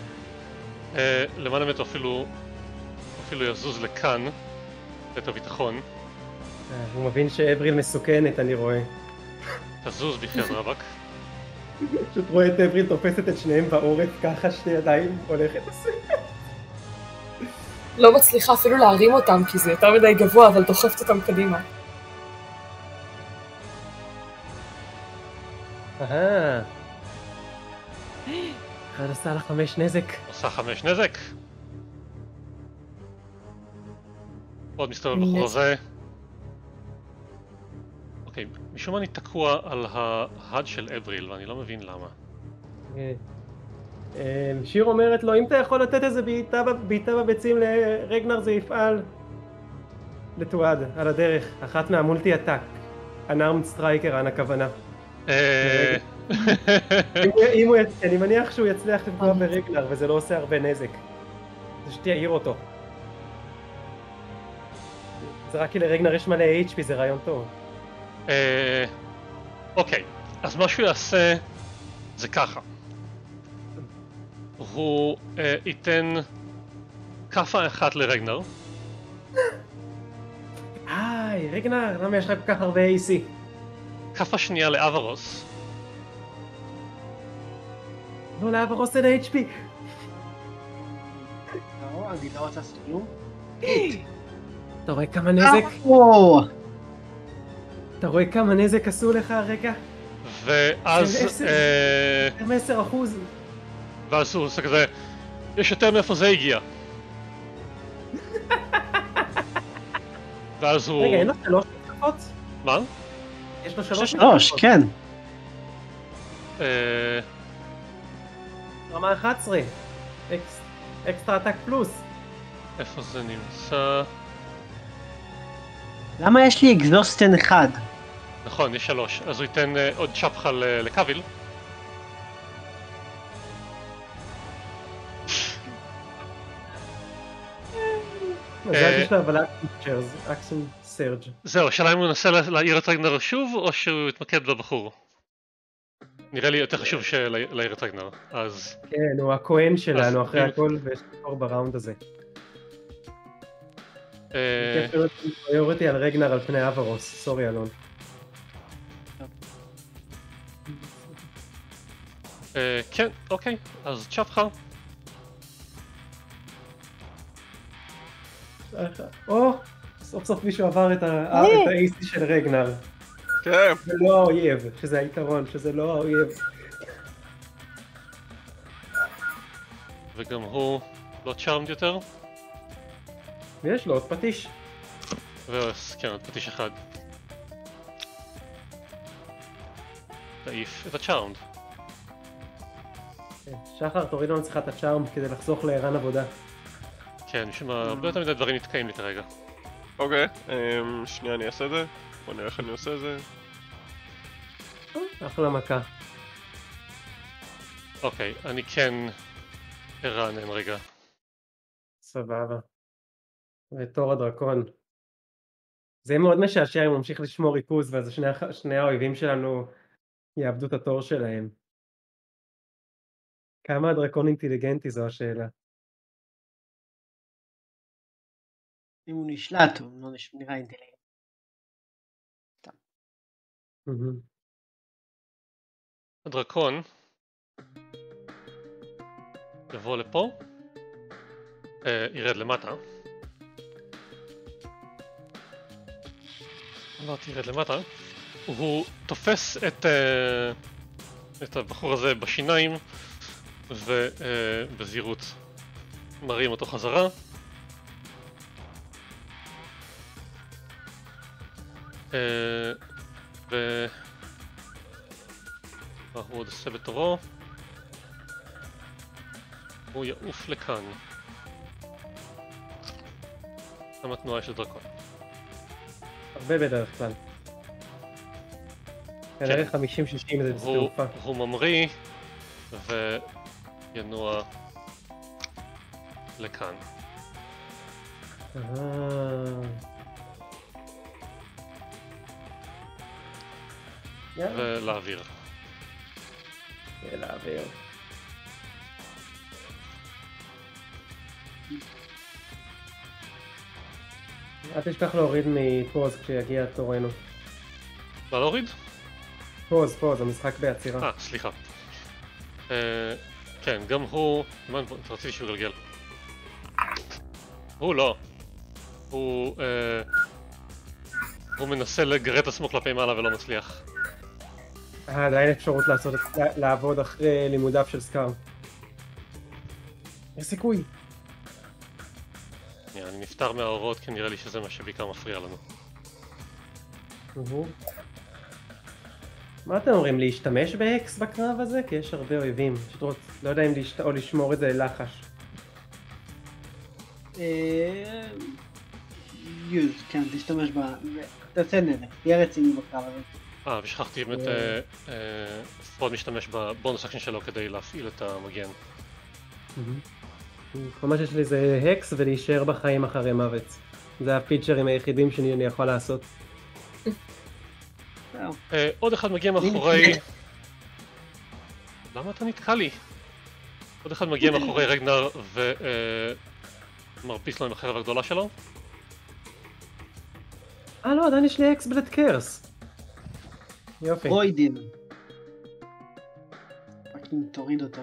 למען האמת הוא אפילו אפילו יזוז לכאן, את הביטחון. הוא מבין שאבריל מסוכנת, אני רואה. תזוז בחייאת רבאק. פשוט רואה את אבריל תופסת את שניהם בעורף, ככה שתי ידיים הולכת. לא מצליחה אפילו להרים אותם, כי זה יותר מדי גבוה, אבל דוחפת אותם קדימה. אהה. אחד עשה לה חמש נזק. עושה חמש נזק. עוד מסתובב בחוזה. אוקיי, משום מה אני תקוע על ההד של אבריל, ואני לא מבין למה. שיר אומרת לו, אם אתה יכול לתת איזה בעיטה בביצים לרגנר זה יפעל. לתועד, על הדרך, אחת מהמולטי עתק. אנארמד סטרייקר, אנא הכוונה. אם הוא... אני מניח שהוא יצליח לפגוע ברגנר וזה לא עושה הרבה נזק. זה שתעיר אותו. זה רק כי לרגנר יש מלא אייץ' פי, זה רעיון טוב. אוקיי, אז מה שהוא יעשה זה ככה. הוא ייתן כאפה אחת לרגנר. איי, רגנר, למה יש לך כל כך הרבה איי סי? כאפה שנייה לאברוס. לא, לאברוס אין אייץ' פי. לא, אני לא רוצה לעשות כלום. אתה רואה כמה נזק? או! אתה רואה כמה נזק עשו לך הרגע? ואז... עשר אחוז. ואז הוא עושה כזה... יש יותר מאיפה זה הגיע. ואז הוא... רגע, אין לו שלוש מתקפות? מה? יש לו שלוש שלוש, כן. רמה אחת עשרה. אקסטרה אטאק פלוס. איפה זה נמצא? למה יש לי אקזוסטן אחד? נכון, יש שלוש. אז הוא ייתן עוד צ'פחה לקוויל. מזל יש לה אבל אקסון סרג'. זהו, השאלה אם הוא ינסה להעיר את רגנר שוב, או שהוא יתמקד בבחור. נראה לי יותר חשוב להעיר את רגנר, אז... כן, הוא הכהן שלנו אחרי הכל, ויש לקור בראונד הזה. כיף לראות פריוריטי על רגנר על פני אברוס, סורי אלון. כן, אוקיי, אז צ'פחה. או, סוף סוף מישהו עבר את ה-איי סי של רגנר. כן. זה לא האויב, שזה היתרון, שזה לא האויב. וגם הוא לא צ'ארמד יותר. ויש לו עוד פטיש. וכן, עוד פטיש אחד. תעיף את הצ'ארמד. שחר, תוריד לנו צריכה את הצ'ארמד כדי לחסוך לערן עבודה. כן, משום מה, הרבה יותר מדי דברים נתקעים לי כרגע. אוקיי, שנייה אני אעשה את זה. בוא נראה איך אני עושה את זה. אחלה מכה. אוקיי, אני כן ארענן רגע. סבבה. ותור הדרקון. זה יהיה מאוד משעשע אם הוא ממשיך לשמור ריכוז, ואז שני, שני האויבים שלנו יאבדו את התור שלהם. כמה הדרקון אינטליגנטי זו השאלה. אם הוא נשלט, הוא לא נראה אינטליגנט. הדרקון יבוא לפה, ירד למטה. אמרתי ירד למטה. הוא תופס את, את הבחור הזה בשיניים ובזהירות מרים אותו חזרה. ו... מה הוא עוד עושה בתורו? הוא יעוף לכאן. כמה תנועה יש לדרקון? הרבה בדרך כלל. כנראה חמישים שישים זה תעופה. הוא ממריא וינוע לכאן. ולאוויר. לאוויר. אל תשכח להוריד מפוז כשיגיע תורנו. מה להוריד? פוז, פוז, המשחק בעצירה. אה, סליחה. כן, גם הוא... רציתי שהוא גלגל. הוא לא. הוא... הוא מנסה לגרד את עצמו כלפי מעלה ולא מצליח. אה, עדיין אפשרות לעבוד אחרי לימודיו של סקאר. יש סיכוי. אני נפטר מהאורות כי נראה לי שזה מה שבעיקר מפריע לנו. מה אתם אומרים? להשתמש באקס בקרב הזה? כי יש הרבה אויבים. לא יודע אם או לשמור את זה ללחש. יוז, כן, תשתמש בה. תעשה נזק, תהיה רציני בקרב הזה. אה, ושכחתי באמת, פרוד משתמש בבונוס אקשן שלו כדי להפעיל את המגן. כל מה שיש לי זה הקס ולהישאר בחיים אחרי מוות. זה הפיצ'רים היחידים שאני יכול לעשות. עוד אחד מגיע מאחורי... למה אתה נתקע לי? עוד אחד מגיע מאחורי רגנר ומרביץ לו עם החרב הגדולה שלו. אה לא, עדיין יש לי אקס בלד קרס. יופי. רוידין. פאקינג תוריד אותו.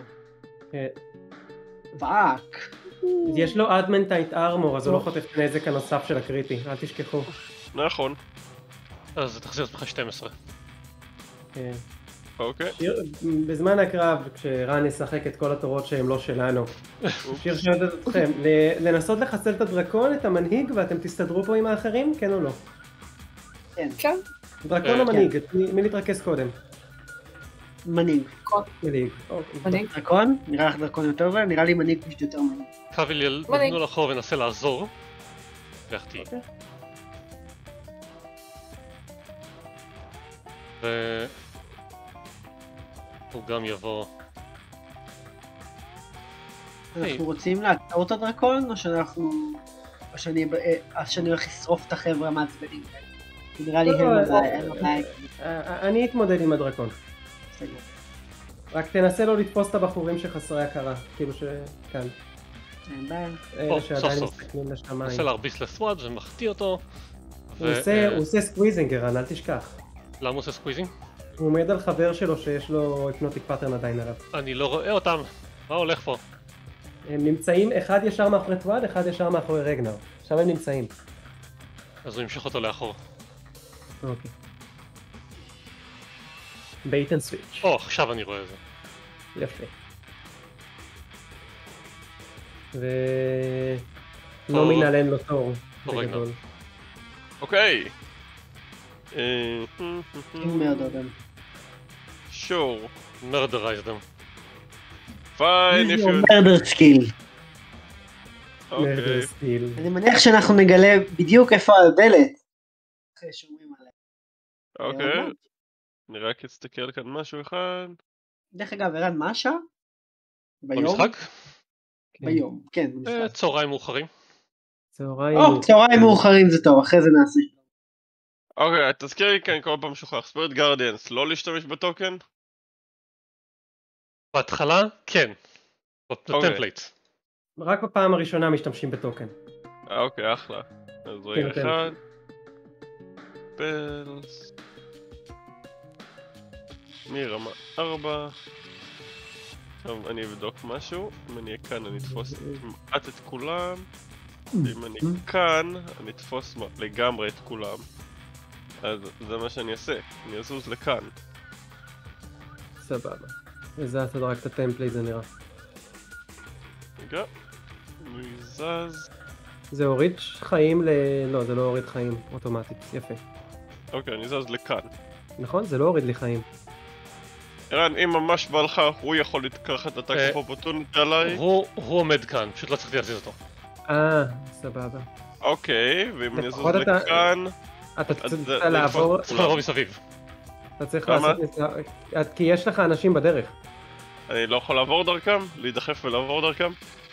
פאק. יש לו אדמנטייט ארמור, אז הוא לא חוטף את הנזק הנוסף של הקריטי, אל תשכחו. נכון. אז תחזיר עצמך שתים עשרה. אוקיי. בזמן הקרב, כשרן ישחק את כל התורות שהם לא שלנו, שיר שואלת אתכם, לנסות לחסל את הדרקון, את המנהיג, ואתם תסתדרו פה עם האחרים, כן או לא? כן. כן. דרקון או מנהיג? מי נתרכז קודם? מנהיג. מנהיג. מנהיג. דרקון? נראה לך דרקון יותר טוב? נראה לי מנהיג פשוט יותר מנהיג. קוויליאל נתנו לחור ונסה לעזור. והחטיא. ו... הוא גם יבוא. אנחנו רוצים לעצור את הדרקון, או שאנחנו... או שאני הולך לשרוף את החבר'ה מעצבנים? נראה לי הם הבעיה. אני אתמודד עם הדרקון. רק תנסה לא לתפוס את הבחורים שחסרי הכרה, כאילו שכאן. אין בעיה. אלה שעדיין מסתכלים לשמיים. הוא עושה להרביס לסוואד ומחטיא אותו. הוא עושה סקוויזינג, ערן, אל תשכח. למה הוא עושה סקוויזינג? הוא עומד על חבר שלו שיש לו היפנוטיק פאטרן עדיין עליו. אני לא רואה אותם. מה הולך פה? הם נמצאים, אחד ישר מאחורי טוואד, אחד ישר מאחורי רגנר. עכשיו הם נמצאים. אז הוא ימשוך אותו לאחור. אוקיי. בייט אנד סוויץ'. או, עכשיו אני רואה את זה. יפה. ו... לא מנהל אין לו תור. בגדול. אוקיי. עם מרדר them. Sure. Murderize them. Fine if you... מרדר סקיל. מרדר סקיל. אני מניח שאנחנו נגלה בדיוק איפה הדלת. אחרי שומעים עליה. אוקיי. אני רק אסתכל כאן משהו אחד. דרך אגב, ערן, מה השעה? במשחק? ביום, כן, במשחק. צהריים מאוחרים. צהריים. או, צהריים מאוחרים זה טוב, אחרי זה נעשה. אוקיי, תזכיר לי כאן כל פעם שוכח. ספיריט גרדיאנס, לא להשתמש בטוקן? בהתחלה, כן. בטמפלייט. רק בפעם הראשונה משתמשים בטוקן. אוקיי, אחלה. אז רגע אחד. פלס. מרמה ארבע. עכשיו אני אבדוק משהו. אם אני אהיה כאן אני אתפוס מעט את כולם. אם אני כאן אני אתפוס לגמרי את כולם. אז זה מה שאני אעשה. אני אזוז לכאן. סבבה. וזה עשת רק את הטמפלייט זה נראה. רגע. אני זז. זה הוריד חיים ל... לא, זה לא הוריד חיים אוטומטית. יפה. אוקיי, אני זז לכאן. נכון? זה לא הוריד לי חיים. ערן, אם ממש בא לך, הוא יכול לקחת את הטאק אוף אופורטוניטי עליי. הוא עומד כאן, פשוט לא צריכתי להזיז אותו. אה, סבבה. אוקיי, ואם אני אזוז לכאן... אתה צריך לעבור... צריך לעבור מסביב. אתה צריך לעשות... כי יש לך אנשים בדרך. אני לא יכול לעבור דרכם? להידחף ולעבור דרכם?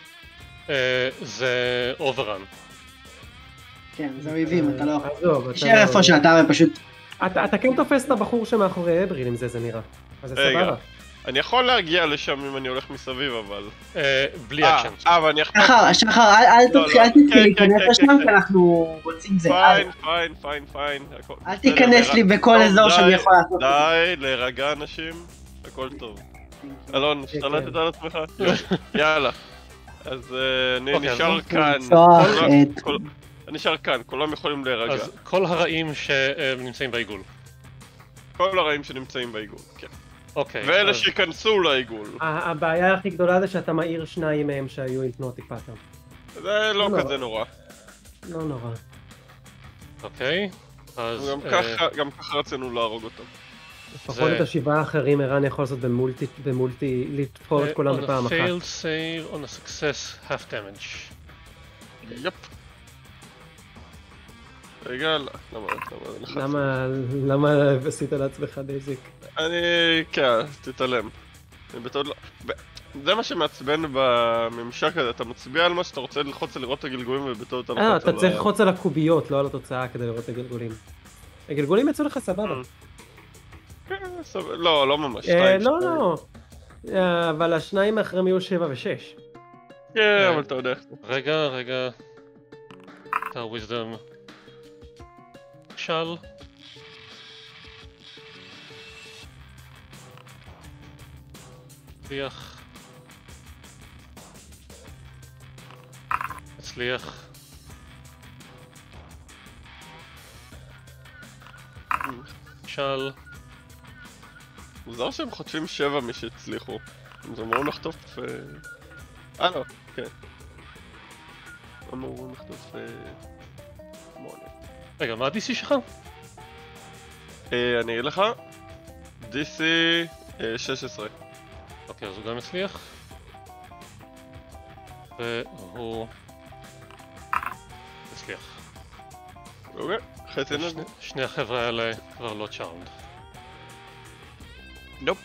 זה אוברן. כן, זה אויבים, אתה לא יכול. עזוב, אתה... תשאר איפה שאתה ופשוט... אתה כן תופס את הבחור שמאחורי אבריל עם זה, זה נראה. אז זה סבבה. אני יכול להגיע לשם אם אני הולך מסביב, אבל... בלי אקשן. אה, אבל אני יכול... שחר, שחר, אל תתחיל להיכנס לשם, כי אנחנו רוצים זה. פיין, פיין, פיין, פיין. אל תיכנס לי בכל אזור שאני יכול לעשות. די, להירגע אנשים, הכל טוב. אלון, השתלטת על עצמך? יאללה. אז אני נשאר כאן. אני נשאר כאן, כולם יכולים להירגע. אז כל הרעים שנמצאים בעיגול. כל הרעים שנמצאים בעיגול, כן. אוקיי. ואלה שיכנסו לעיגול. הבעיה הכי גדולה זה שאתה מעיר שניים מהם שהיו עם היפנוטיק פאטרן. זה לא כזה נורא. לא נורא. אוקיי, אז... גם ככה רצינו להרוג אותם. לפחות את השבעה האחרים ערן יכול לעשות במולטי, במולטי, לתפור את כולם בפעם אחת. On a failed save, on a success, half damage. יפ. רגע, למה? למה? למה, למה עשית לעצמך נזק? אני... כן, תתעלם. אני בטעות לא... זה מה שמעצבן בממשק הזה, אתה מצביע על מה שאתה רוצה ללחוץ על לראות את הגלגולים ובטעות אתה ללחוץ על ה... אה, אתה צריך ללחוץ על הקוביות, לא על התוצאה כדי לראות את הגלגולים. הגלגולים יצאו לך סבבה. כן, סבבה. לא, לא ממש. לא, לא. אבל השניים האחרים יהיו שבע ושש. כן, אבל אתה יודע. רגע, רגע. אתה וויזדום. שאל. הצליח. הצליח. שאל. מוזר שהם חוטפים שבע מי שהצליחו. הם אמורים לחטוף... אה לא, כן. אמורים לחטוף... שמונה. רגע, מה ה-די סי שלך? אני אגיד לך. די סי שש עשרה. אוקיי, אז הוא גם הצליח. והוא... הצליח. אוקיי, חצי נדמה. שני החבר'ה האלה כבר לא צ'ארמד. נופ.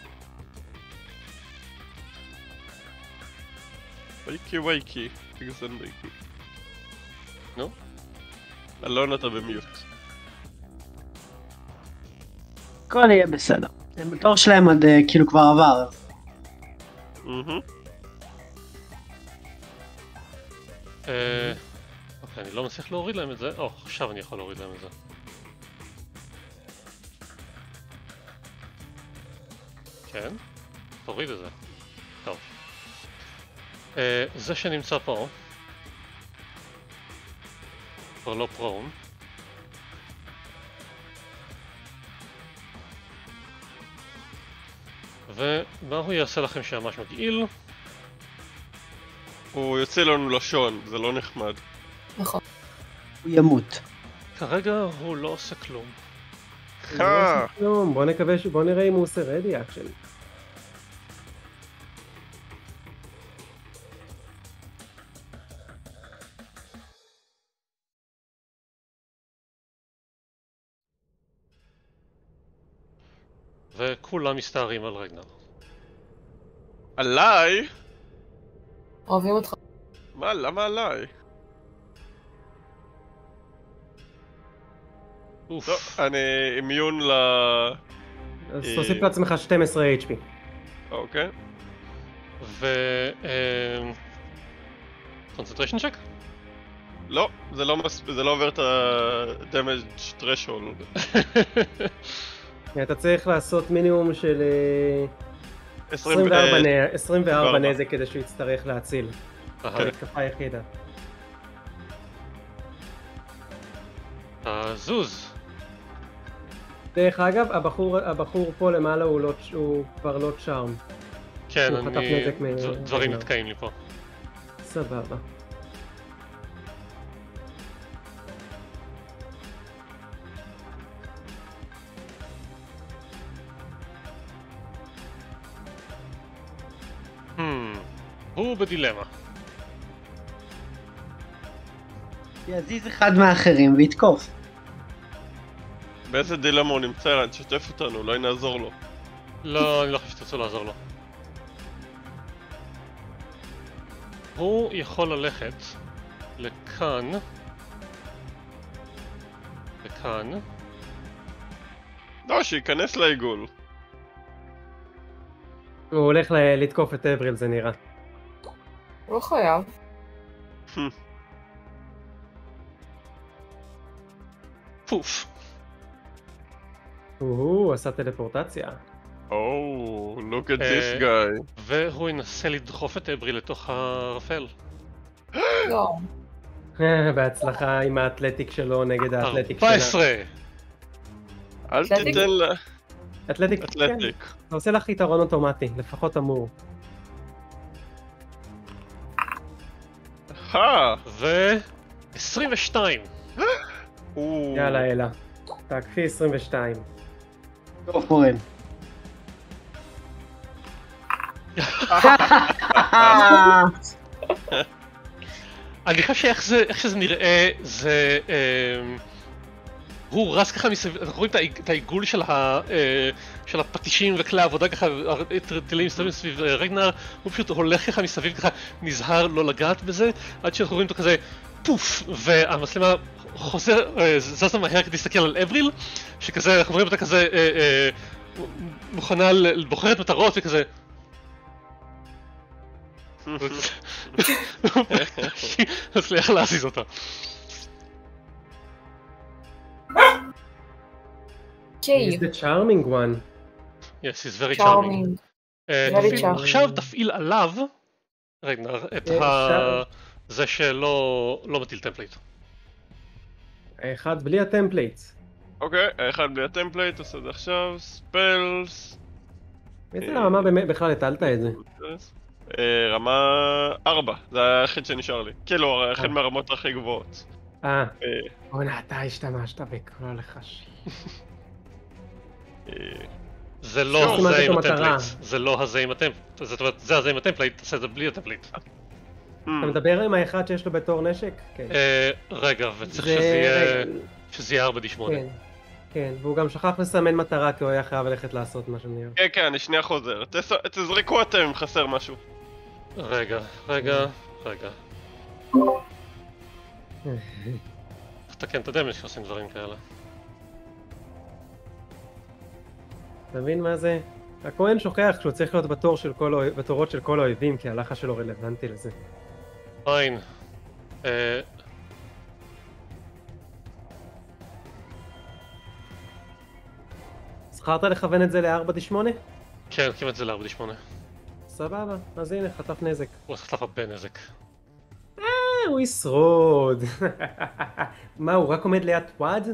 וייקי וייקי, תגזן וייקי. נו? אלון אתה במיוט. הכל יהיה בסדר. התור שלהם עוד כאילו כבר עבר. אהה. אה... אוקיי, אני לא מצליח להוריד להם את זה. או, עכשיו אני יכול להוריד להם את זה. כן, תוריד את זה. טוב. אה, זה שנמצא פה כבר לא פרון. ומה הוא יעשה לכם שממש מגעיל? הוא יוצא לנו לשון, זה לא נחמד. נכון. הוא ימות. כרגע הוא לא עושה כלום. בוא נקווה ש... בוא נראה אם הוא עושה רדי אקשן. וכולם מסתערים על רגנר. עליי? אוהבים אותך. מה? למה עליי? אוף. לא, אני אימיון ל... אז תוסיף לעצמך שתים עשרה אייץ' פי. אוקיי. ו... קונצנטריישן צ'ק? לא, זה לא מספיק, זה לא עובר את ה-damage threshold. אתה צריך לעשות מינימום של עשרים וארבע נזק כדי שהוא יצטרך להציל. התקפה יחידה. זוז. דרך אגב, הבחור פה למעלה הוא כבר לא צ'ארם. כן, אני... דברים נתקעים לי פה. סבבה. הוא בדילמה. יזיז אחד מהאחרים ויתקוף. באיזה דילמה הוא נמצא? תשתף אותנו, אולי נעזור לו. לא, אני לא חושב שתרצו לעזור לו. הוא יכול ללכת לכאן. לכאן. לא, שייכנס לעיגול. הוא הולך לתקוף את אבריל, זה נראה. הוא לא חייב. פוף. הוא עשה טלפורטציה. או, look at this guy. והוא ינסה לדחוף את אבריל לתוך הערפל. לא. בהצלחה עם האתלטיק שלו נגד האתלטיק שלה. ארבע עשרה. אל תיתן לה... אתלטיק, אתלטיק. אתה עושה לך יתרון אוטומטי, לפחות אמור. אה! ו-עשרים ושתיים. יאללה אלה, תקפי עשרים ושתיים. טוב פורן. אני חושב שאיך שזה נראה זה הוא רץ ככה מסביב, אנחנו רואים את העיגול של הפטישים וכלי העבודה ככה, טילים מסתובבים סביב רגנר, הוא פשוט הולך ככה מסביב ככה, נזהר לא לגעת בזה, עד שאנחנו רואים אותו כזה פוף, והמצלמה חוזר, זזה מהר כדי להסתכל על אבריל, שכזה, אנחנו רואים אותה כזה מוכנה, בוחרת מטרות וכזה נצליח להזיז אותה. He's the charming one. Yes, he's very charming. Very charming. עכשיו תפעיל עליו, רגנר, את זה שלא מטיל טמפלייט. האחד בלי הטמפלייט. אוקיי, האחד בלי הטמפלייט, עושה את זה עכשיו, ספלס. באיזה רמה בכלל הטלת את זה? רמה ארבע, זה היחיד שנשאר לי. כאילו, היחיד מהרמות הכי גבוהות. אה, עונה, אתה השתמשת בכל לחש. זה לא הזה עם הטמפלייט, זה לא הזה עם הטמפלייט, זאת אומרת, זה הזה עם הטמפלייט, תעשה את זה בלי הטמפלייט. אתה מדבר עם האחד שיש לו בתור נשק? רגע, וצריך שזה יהיה ארבע די שמונה. כן, והוא גם שכח לסמן מטרה כי הוא היה חייב ללכת לעשות משהו נראה. כן, כן, אני שנייה חוזר. תזרקו אתם אם חסר משהו. רגע, רגע, רגע. תתקן את הדמש שעושים דברים כאלה. אתה מבין מה זה? הכהן שוכח כשהוא צריך להיות בתור של כל האויב, בתורות של כל האויבים, כי הלחש שלו רלוונטי לזה. פיין. זכרת לכוון את זה ל-ארבע די שמונה? כן, כמעט זה ל-ארבע די שמונה. סבבה, אז הנה, חטף נזק. הוא חטף הרבה נזק. אה, הוא ישרוד. מה, הוא רק עומד ליד וואד?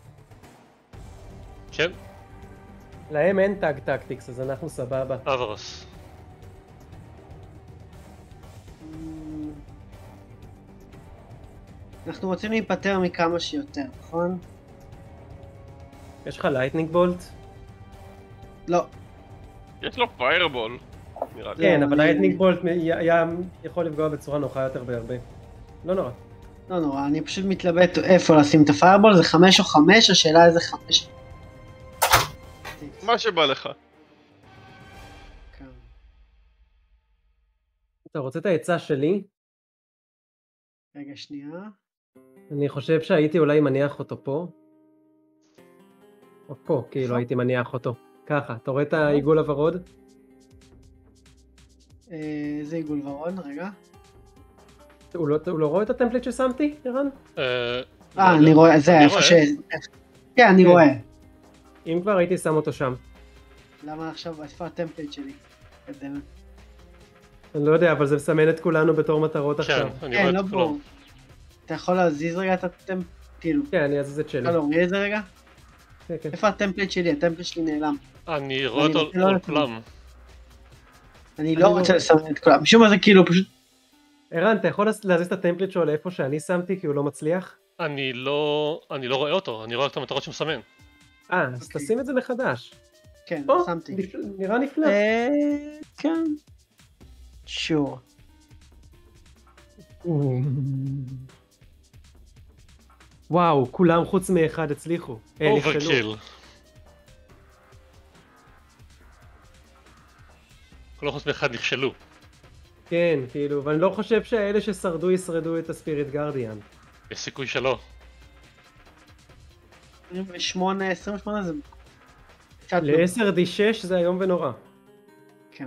כן. להם אין טאג טקטיקס, אז אנחנו סבבה. אברוס. אנחנו רוצים להיפטר מכמה שיותר, נכון? יש לך לייטנינג בולט? לא. יש לו פיירבול. כן, אבל לייטנינג בולט יכול לפגוע בצורה נוחה יותר בהרבה. לא נורא. לא נורא, אני פשוט מתלבט איפה לשים את הפיירבול, זה חמש או חמש, השאלה איזה חמש. מה שבא לך. אתה רוצה את העצה שלי? רגע שנייה. אני חושב שהייתי אולי מניח אותו פה. או פה, כאילו הייתי מניח אותו. ככה, אתה רואה את העיגול הוורוד? איזה עיגול ורוד? רגע. הוא לא רואה את הטמפליט ששמתי, ערן? אה, אני רואה, זה איפה ש... כן, אני רואה. אם כבר הייתי שם אותו שם. למה עכשיו, איפה הטמפליט שלי? קדמת. אני לא יודע, אבל זה מסמן את כולנו בתור מטרות עכשיו. כן, לא ברור. אתה יכול להזיז רגע את הטמפליט, כאילו. כן, אני אזיז את שלי. אתה לא רואה את זה רגע? איפה הטמפליט שלי? הטמפליט שלי נעלם. אני רואה אותו על כולם. אני לא רוצה לסמן את כולם. משום מה זה כאילו פשוט... ערן, אתה יכול להזיז את הטמפליט שלו לאיפה שאני שמתי כי הוא לא מצליח? אני לא... אני לא רואה אותו, אני רואה את המטרות שמסמן. אה, אז תשים את זה מחדש. כן, שמתי. נראה נפלא. כן. שור. וואו, כולם חוץ מאחד הצליחו. אוברקיל. כולם חוץ מאחד נכשלו. כן, כאילו, ואני לא חושב שהאלה ששרדו ישרדו את הספיריט גרדיאן. יש סיכוי שלא. עשרים ושמונה, עשרים ושמונה זה... ל-עשר די שש זה היום ונורא. כן.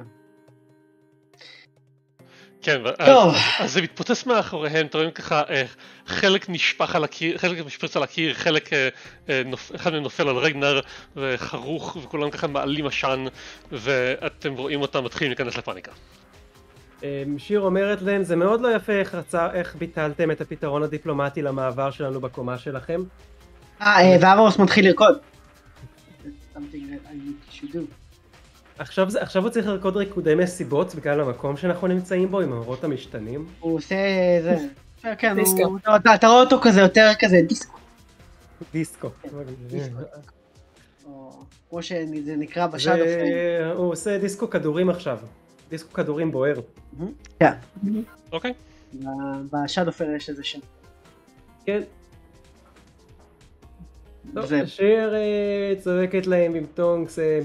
כן, אז זה מתפוצץ מאחוריהם, אתה רואים ככה, חלק נשפך על הקיר, חלק משפץ על הקיר, חלק, אחד מהם נופל על רגנר וחרוך, וכולם ככה מעלים עשן, ואתם רואים אותם מתחילים להיכנס לפאניקה. שיר אומרת להם, זה מאוד לא יפה איך רצה, איך ביטלתם את הפתרון הדיפלומטי למעבר שלנו בקומה שלכם. אה, ואברוס מתחיל לרקוד. עכשיו, עכשיו הוא צריך לרקוד ריקודי מסיבות בגלל המקום שאנחנו נמצאים בו עם האורות המשתנים. הוא עושה זה, כן, אתה רואה אותו כזה יותר כזה דיסקו. דיסקו. כמו שזה נקרא בשאדו פריים. הוא עושה דיסקו כדורים עכשיו. דיסקו כדורים בוער. כן. אוקיי. בשאדו פריים יש איזה שם. כן. טוב, זה- שיר אה, צועקת להם עם טונקס. אה,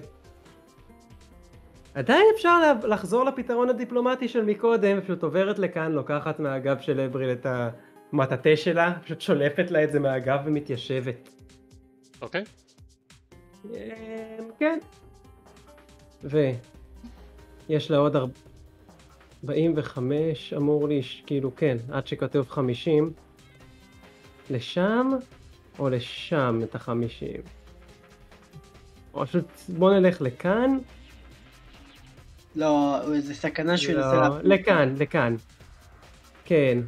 עדיין אפשר לה- לחזור לפתרון הדיפלומטי של מקודם, פשוט עוברת לכאן, לוקחת מהגב של אבריל את המטאטה שלה, פשוט שולפת לה את זה מהגב ומתיישבת. אוקיי. אה, כן. ויש לה עוד ארבעים וחמש, אמור לי, ש- כאילו כן, עד שכתוב חמישים. לשם או לשם את החמישים? או פשוט בוא נלך לכאן. לא, זה סכנה שהוא ינסה לא, להפיל. לכאן, לכאן. כן.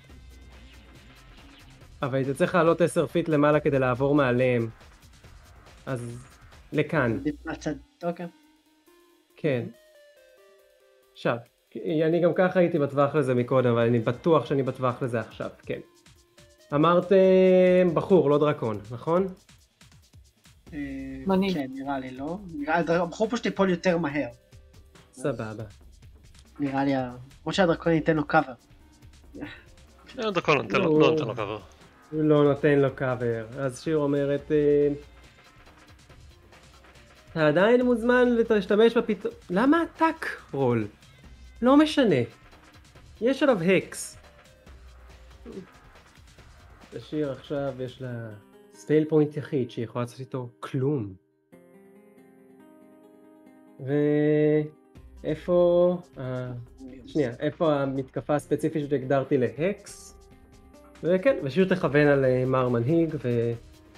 אבל היית צריך לעלות עשר פיט למעלה כדי לעבור מעליהם. אז לכאן, מהצד, אוקיי. כן. עכשיו, אני גם ככה הייתי בטווח לזה מקודם, אבל אני בטוח שאני בטווח לזה עכשיו, כן. אמרתם בחור, לא דרקון, נכון? אה, מנהיג. כן, נראה לי לא. נראה לי, הבחור פשוט ייפול יותר מהר. סבבה. נראה לי, ה- כמו שהדרקון ייתן לו קאבר. דקון נותן לו, לא. לא נותן לו קבר. הוא לא נותן לו קאבר. אז שיר אומרת, אה, אתה עדיין מוזמן להשתמש בפתרון... למה הטאק רול? לא משנה. יש עליו הקס. השיר עכשיו יש לה ספייל פוינט יחיד שהיא יכולה לעשות איתו כלום. ואיפה... אה, שנייה, איפה המתקפה הספציפית שהגדרתי להקס? וכן, ושיר תכוון על אה, מר מנהיג ו...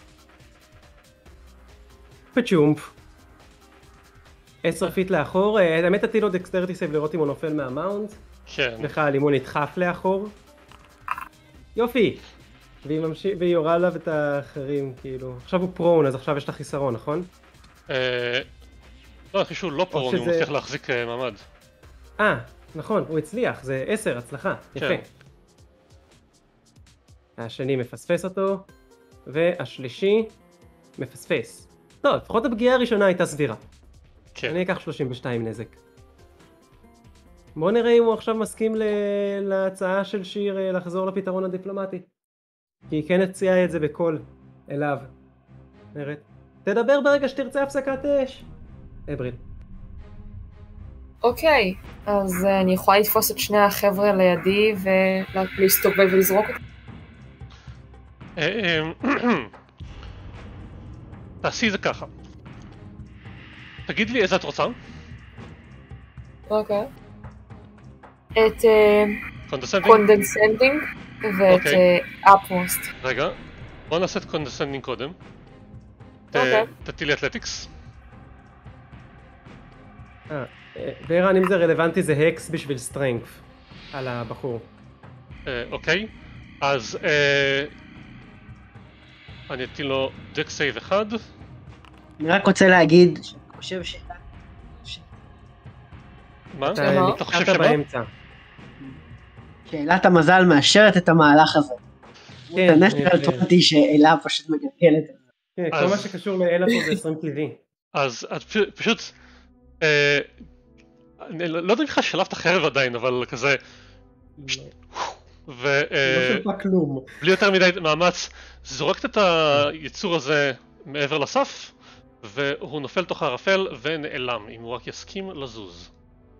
פצ'ומפ. עשר פיט לאחור, אה, האמת תטיל לו דקסטריטי סייב לראות אם הוא נופל מהמאונט. כן. בכלל אם הוא נדחף לאחור. יופי! והיא ממשיך, והיא יורה עליו את האחרים, כאילו. עכשיו הוא פרון, אז עכשיו יש לה חיסרון, נכון? אה, לא, אני חושב שהוא לא פרון, הוא שזה- מצליח להחזיק אה, מעמד. אה, נכון, הוא הצליח, זה עשר, הצלחה, יפה. כן. השני מפספס אותו, והשלישי מפספס. טוב, לפחות הפגיעה הראשונה הייתה סבירה. כן. אני אקח שלושים ושתיים נזק. בוא נראה אם הוא עכשיו מסכים ל... להצעה של שיר אה, לחזור לפתרון הדיפלומטי. כי היא כן הציעה את זה בקול אליו. אומרת, תדבר ברגע שתרצה הפסקת אש. אבריל. אוקיי, אז אה, אני יכולה לתפוס את שני החבר'ה לידי ולהסתובב ולזרוק אותם? אה, אה, תעשי את זה ככה. תגיד לי איזה את רוצה? אוקיי. את קונדסנדינג? קונדנסנדינג ואת אוקיי. אפמוסט. רגע, בוא נעשה את קונדסנדינג קודם. ת- אוקיי. תטילי אתלטיקס. אה, אה, וערן, אם זה רלוונטי זה הקס בשביל סטרנגף. על הבחור. אה, אוקיי, אז אה, אני אטיל לו דק סייב אחד. אני רק רוצה להגיד, שאני חושב ש... ש- מה? שמה? אתה חושב נתקעת שמה? באמצע. שאלת המזל מאשרת את המהלך הזה. כן, הנס אני- הרלוונטי שאלה פשוט מגלגלת את זה. כן, כל אז- מה שקשור לאלה פה זה עשרים טבעי. אז את פ- פשוט... אה, אני לא לא יודע אם לך שלפת חרב עדיין, אבל כזה... ובלי לא שלפה כלום. יותר מדי מאמץ, זורקת את היצור הזה מעבר לסף, והוא נופל תוך הערפל ונעלם, אם הוא רק יסכים לזוז.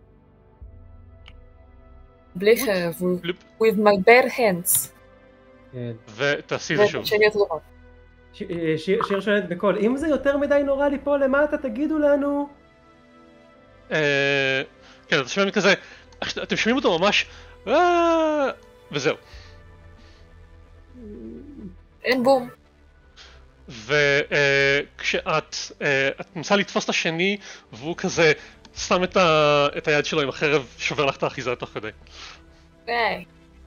בלי חרב, with- בליפ. with my bare hands. כן. ותעשי את זה שוב. ושני אותו דבר. ש- אה, שיר שיר שואלת בקול, אם זה יותר מדי נורא ליפול למטה תגידו לנו. אה, כן, אתם שומעים כזה, אתם שומעים אותו ממש, "אה", וזהו. אין בום. וכשאת את מנסה לתפוס את השני, והוא כזה שם את ה- את היד שלו עם החרב, שובר לך את האחיזה תוך כדי. היי.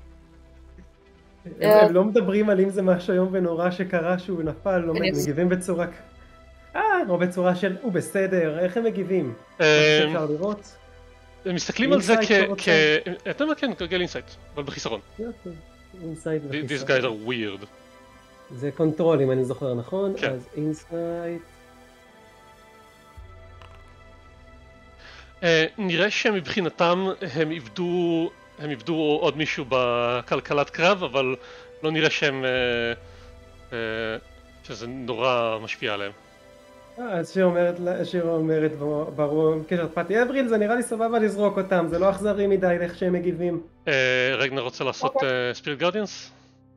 הם אה. הם לא מדברים על אם זה משהו איום ונורא שקרה שהוא נפל, לא אני- מגיבים בצורה... אה, או בצורה של הוא בסדר, איך הם מגיבים? אה, משהו שאפשר לראות? הם מסתכלים על זה Insight כ... אתה רוצה? כ- אתה יודע מה, כן, גלגל אינסייט, אבל בחיסרון. יופי. אינסייט These וחיסרון. guys are weird. זה קונטרול אם אני זוכר נכון, כן. אז אינסייט... אה, נראה שמבחינתם הם איבדו, הם איבדו עוד מישהו בכלכלת קרב, אבל לא נראה שהם... אה, אה, שזה נורא משפיע עליהם. אז שיר אומרת, שיר אומרת ברור, קשר פאטי אבריל, זה נראה לי סבבה לזרוק אותם, זה לא אכזרי מדי איך שהם מגיבים. רגנר רוצה לעשות ספיריט גרדיאנס?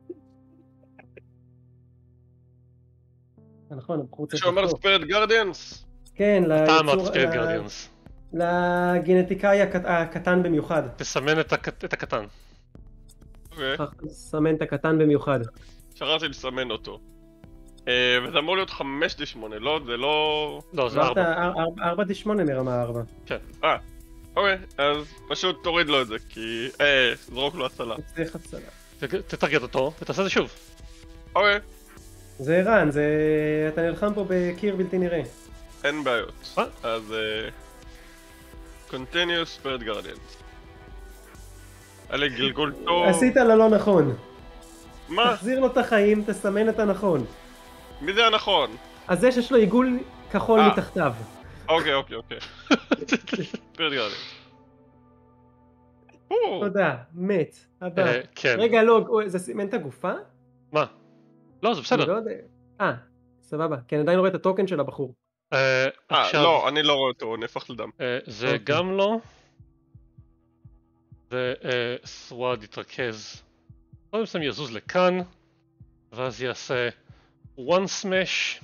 נכון, הם חוצה. שאומר ספיריט גרדיאנס? כן, אתה אמרת ספיריט גרדיאנס. לגנטיקאי הקטן במיוחד. תסמן את הקטן. אוקיי. תסמן את הקטן במיוחד. שכחתי לסמן אותו. וזה אמור להיות חמש די שמונה, לא? זה לא... לא, זה ארבע. ארבע די שמונה מרמה ארבע. כן. אה, אוקיי, אז פשוט תוריד לו את זה, כי... אה, זרוק לו הצלה. צריך הצלה. תתרגט אותו, ותעשה את זה שוב. אוקיי. זה ערן, זה... אתה נלחם פה בקיר בלתי נראה. אין בעיות. אז... Continuous Spirit Guardians. אלה גלגול טוב. עשית ללא נכון. מה? תחזיר לו את החיים, תסמן את הנכון. מי זה הנכון? אז זה שיש לו עיגול כחול מתחתיו. אוקיי, אוקיי, אוקיי. Spirit Guardians. תודה, מת. הבא. כן. רגע, לא, זה סימן את הגופה? מה? לא, זה בסדר. אה, סבבה, כי אני עדיין רואה את הטוקן של הבחור. אה, לא, אני לא רואה אותו, הוא נהפך לדם. זה גם לא. וסוואד יתרכז. קודם שהם יזוז לכאן, ואז יעשה one smash,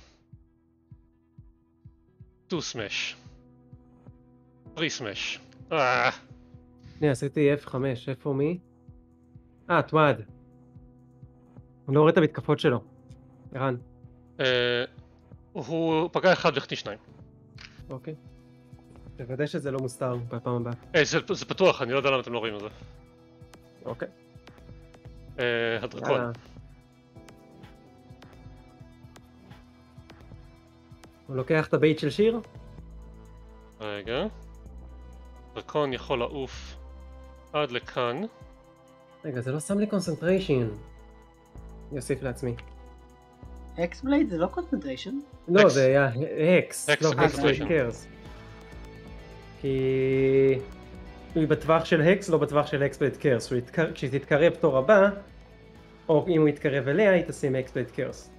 two smash, three smash. הנה, עשיתי אף חמש, איפה מי? אה, תוואד. אני לא רואה את המתקפות שלו. ערן. הוא פגע אחד והחטיא שניים. אוקיי. תוודא שזה לא מוסתר בפעם הבאה. זה פתוח, אני לא יודע למה אתם לא רואים את זה. אוקיי. הדרקון. הוא לוקח את הבית של שיר? רגע. הדרקון יכול לעוף עד לכאן. רגע, זה לא שם לי קונסנטריישן. אני אוסיף לעצמי. אקסבלייד זה לא קונסנטריישן? לא, זה היה הקס. הקס לא קונסנטריישן. כי... היא בטווח של הקס, לא בטווח של אקסבלייד קרס. כשהיא תתקרב תור הבא, או אם הוא יתקרב אליה, היא תשים אקסבלייד קרס.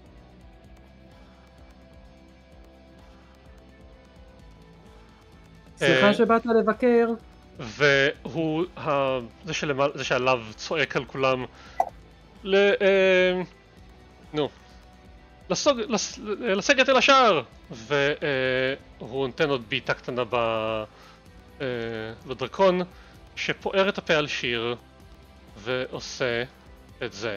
סליחה שבאת לבקר. והוא, זה שעליו צועק על כולם, נו, לסגת אל השער! והוא נותן עוד בעיטה קטנה בדרקון, שפוער את הפה על שיר, ועושה את זה.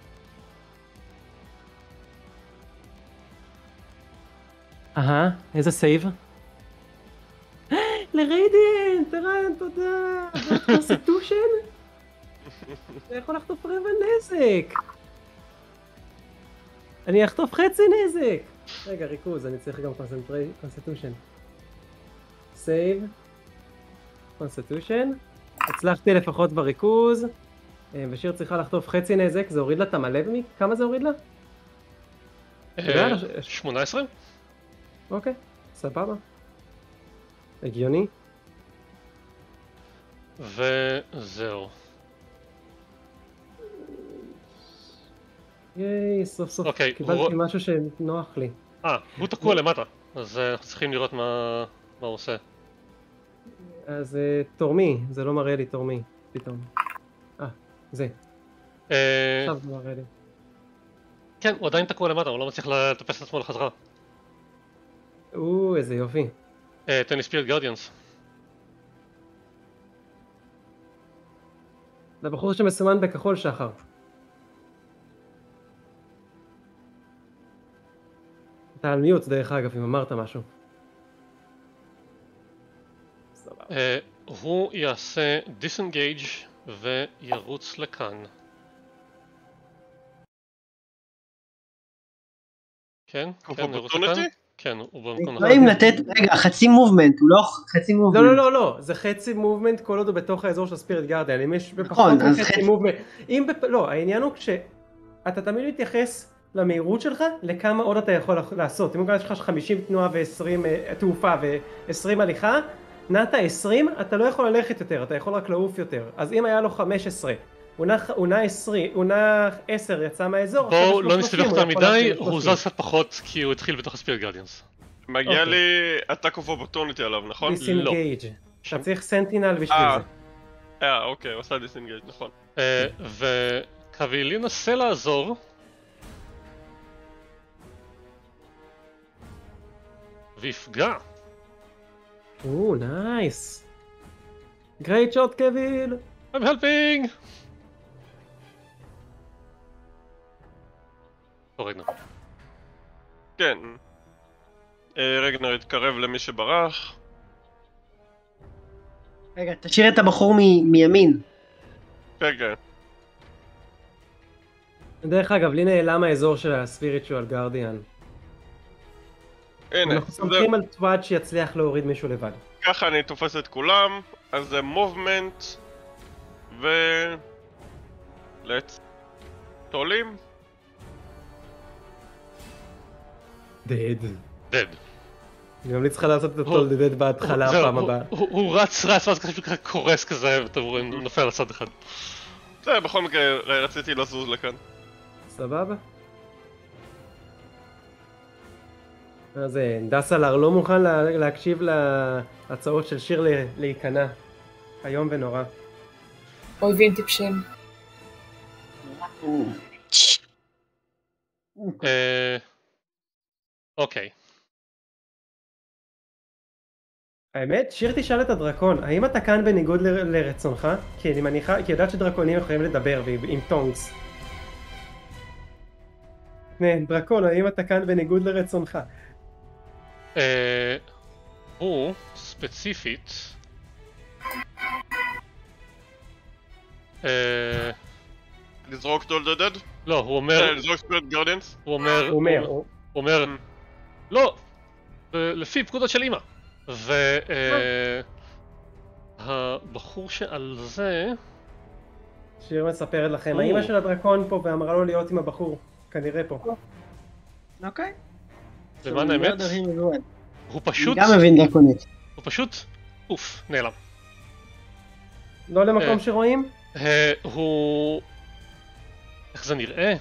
אהה, איזה סייב? לריידיאנט, ערן, תודה. קונסטיטושן? אתה יכול לחטוף רבע נזק. אני אחטוף חצי נזק. רגע, ריכוז, אני צריך גם קונסטיטושן. סייב. קונסטיטושן. הצלחתי לפחות בריכוז. ושיר צריכה לחטוף חצי נזק, זה הוריד לה את המלא במי? כמה זה הוריד לה? שמונה עשרה? אוקיי, סבבה. הגיוני. וזהו. ייי, סוף סוף okay, קיבלתי הוא... משהו שנוח לי. אה, הוא תקוע למטה, אז אנחנו צריכים לראות מה, מה הוא עושה. אז uh, תורמי, זה לא מראה לי תורמי, פתאום. אה, זה. עכשיו זה מראה לי. כן, הוא עדיין תקוע למטה, הוא לא מצליח לטפס את עצמו לחזרה. או, איזה יופי. תן לי ספיריט גרדיאנס. זה בחור שמסומן בכחול שחר. אתה על מיוט דרך אגב, אם אמרת משהו. הוא יעשה דיסנגייג' וירוץ לכאן. כן, כן, ירוץ לכאן. כן, הוא במקום נכון. אם לתת, רגע, חצי מובמנט, הוא לא חצי מובמנט. לא, לא, לא, לא, זה חצי מובמנט כל עוד הוא בתוך האזור של ספיריט גארדיאן, אם יש בפחות חצי מובמנט. לא, העניין הוא כשאתה תמיד מתייחס למהירות שלך, לכמה עוד אתה יכול לעשות. אם יש לך חמישים תנועה ו-עשרים תעופה ו-עשרים הליכה, נעת עשרים, אתה לא יכול ללכת יותר, אתה יכול רק לעוף יותר. אז אם היה לו חמש עשרה עונה עשרים, עונה עשר יצא מהאזור, בואו לא נסתבך יותר מדי, הוא זז קצת פחות כי הוא התחיל בתוך הספיריט גרדיאנס. מגיע לי attack of opportunity עליו, נכון? דיסינגייג'. אתה צריך סנטינל בשביל זה. אה, אוקיי, הוא עשה דיסינגייג', נכון. וקוויל ינסה לעזור. ויפגע. או, נייס. גרייט שוט קוויל. I'm helping! או רגנר. כן. רגנר התקרב למי שברח. רגע, תשאיר את הבחור מימין. כן, כן. דרך אגב, לי נעלם האזור של הספיריטואל גרדיאן. הנה, אנחנו סומכים על טוואט שיצליח להוריד מישהו לבד. ככה אני תופס את כולם, אז זה מובמנט ו... let's... תולים? דד. דד. גם לי צריכה לעשות את הטול דד בהתחלה הפעם הבאה. הוא רץ רץ ואז ככה קורס כזה ואתה רואה, הוא נופל על הצד אחד. זה, בכל מקרה רציתי לזוז לכאן. סבבה. אז דסלר לא מוכן להקשיב להצעות של שיר להיכנע. איום ונורא. אויבים טיפשים. אוקיי. האמת, שיר תשאל את הדרקון, האם אתה כאן בניגוד לרצונך? כי אני מניחה, כי יודעת שדרקונים יכולים לדבר עם טונגס. נה, דרקון, האם אתה כאן בניגוד לרצונך? הוא, ספציפית... לזרוק טול דד? לא, הוא אומר... לזרוק ספיריט גרדיאנס? הוא אומר... הוא אומר... הוא אומר... לא! לפי פקודות של אמא. והבחור שעל זה... שיר מספרת לכם, האמא של הדרקון פה ואמרה לו להיות עם הבחור, כנראה פה. אוקיי. למען האמת, הוא פשוט... אני גם מבין דרקונית. הוא פשוט... אוף, נעלם. לא למקום שרואים? הוא... איך זה נראה?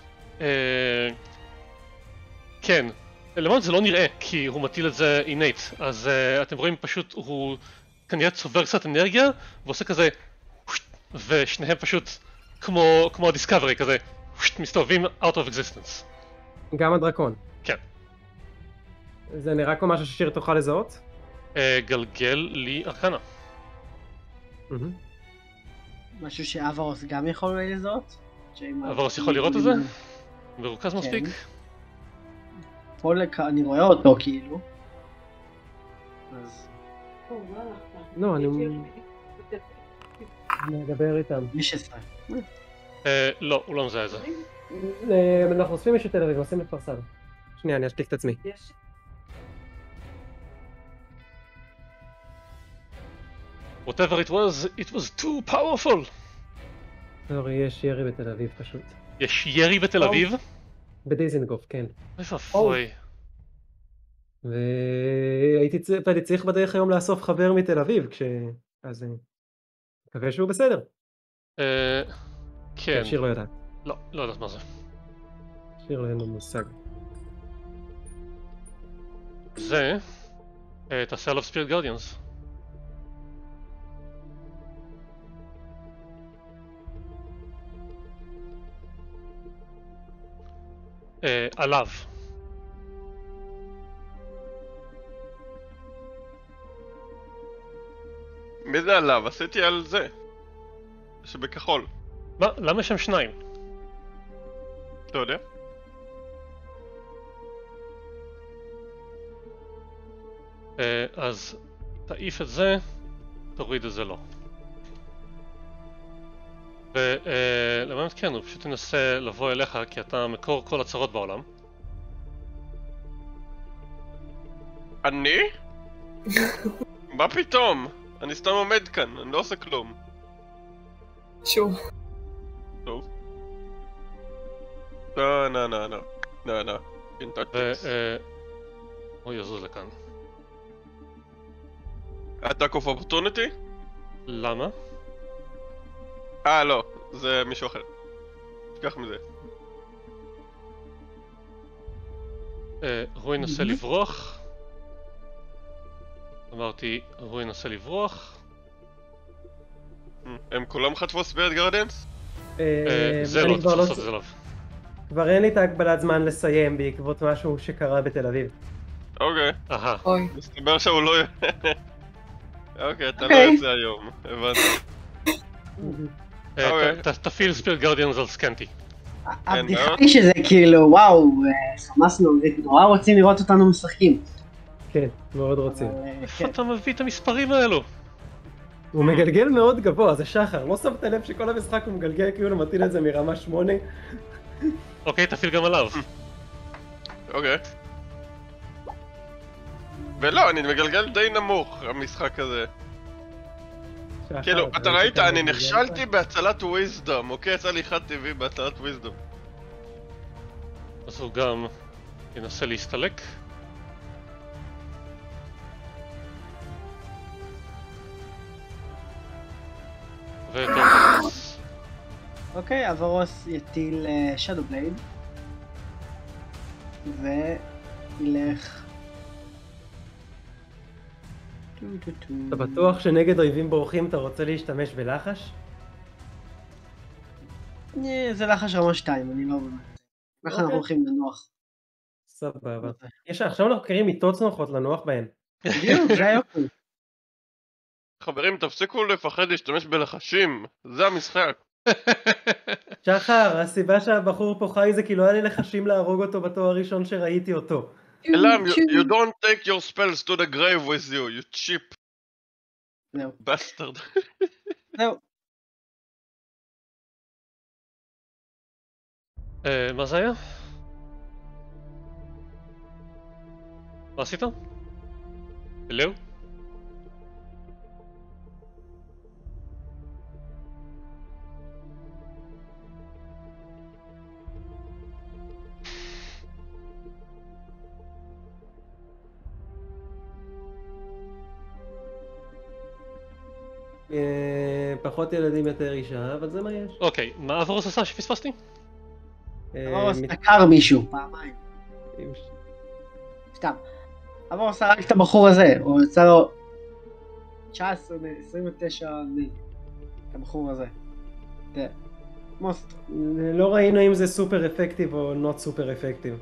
כן. למעט זה לא נראה, כי הוא מטיל את זה אינט, אז uh, אתם רואים פשוט, הוא כנראה צובר קצת אנרגיה, ועושה כזה, ושניהם פשוט, כמו, כמו הדיסקאברי, כזה, מסתובבים out of existence. גם הדרקון? כן. זה נראה כמו משהו ששיר תוכל לזהות? Uh, גלגל לי ארקנה. Mm-hmm. משהו שאברוס גם יכול לזהות? אברוס יכול לראות את זה? מרוכז מספיק? פה לק... אני רואה אותו כאילו. אז... לא, אני... אני אדבר איתם. שש עשרה. לא, הוא לא מזהה את זה. אנחנו אוספים מישהו תל אביב, עושים לפרסם. שנייה, אני אשתיק את עצמי. Whatever it was, it was too powerful. סורי, יש ירי בתל אביב פשוט. יש ירי בתל אביב? בדיזינגוף, כן. אוי ואבוי. והייתי צריך בדרך היום לאסוף חבר מתל אביב, כש... אז אני מקווה שהוא בסדר. כן. שיר לא יודעת. לא, לא יודעת מה זה. שיר לא אין לו מושג. זה, תעשה עליו ספיריט גרדיאנס. עליו. מי זה עליו? עשיתי על זה שבכחול. מה? למה יש שם שניים? אתה יודע? אז תעיף את זה, תוריד את זה לא. ולמעט כן, הוא פשוט ינסה לבוא אליך כי אתה מקור כל הצרות בעולם. אני? מה פתאום? אני סתם עומד כאן, אני לא עושה כלום. שוב. טוב. לא, לא, לא, לא. לא, לא. הוא יזוז לכאן. attack of opportunity? למה? אה, לא. זה מישהו אחר. תיקח מזה. הוא ינסה לברוח. אמרתי, הוא ינסה לברוח. הם כולם חטפו ספיריט גרדיאנס? זה לא, צריך לעשות את זה עליו. כבר אין לי את ההגבלת זמן לסיים בעקבות משהו שקרה בתל אביב. אוקיי. אהה. מסתבר שהוא לא... אוקיי, אתה לא יוצא היום, הבנתי. תפעיל ספיריט גרדיאנס על סקנטי. הבדיחה היא שזה כאילו, וואו, חמאסנו, נורא רוצים לראות אותנו משחקים. כן, מאוד רוצים. איפה אתה מביא את המספרים האלו? הוא מגלגל מאוד גבוה, זה שחר, לא שמת לב שכל המשחק הוא מגלגל כאילו מטיל את זה מרמה שמונה? אוקיי, תפעיל גם עליו. אוקיי. ולא, אני מגלגל די נמוך, המשחק הזה. כאילו, אתה ראית, אני נכשלתי בהצלת וויזדום, אוקיי? יצא לי אחד טבעי בהצלת וויזדום. אז הוא גם ינסה להסתלק. וטוב. אוקיי, אברוס יטיל שדו בלייד. וילך... אתה בטוח שנגד אויבים בורחים אתה רוצה להשתמש בלחש? זה לחש רמה שתיים, אני לא באמת. איך אנחנו הולכים לנוח? סבבה. יש עכשיו אנחנו קוראים מיטות נוחות לנוח בהן. בדיוק, זה היופי. חברים, תפסיקו לפחד להשתמש בלחשים, זה המשחק. שחר, הסיבה שהבחור פה חי זה כי לא היה לי לחשים להרוג אותו בתואר הראשון שראיתי אותו. אלם, you don't take your spells to the grave with you, you cheap bastard. זהו. מה זה היה? מה עשית? אלו? פחות ילדים יותר אישה, אבל זה מה יש. אוקיי, מה אברוס עשה שפספסתי? אברוס דקר מישהו, פעמיים. סתם. אברוס הרג את הבחור הזה, הוא יצא לו תשע עשרה, עשרים ותשע נגד. את הבחור הזה. זה מוסט. לא ראינו אם זה סופר אפקטיב או not סופר אפקטיב.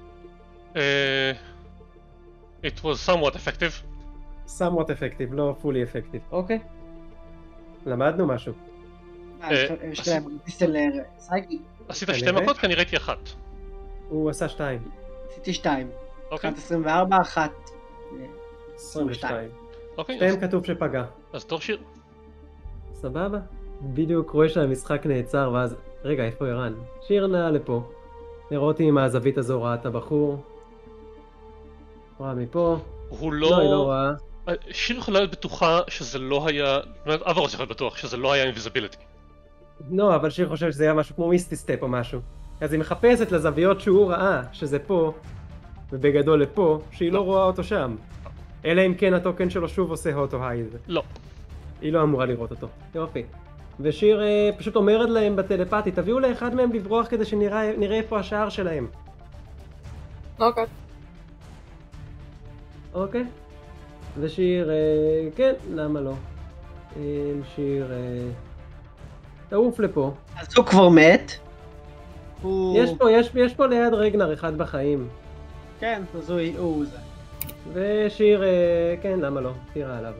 It was somewhat effective. somewhat effective, לא fully effective. אוקיי. למדנו משהו. יש להם דיסטל סייגי. עשית שתי מכות? כי אני ראיתי אחת. הוא עשה שתיים. עשיתי שתיים. אוקיי. אחת עשרים וארבע, אחת עשרים ושתיים. אוקיי. שתיים כתוב שפגע. אז תור שיר. סבבה. בדיוק רואה שהמשחק נעצר ואז... רגע, איפה ערן? שיר נע לפה. לראות אם מהזווית הזו ראה את הבחור. רואה מפה. הוא לא... לא, היא לא רואה. שיר יכולה להיות בטוחה שזה לא היה... אברוס יכול להיות בטוח שזה לא היה אינביזיביליטי. לא, אבל שיר חושב שזה היה משהו כמו מיסטי סטפ או משהו. אז היא מחפשת לזוויות שהוא ראה, שזה פה, ובגדול לפה, שהיא לא רואה אותו שם. אלא אם כן הטוקן שלו שוב עושה אוטו הייד. לא. היא לא אמורה לראות אותו. יופי. ושיר אה, פשוט אומרת להם בטלפתי, תביאו לאחד מהם לברוח כדי שנראה איפה השער שלהם. אוקיי. אוקיי. ושיר, אה, כן, למה לא? אה, שיר, אה, תעוף לפה. אז הוא כבר מת. יש פה, יש, יש פה ליד רגנר אחד בחיים. כן, אז הוא, הוא זה. ושיר, אה, כן, למה לא? תראה עליו.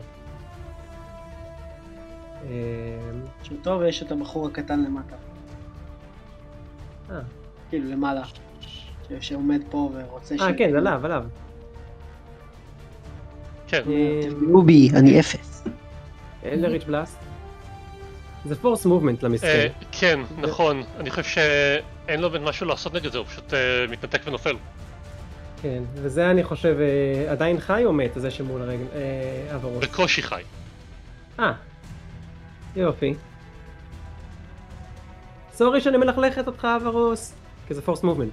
שהוא טוב ויש את הבחור הקטן למטה. אה. כאילו למעלה. שעומד פה ורוצה ש... אה, כן, זה עליו, עליו. כן. תפגעו בי, אני אפס. אין לריץ' בלאסט? זה פורס מובמנט למסכן. כן, נכון. אני חושב שאין לו בין משהו לעשות נגד זה, הוא פשוט מתנתק ונופל. כן, וזה אני חושב עדיין חי או מת, זה שמול הרגל, אברוס? בקושי חי. אה. יופי. סורי שאני מלכלכת אותך אברוס, כי זה פורס מובמנט.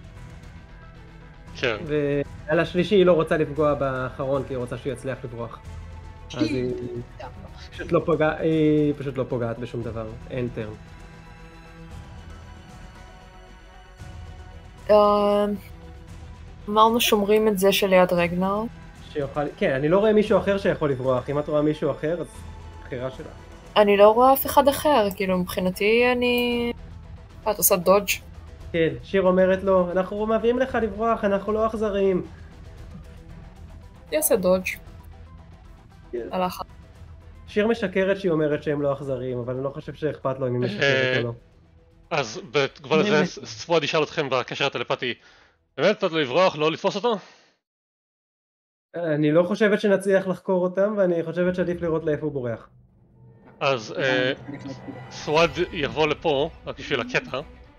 כן. ועל השלישי היא לא רוצה לפגוע באחרון כי היא רוצה שהוא יצליח לברוח. אז היא פשוט לא פוגעת, היא פשוט לא פוגעת בשום דבר, אין טרן. אמרנו שומרים את זה שליד רגנר. שיוכל... כן, אני לא רואה מישהו אחר שיכול לברוח. אם את רואה מישהו אחר, אז בחירה שלה. אני לא רואה אף אחד אחר, כאילו מבחינתי אני... את עושה דודג'? כן, שיר אומרת לו, אנחנו מביאים לך לברוח, אנחנו לא אכזריים. אני עושה דודג'. הלך. שיר משקרת שהיא אומרת שהם לא אכזריים, אבל אני לא חושב שאכפת לו אם היא משקרת או לא. אז בתגובה לזה, ספואד ישאל אתכם בקשר הטלפתי, באמת נתת לו לברוח, לא לתפוס אותו? אני לא חושבת שנצליח לחקור אותם, ואני חושבת שעדיף לראות לאיפה הוא בורח. אז ספואד יבוא לפה, רק בשביל הקטע,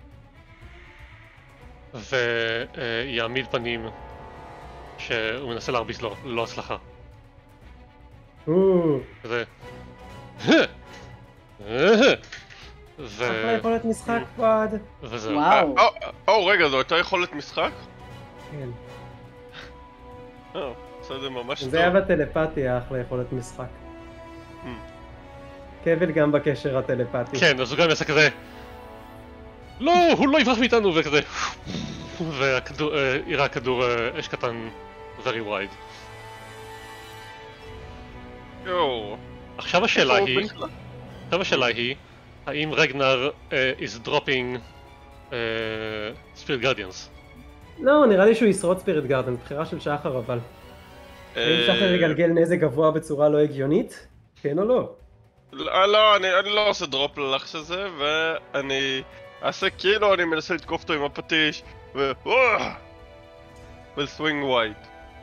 ויעמיד פנים שהוא מנסה להרביץ לו, ללא הצלחה. כזה... אחלה יכולת משחק פואד. וזהו. או רגע, זו הייתה יכולת משחק? כן. או, זה ממש טוב. זה היה בטלפתיה, אחלה יכולת משחק. קבל גם בקשר הטלפתי. כן, אז הוא גם יעשה כזה... לא, הוא לא יברח מאיתנו, וכזה... ויראה כדור אש קטן very wide. יואו. עכשיו השאלה היא... עכשיו השאלה היא... האם רגנר is dropping Spirit Guardians? לא, נראה לי שהוא ישרוד ספיריט גארדן, בחירה של שחר אבל. האם שחר יגלגל נזק גבוה בצורה לא הגיונית? כן או לא? לא, אני לא עושה דרופ ללחש הזה, ואני אעשה כאילו אני מנסה לתקוף אותו עם הפטיש, ו... וסווינג ווייד.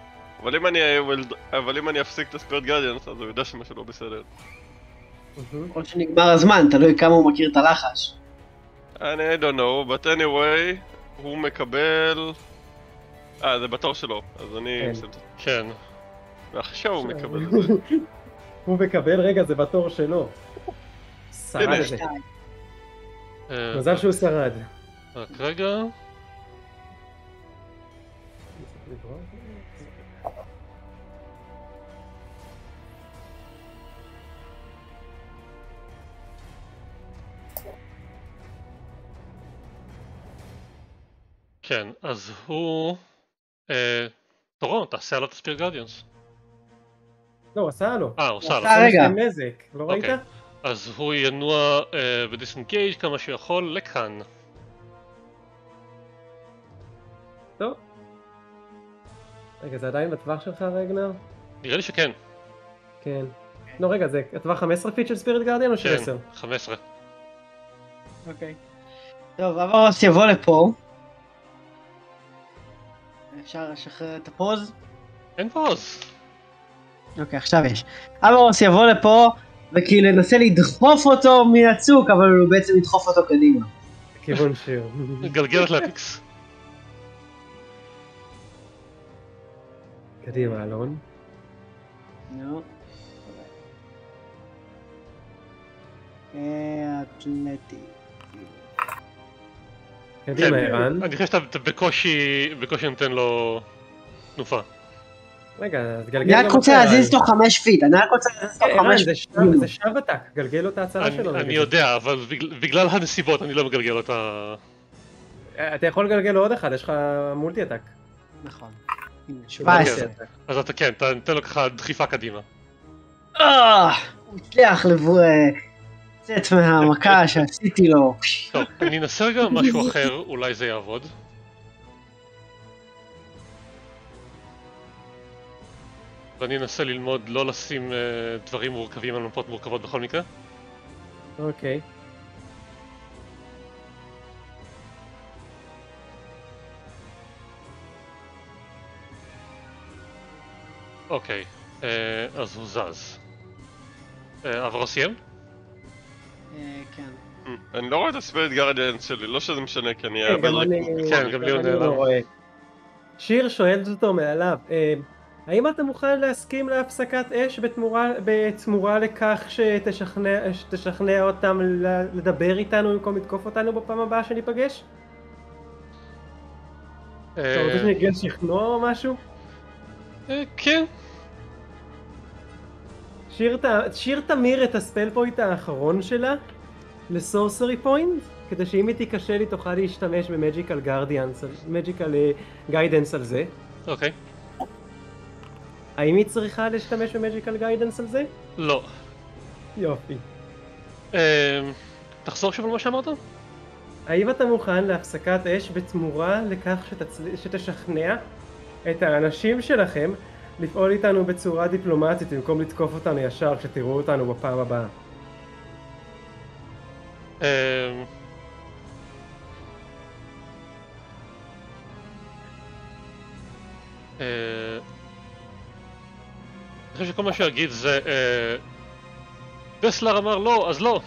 אבל אם אני אפסיק את הספיריט גארדיאנס, אז הוא יודע שמשהו לא בסדר. או שנגמר הזמן, תלוי כמה הוא מכיר את הלחש. אני I don't know, but anyway, הוא מקבל... אה, זה בתור שלו, אז אני... כן. ועכשיו הוא מקבל את זה. הוא מקבל, רגע, זה בתור שלו. שרד את זה. מזל שהוא שרד. רק רגע. כן, אז הוא... תורו, תעשה עליו את הספיריט גארדיאנס. לא, הוא עשה לו. אה, הוא עשה לו. רגע. נזק, לא ראית? אז הוא ינוע בדיסנגייג' כמה שהוא יכול לכאן. טוב. רגע, זה עדיין בטווח שלך רגנר? נראה לי שכן. כן. לא, רגע, זה הטווח חמש עשרה פיט של ספיריט גארדיאן או של עשר? כן, חמש עשרה. אוקיי. טוב, אברוס יבוא לפה. אפשר לשחרר את הפוז? אין פוז. אוקיי, עכשיו יש. אברוס יבוא לפה וכאילו ננסה לדחוף אותו מהצוק, אבל הוא בעצם ידחוף אותו קדימה. כיוון שיר. גלגל אתלטיקס. קדימה, אלון. נו. אתלטי. קדימה, ערן. אני חושב שאתה בקושי, בקושי נותן לו תנופה. רגע, אז גלגל... אני רק רוצה להזיז אותו חמש פיט, אני רק רוצה להזיז אותו חמש פיט. ערן, זה שב עתק, גלגל לו את ההצלה שלו. אני יודע, אבל בגלל הנסיבות אני לא מגלגל אותה... אתה יכול לגלגל לו עוד אחד, יש לך מולטי עתק. נכון. שבע עשרה. אז אתה כן, אתה נותן לו ככה דחיפה קדימה. אה, הוא הצליח לצאת מהמכה שעשיתי לו. טוב, אני אנסה רגע משהו אחר, אולי זה יעבוד. ואני אנסה ללמוד לא לשים דברים מורכבים על מפות מורכבות בכל מקרה. אוקיי. אוקיי, אז הוא זז. אברוס סיים? כן. אני לא רואה את הספיריט גארדיאנס שלי, לא שזה משנה כי אני אעבל ריקוד. כן, גם לי הוא נעלם. שיר שואלת אותו מעליו, האם אתה מוכן להסכים להפסקת אש בתמורה לכך שתשכנע אותם לדבר איתנו במקום לתקוף אותנו בפעם הבאה שניפגש? אתה רוצה שנגיע לשכנוע או משהו? כן. שיר תמיר את הספל פוינט האחרון שלה לסורסרי פוינט כדי שאם היא תיקשה לי תוכל להשתמש במג'יקל גרדיאנס, מג'יקל גיידנס על זה. אוקיי. האם היא צריכה להשתמש במג'יקל גיידנס על זה? לא. יופי. תחזור שוב על מה שאמרת? האם אתה מוכן להפסקת אש בתמורה לכך שתצל... שתשכנע את האנשים שלכם לפעול איתנו בצורה דיפלומטית במקום לתקוף אותנו ישר כשתראו אותנו בפעם הבאה? אני חושב שכל מה שיגיד זה דסלר אמר לא, אז לא.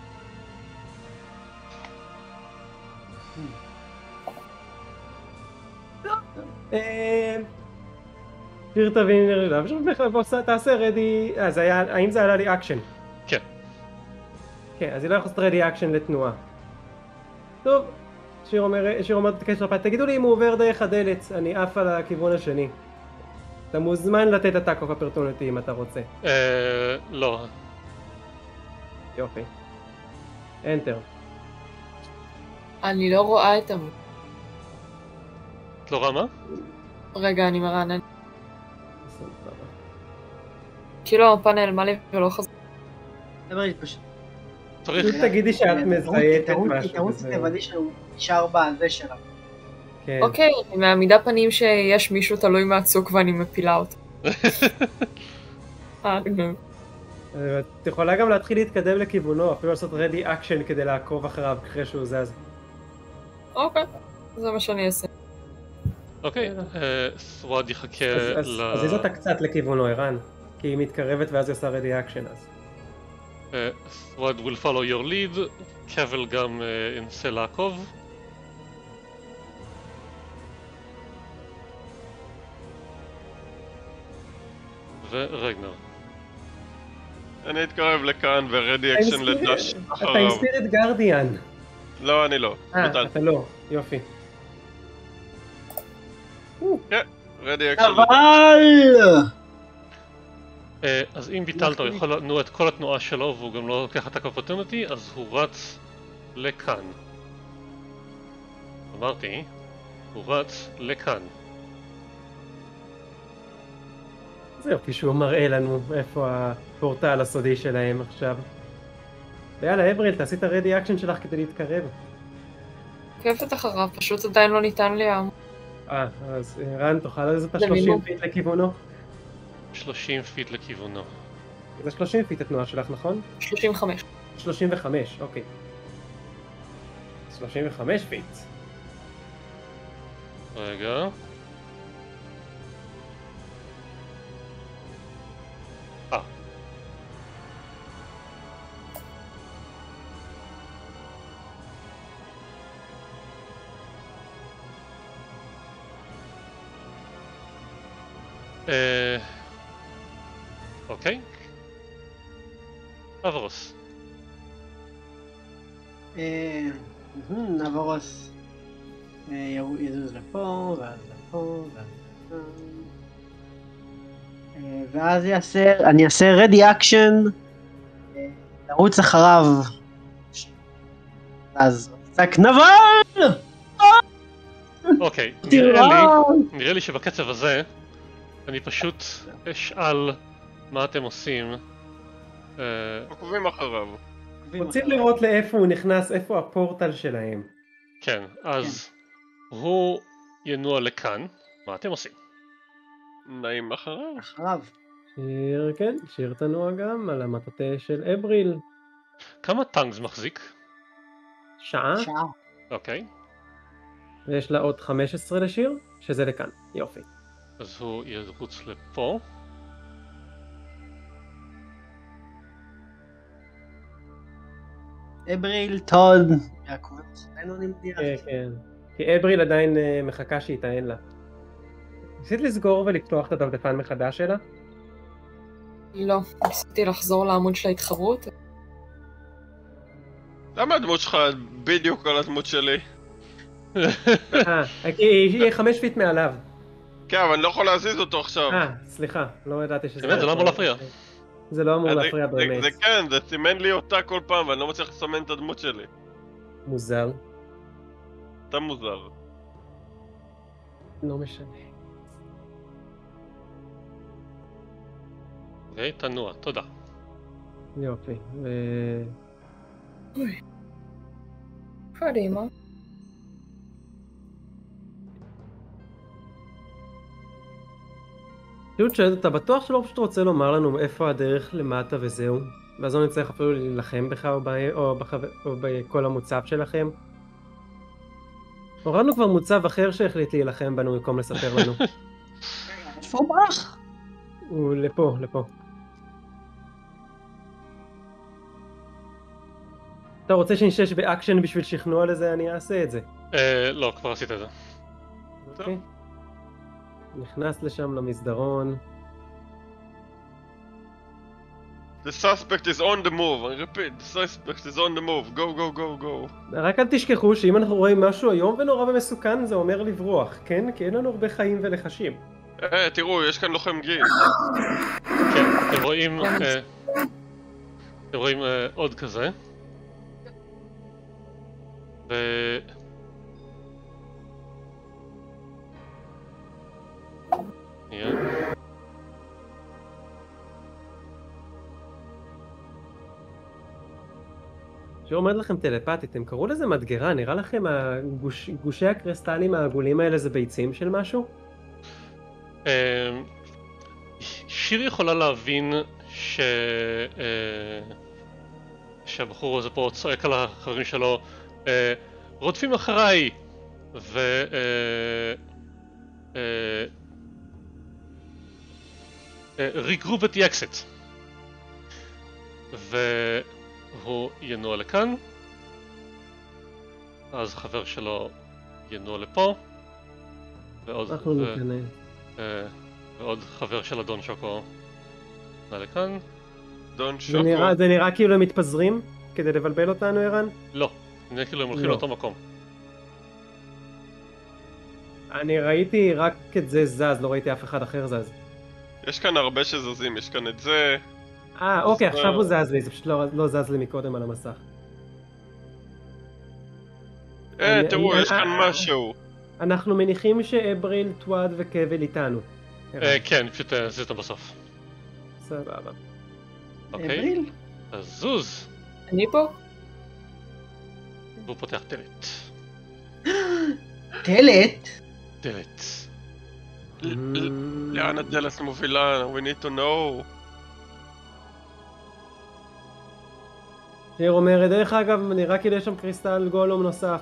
שיר תבין נראה, פשוט תעשה רדי, האם זה עלה לי אקשן? כן. כן, אז היא לא יכולה לעשות רדי אקשן לתנועה. טוב, שיר אומר תקש רפת, תגידו לי אם הוא עובר דרך הדלת, אני עף על הכיוון השני. אתה מוזמן לתת את הטאק אוף אופרטוניטי אם אתה רוצה. אה... לא. יופי. אנטר. אני לא רואה את המ... את לא רואה מה? רגע, אני מרענן. כאילו הפאנל מלא ולא חזר. אברית פשוט. צריך... תגידי שאת מזייתת משהו. תרוץ תוודאי שהוא נשאר בזה שלה. אוקיי, אני מעמידה פנים שיש מישהו תלוי מהצוק ואני מפילה אותו. את יכולה גם להתחיל להתקדם לכיוונו, אפילו לעשות רדי אקשן כדי לעקוב אחריו אחרי שהוא זז. אוקיי, זה מה שאני אעשה. אוקיי, סוואד יחכה ל... אז איזו אתה קצת לכיוונו, ערן, כי היא מתקרבת ואז היא עושה רדי אקשן אז. סוואד will follow your lead, קבל גם ינסה לעקוב. ורגנר. אני אתקרב לכאן ורדי אקשן לדש אחריו. אתה אינספיריט גרדיאן. לא, אני לא. אה, אתה לא. יופי. כן, רדי אקשן. אבל! אז אם ביטלת הוא יכול לנוע את כל התנועה שלו והוא גם לא לוקח את הקופורטוניטי, אז הוא רץ לכאן. אמרתי, הוא רץ לכאן. זה יופי שהוא מראה לנו איפה הפורטל הסודי שלהם עכשיו. ויאללה, אבריל, תעשי את הרדי אקשן שלך כדי להתקרב. כיפת אחריו, פשוט עדיין לא ניתן לי ים. אה, אז רן, תוכל לזה את ה-שלושים פיט לכיוונו? שלושים פיט לכיוונו. זה שלושים פיט התנועה שלך, נכון? שלושים וחמש. שלושים וחמש, אוקיי. שלושים וחמש פיט. רגע. אה. אה... אוקיי. אברוס. אה... אברוס. יזוז לפה, ואז לפה, ואז לפה. ואז יעשה, אני אעשה רדי אקשן, לרוץ אחריו. אז צק נבל! אוקיי, נראה לי, נראה לי שבקצב הזה אני פשוט אשאל מה אתם עושים. עוקבים אחריו. רוצים לראות לאיפה הוא נכנס, איפה הפורטל שלהם. כן, אז הוא ינוע לכאן, מה אתם עושים? נעים אחריו. אחריו. שיר, כן, שיר תנוע גם על המטוטה של אבריל. כמה טאנגס מחזיק? שעה. שעה. אוקיי. ויש לה עוד חמש עשרה לשיר, שזה לכאן. יופי. אז הוא ירוץ לפה. אבריל, טוד. יעקב, אצלנו נמדיח. כן, כן. כי אבריל עדיין מחכה שהיא תען לה. ניסית לסגור ולפתוח את הדפדפן מחדש שלה? לא, ניסיתי לחזור לעמוד של ההתחברות. למה הדמות שלך בדיוק על הדמות שלי? אה, היא חמש פיט מעליו. כן, אבל אני לא יכול להזיז אותו עכשיו. אה, סליחה, לא ידעתי שזה... באמת, זה לא אמור להפריע. זה לא אמור להפריע באמת. זה כן, זה סימן לי אותה כל פעם ואני לא מצליח לסמן את הדמות שלי. מוזר. אתה מוזר. לא משנה. אוקיי, תנוע, תודה. יופי. ו... אוי. איפה האמא? פשוט שואלת, אתה בטוח שלא פשוט רוצה לומר לנו איפה הדרך למטה וזהו? ואז לא נצטרך אפילו להילחם בך או, ב... או, בחבר... או בכל המוצב שלכם? הורדנו כבר מוצב אחר שהחליט להילחם בנו במקום לספר לנו. איפה הוא ברח? הוא לפה, לפה. אתה רוצה שנשש באקשן בשביל שכנוע לזה? אני אעשה את זה. אה, לא, כבר עשית את זה. אוקיי. נכנס לשם למסדרון. The suspect is on the move, I repeat, the suspect is on the move, go go go go. רק אל תשכחו שאם אנחנו רואים משהו איום ונורא ומסוכן זה אומר לברוח, כן? כי אין לנו הרבה חיים ולחשים. אה, תראו, יש כאן לוחם גיל. כן, אתם רואים... אה, אתם רואים אה, עוד כזה. ו... שנייה. שעומד לכם טלפתית, הם קראו לזה מדגרה, נראה לכם הגוש, גושי הקריסטלים העגולים האלה זה ביצים של משהו? אה, שיר יכולה להבין ש... אה, שהבחור הזה פה צועק על החברים שלו אה, רודפים אחריי ו... אה, אה, regroup at the exit והוא ינוע לכאן אז חבר שלו ינוע לפה ועוד, אנחנו ו... ניכנס. אה, ועוד חבר של אדון שוקו ינוע לכאן. דון זה שוקו. נראה, זה נראה כאילו הם מתפזרים כדי לבלבל אותנו, ערן? לא, נראה כאילו הם הולכים לא. לאותו מקום. אני ראיתי רק את זה זז, לא ראיתי אף אחד אחר זז. יש כאן הרבה שזזים, יש כאן את זה. אה, אוקיי, זה- עכשיו הוא זז לי, זה פשוט לא, לא זז לי מקודם על המסך. אה, אני- תראו, אני- יש כאן אה, משהו. אנחנו מניחים שאבריל, טואד וקבל איתנו. אה, כן, פשוט אה, זה בסוף. סבבה. אוקיי, אבריל? אז זוז, אני פה? והוא פותח דלת. דלת? דלת. ל- ל- לאן הדלת מובילה? We need to know. שיר אומרת, דרך אגב, נראה כאילו יש שם קריסטל גולום נוסף.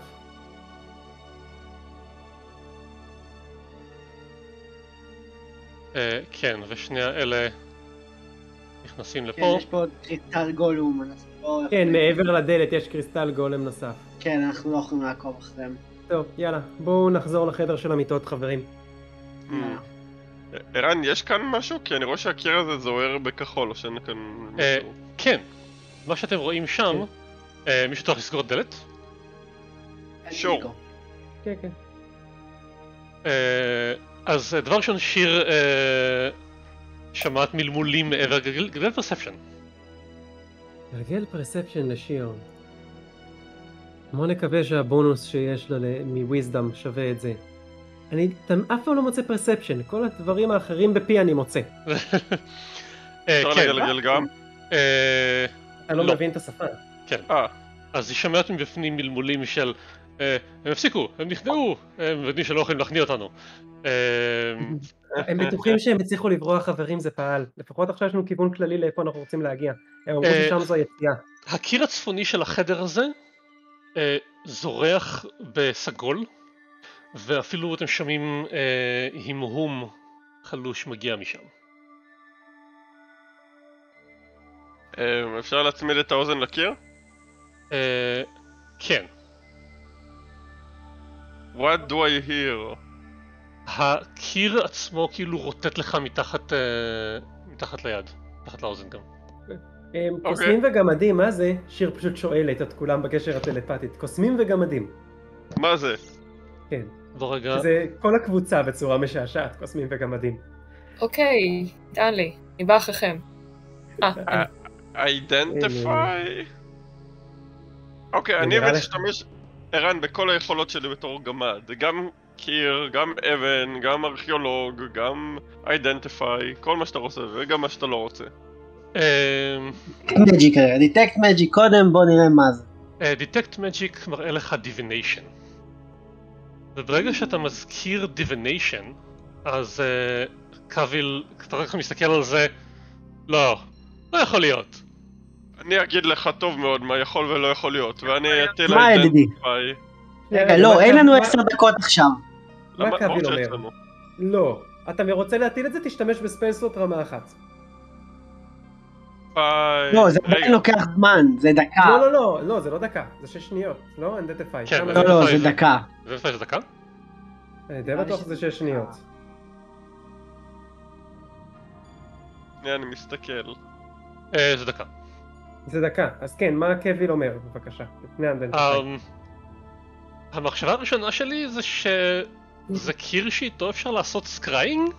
אה, כן, ושני האלה נכנסים כן, לפה. יש פה עוד קריסטל גולום, אנחנו לא... כן, מעבר לדלת יש קריסטל גולם נוסף. כן, אנחנו לא יכולים לעקוב אחריהם. טוב, יאללה, בואו נחזור לחדר של המיטות, חברים. Hmm. ערן, יש כאן משהו? כי אני רואה שהקיר הזה זוהר בכחול, או שאין כאן אה, משהו. כן, מה שאתם רואים שם, אה, מישהו צריך לסגור את דלת. שור. כן, כן. אה, אז אה, דבר ראשון, שיר אה, שמעת מלמולים מעבר גדל, גדל פרספשן. גלגל פרספשן לשיר. בוא נקווה שהבונוס שיש לה מוויזדם שווה את זה. אני אף פעם לא מוצא פרספשן, כל הדברים האחרים בפי אני מוצא. אה, אפשר כן, לגלגל גם? אה, אתה לא לא. מבין את השפה. כן. אה, אז היא שמעת מבפנים מלמולים של אה, הם הפסיקו, הם נכנעו, הם יודעים שלא יכולים להכניע אותנו. אה, הם בטוחים שהם הצליחו לברוח, חברים, זה פעל. לפחות עכשיו יש לנו כיוון כללי לאיפה אנחנו רוצים להגיע. הם אמרו אה, ששם זו היציאה. הקיר הצפוני של החדר הזה אה, זורח בסגול, ואפילו אתם שומעים אה, המהום חלוש מגיע משם. אה, אפשר להצמיד את האוזן לקיר? אה, כן. What do I hear? הקיר עצמו כאילו רוטט לך מתחת, אה, מתחת ליד, מתחת לאוזן גם. הם קוסמים וגמדים, מה זה? שיר פשוט שואלת את כולם בקשר הטלפתית. קוסמים וגמדים. מה זה? כן. בוא רגע. זה כל הקבוצה בצורה משעשעת, קוסמים וגמדים. אוקיי, תען לי, אני באה אחריכם. אה, אני. Identify? אוקיי, זה אני נראה לך- משתמש, ערן, בכל היכולות שלי בתור גמד. גם קיר, גם אבן, גם ארכיאולוג, גם אידנטיפיי, כל מה שאתה רוצה, וגם מה שאתה לא רוצה. מג'יק רגע, דיטקט מג'יק קודם, בוא נראה מה זה. דיטקט מג'יק מראה לך דיביניישן. וברגע שאתה מזכיר דיביניישן, אז קוויל, אתה רק מסתכל על זה, לא, לא יכול להיות. אני אגיד לך טוב מאוד מה יכול ולא יכול להיות, ואני אטיל מה, ידידי? אידנטיפיי. רגע, מה- לא, אין לנו מה- עשר דקות עכשיו. מה למה- קוויל שיש אומר? לנו? לא. אתה רוצה להטיל את זה, תשתמש בספייסלוט רמה אחת. פיי... לא, זה רגע, עדיין לוקח זמן, זה דקה. לא, לא, לא, לא, זה לא דקה, זה שש שניות, לא? אידנטיפיי. כן, כמה זה- לא, לא, זה- זה דקה. זה לפני דקה? אני די בטוח שזה שש שניות. שנייה, אני מסתכל. אה, זה דקה. זה דקה. אז כן, מה קוויל אומר, בבקשה? לפני האידנטיפיי. אמ, המחשבה הראשונה שלי זה שזה קיר שאיתו אפשר לעשות סקריינג?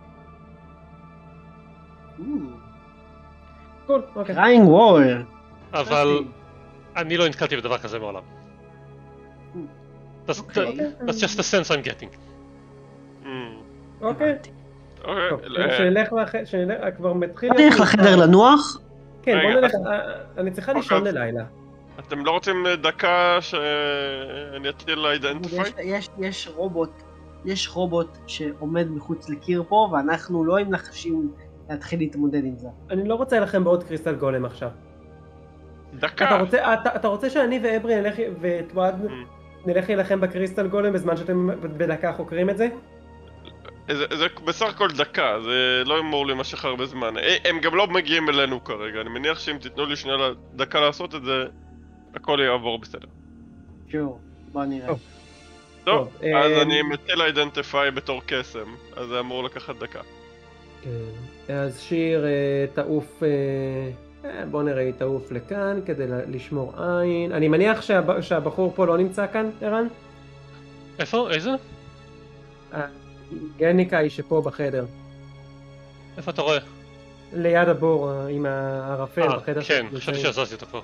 קול, אוקיי. קריינג וול. אבל אני לא נתקלתי בדבר כזה מעולם. That's, אוקיי. that's just the sense I'm getting. Hmm, אוקיי. אוקיי, טוב, ל- שנלך לח... שנלך, כבר מתחיל... בוא להיות נלך מאוחר. לחדר לנוח. כן, בוא רגע, נלך, אה, אני צריכה לישון אוקיי. ללילה. אתם לא רוצים דקה שאני אטיל אידנטיפיי? יש- יש- יש רובוט, יש רובוט שעומד מחוץ לקיר פה, ואנחנו לא עם נחשים להתחיל להתמודד עם זה. אני לא רוצה לכם בעוד קריסטל גולם עכשיו. אתה דקה! רוצה, אתה, אתה רוצה שאני ואברי נלך וטואד Hmm. נלך להילחם בקריסטל גולם בזמן שאתם בדקה חוקרים את זה? זה, זה בסך הכל דקה, זה לא אמור להימשך הרבה זמן. אה, הם גם לא מגיעים אלינו כרגע, אני מניח שאם תיתנו לי שנייה דקה לעשות את זה, הכל יעבור בסדר. שור, בוא נראה. טוב. טוב, טוב, אז אה, אני מטיל אידנטיפיי בתור קסם, אז זה אמור לקחת דקה. אז שיר אה, תעוף, אה, אה, בוא נראה, היא תעוף לכאן כדי ל- לשמור עין. אני מניח שהב, שהבחור פה לא נמצא כאן, ערן? איפה? איזה? גניקה היא שפה בחדר. איפה אתה רואה? ליד הבור אה, עם הערפל אה, בחדר. כן, שאנחנו חשבתי נמצאים. שעזזתי אותו כבר.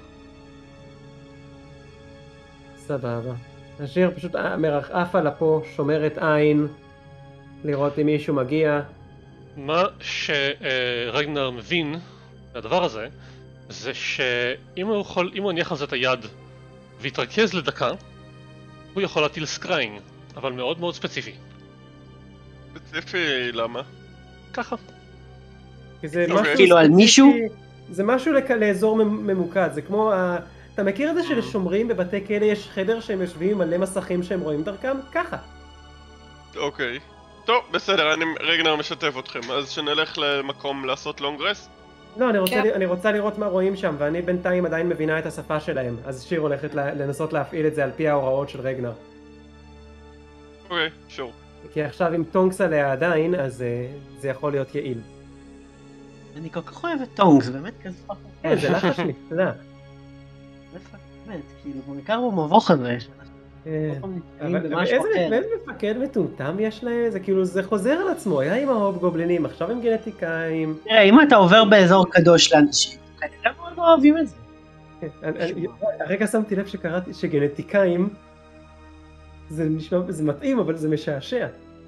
סבבה. השיר פשוט אה, מרח- עפה לה פה, שומרת עין, לראות אם מישהו מגיע. מה שרגנר מבין מהדבר הזה, זה שאם הוא יכול, אם הוא יניח על זה את היד ויתרכז לדקה, הוא יכול להטיל סקריינג, אבל מאוד מאוד ספציפי. ספציפי, למה? ככה. כי זה אוקיי. משהו כאילו על ספציפי- מישהו? זה משהו לכ- לאזור ממ- ממוקד, זה כמו ה... אתה מכיר את זה שלשומרים בבתי כלא יש חדר שהם יושבים עם מלא מסכים שהם רואים דרכם? ככה. אוקיי. טוב, בסדר, אני רגנר משתף אתכם, אז שנלך למקום לעשות לונג רסט? לא, אני רוצה, כן. לי- אני רוצה לראות מה רואים שם, ואני בינתיים עדיין מבינה את השפה שלהם, אז שיר הולכת ל- לנסות להפעיל את זה על פי ההוראות של רגנר. אוקיי, שור. כי עכשיו עם טונקס עליה עדיין, אז uh, זה יכול להיות יעיל. אני כל כך אוהב את טונג, זה באמת כזה פחות. כן, זה לחש נפלא. באמת, כאילו, בעיקר במבוך הזה. אה, כל פעם אבל נתקעים במשהו איזה אחר. איזה מפקד מטומטם יש להם? זה כאילו, זה חוזר על עצמו, היה עם ההופ גובלינים, עכשיו עם גנטיקאים. תראה, אם אתה עובר באזור קדוש לאנשים, כנראה מאוד לא אוהבים את זה. אני- אני- הרגע שמתי לב שקראתי שגנטיקאים, זה נשמע, זה מתאים, אבל זה משעשע.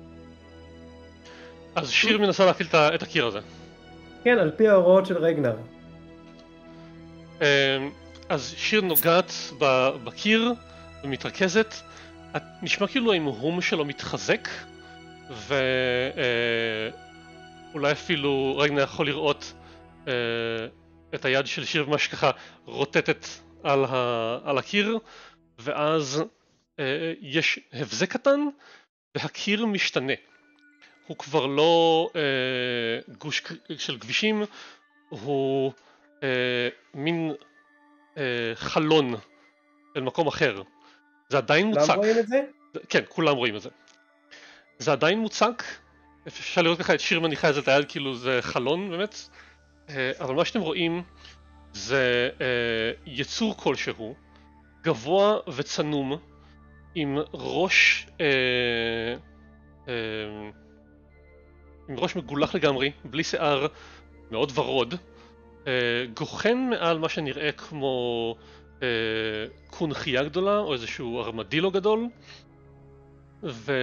אז שיר מנסה להפעיל את ה- את הקיר הזה. כן, על פי ההוראות של רגנר. אמ, אז שיר נוגעת ב- בקיר ומתרכזת. את נשמע כאילו ההמהום שלו מתחזק, ואולי אפילו רגנר יכול לראות אה, את היד של שיר ממש ככה רוטטת על, ה- על הקיר, ואז אה, יש הבזק קטן והקיר משתנה. הוא כבר לא אה, גוש ק- של כבישים, הוא אה, מין אה, חלון אל מקום אחר. זה עדיין כולם מוצק. רואים את זה? כן, כולם רואים את זה. זה עדיין מוצק. אפשר לראות ככה את שיר מניחה את זה את היד כאילו זה חלון באמת. אה, אבל מה שאתם רואים זה אה, יצור כלשהו, גבוה וצנום, עם ראש אה, אה, עם ראש מגולח לגמרי, בלי שיער, מאוד ורוד, אה, גוחן מעל מה שנראה כמו קונחייה גדולה או איזשהו ארמדילו גדול, ו...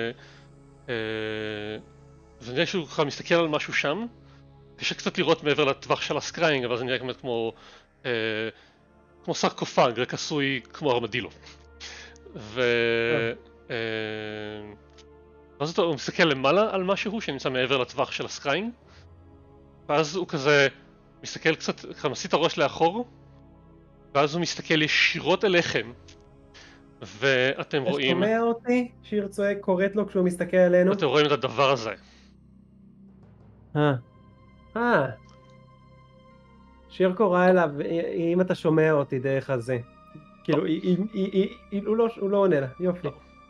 זה נראה שהוא ככה מסתכל על משהו שם. קשה קצת לראות מעבר לטווח של הסקריינג, אבל זה נראה באמת כמו כמו סרקופג, רק עשוי כמו ארמדילו. ו... ואז הוא מסתכל למעלה על משהו שנמצא מעבר לטווח של הסקריינג, ואז הוא כזה מסתכל קצת, ככה מסית את הראש לאחור, ואז הוא מסתכל ישירות אליכם, ואתם רואים... אתה שומע אותי? שיר צועק קוראת לו כשהוא מסתכל עלינו? ואתם רואים את הדבר הזה. אה. אה. שיר קורא אליו, אם אתה שומע אותי דרך הזה. כאילו, הוא לא עונה לה, יופי.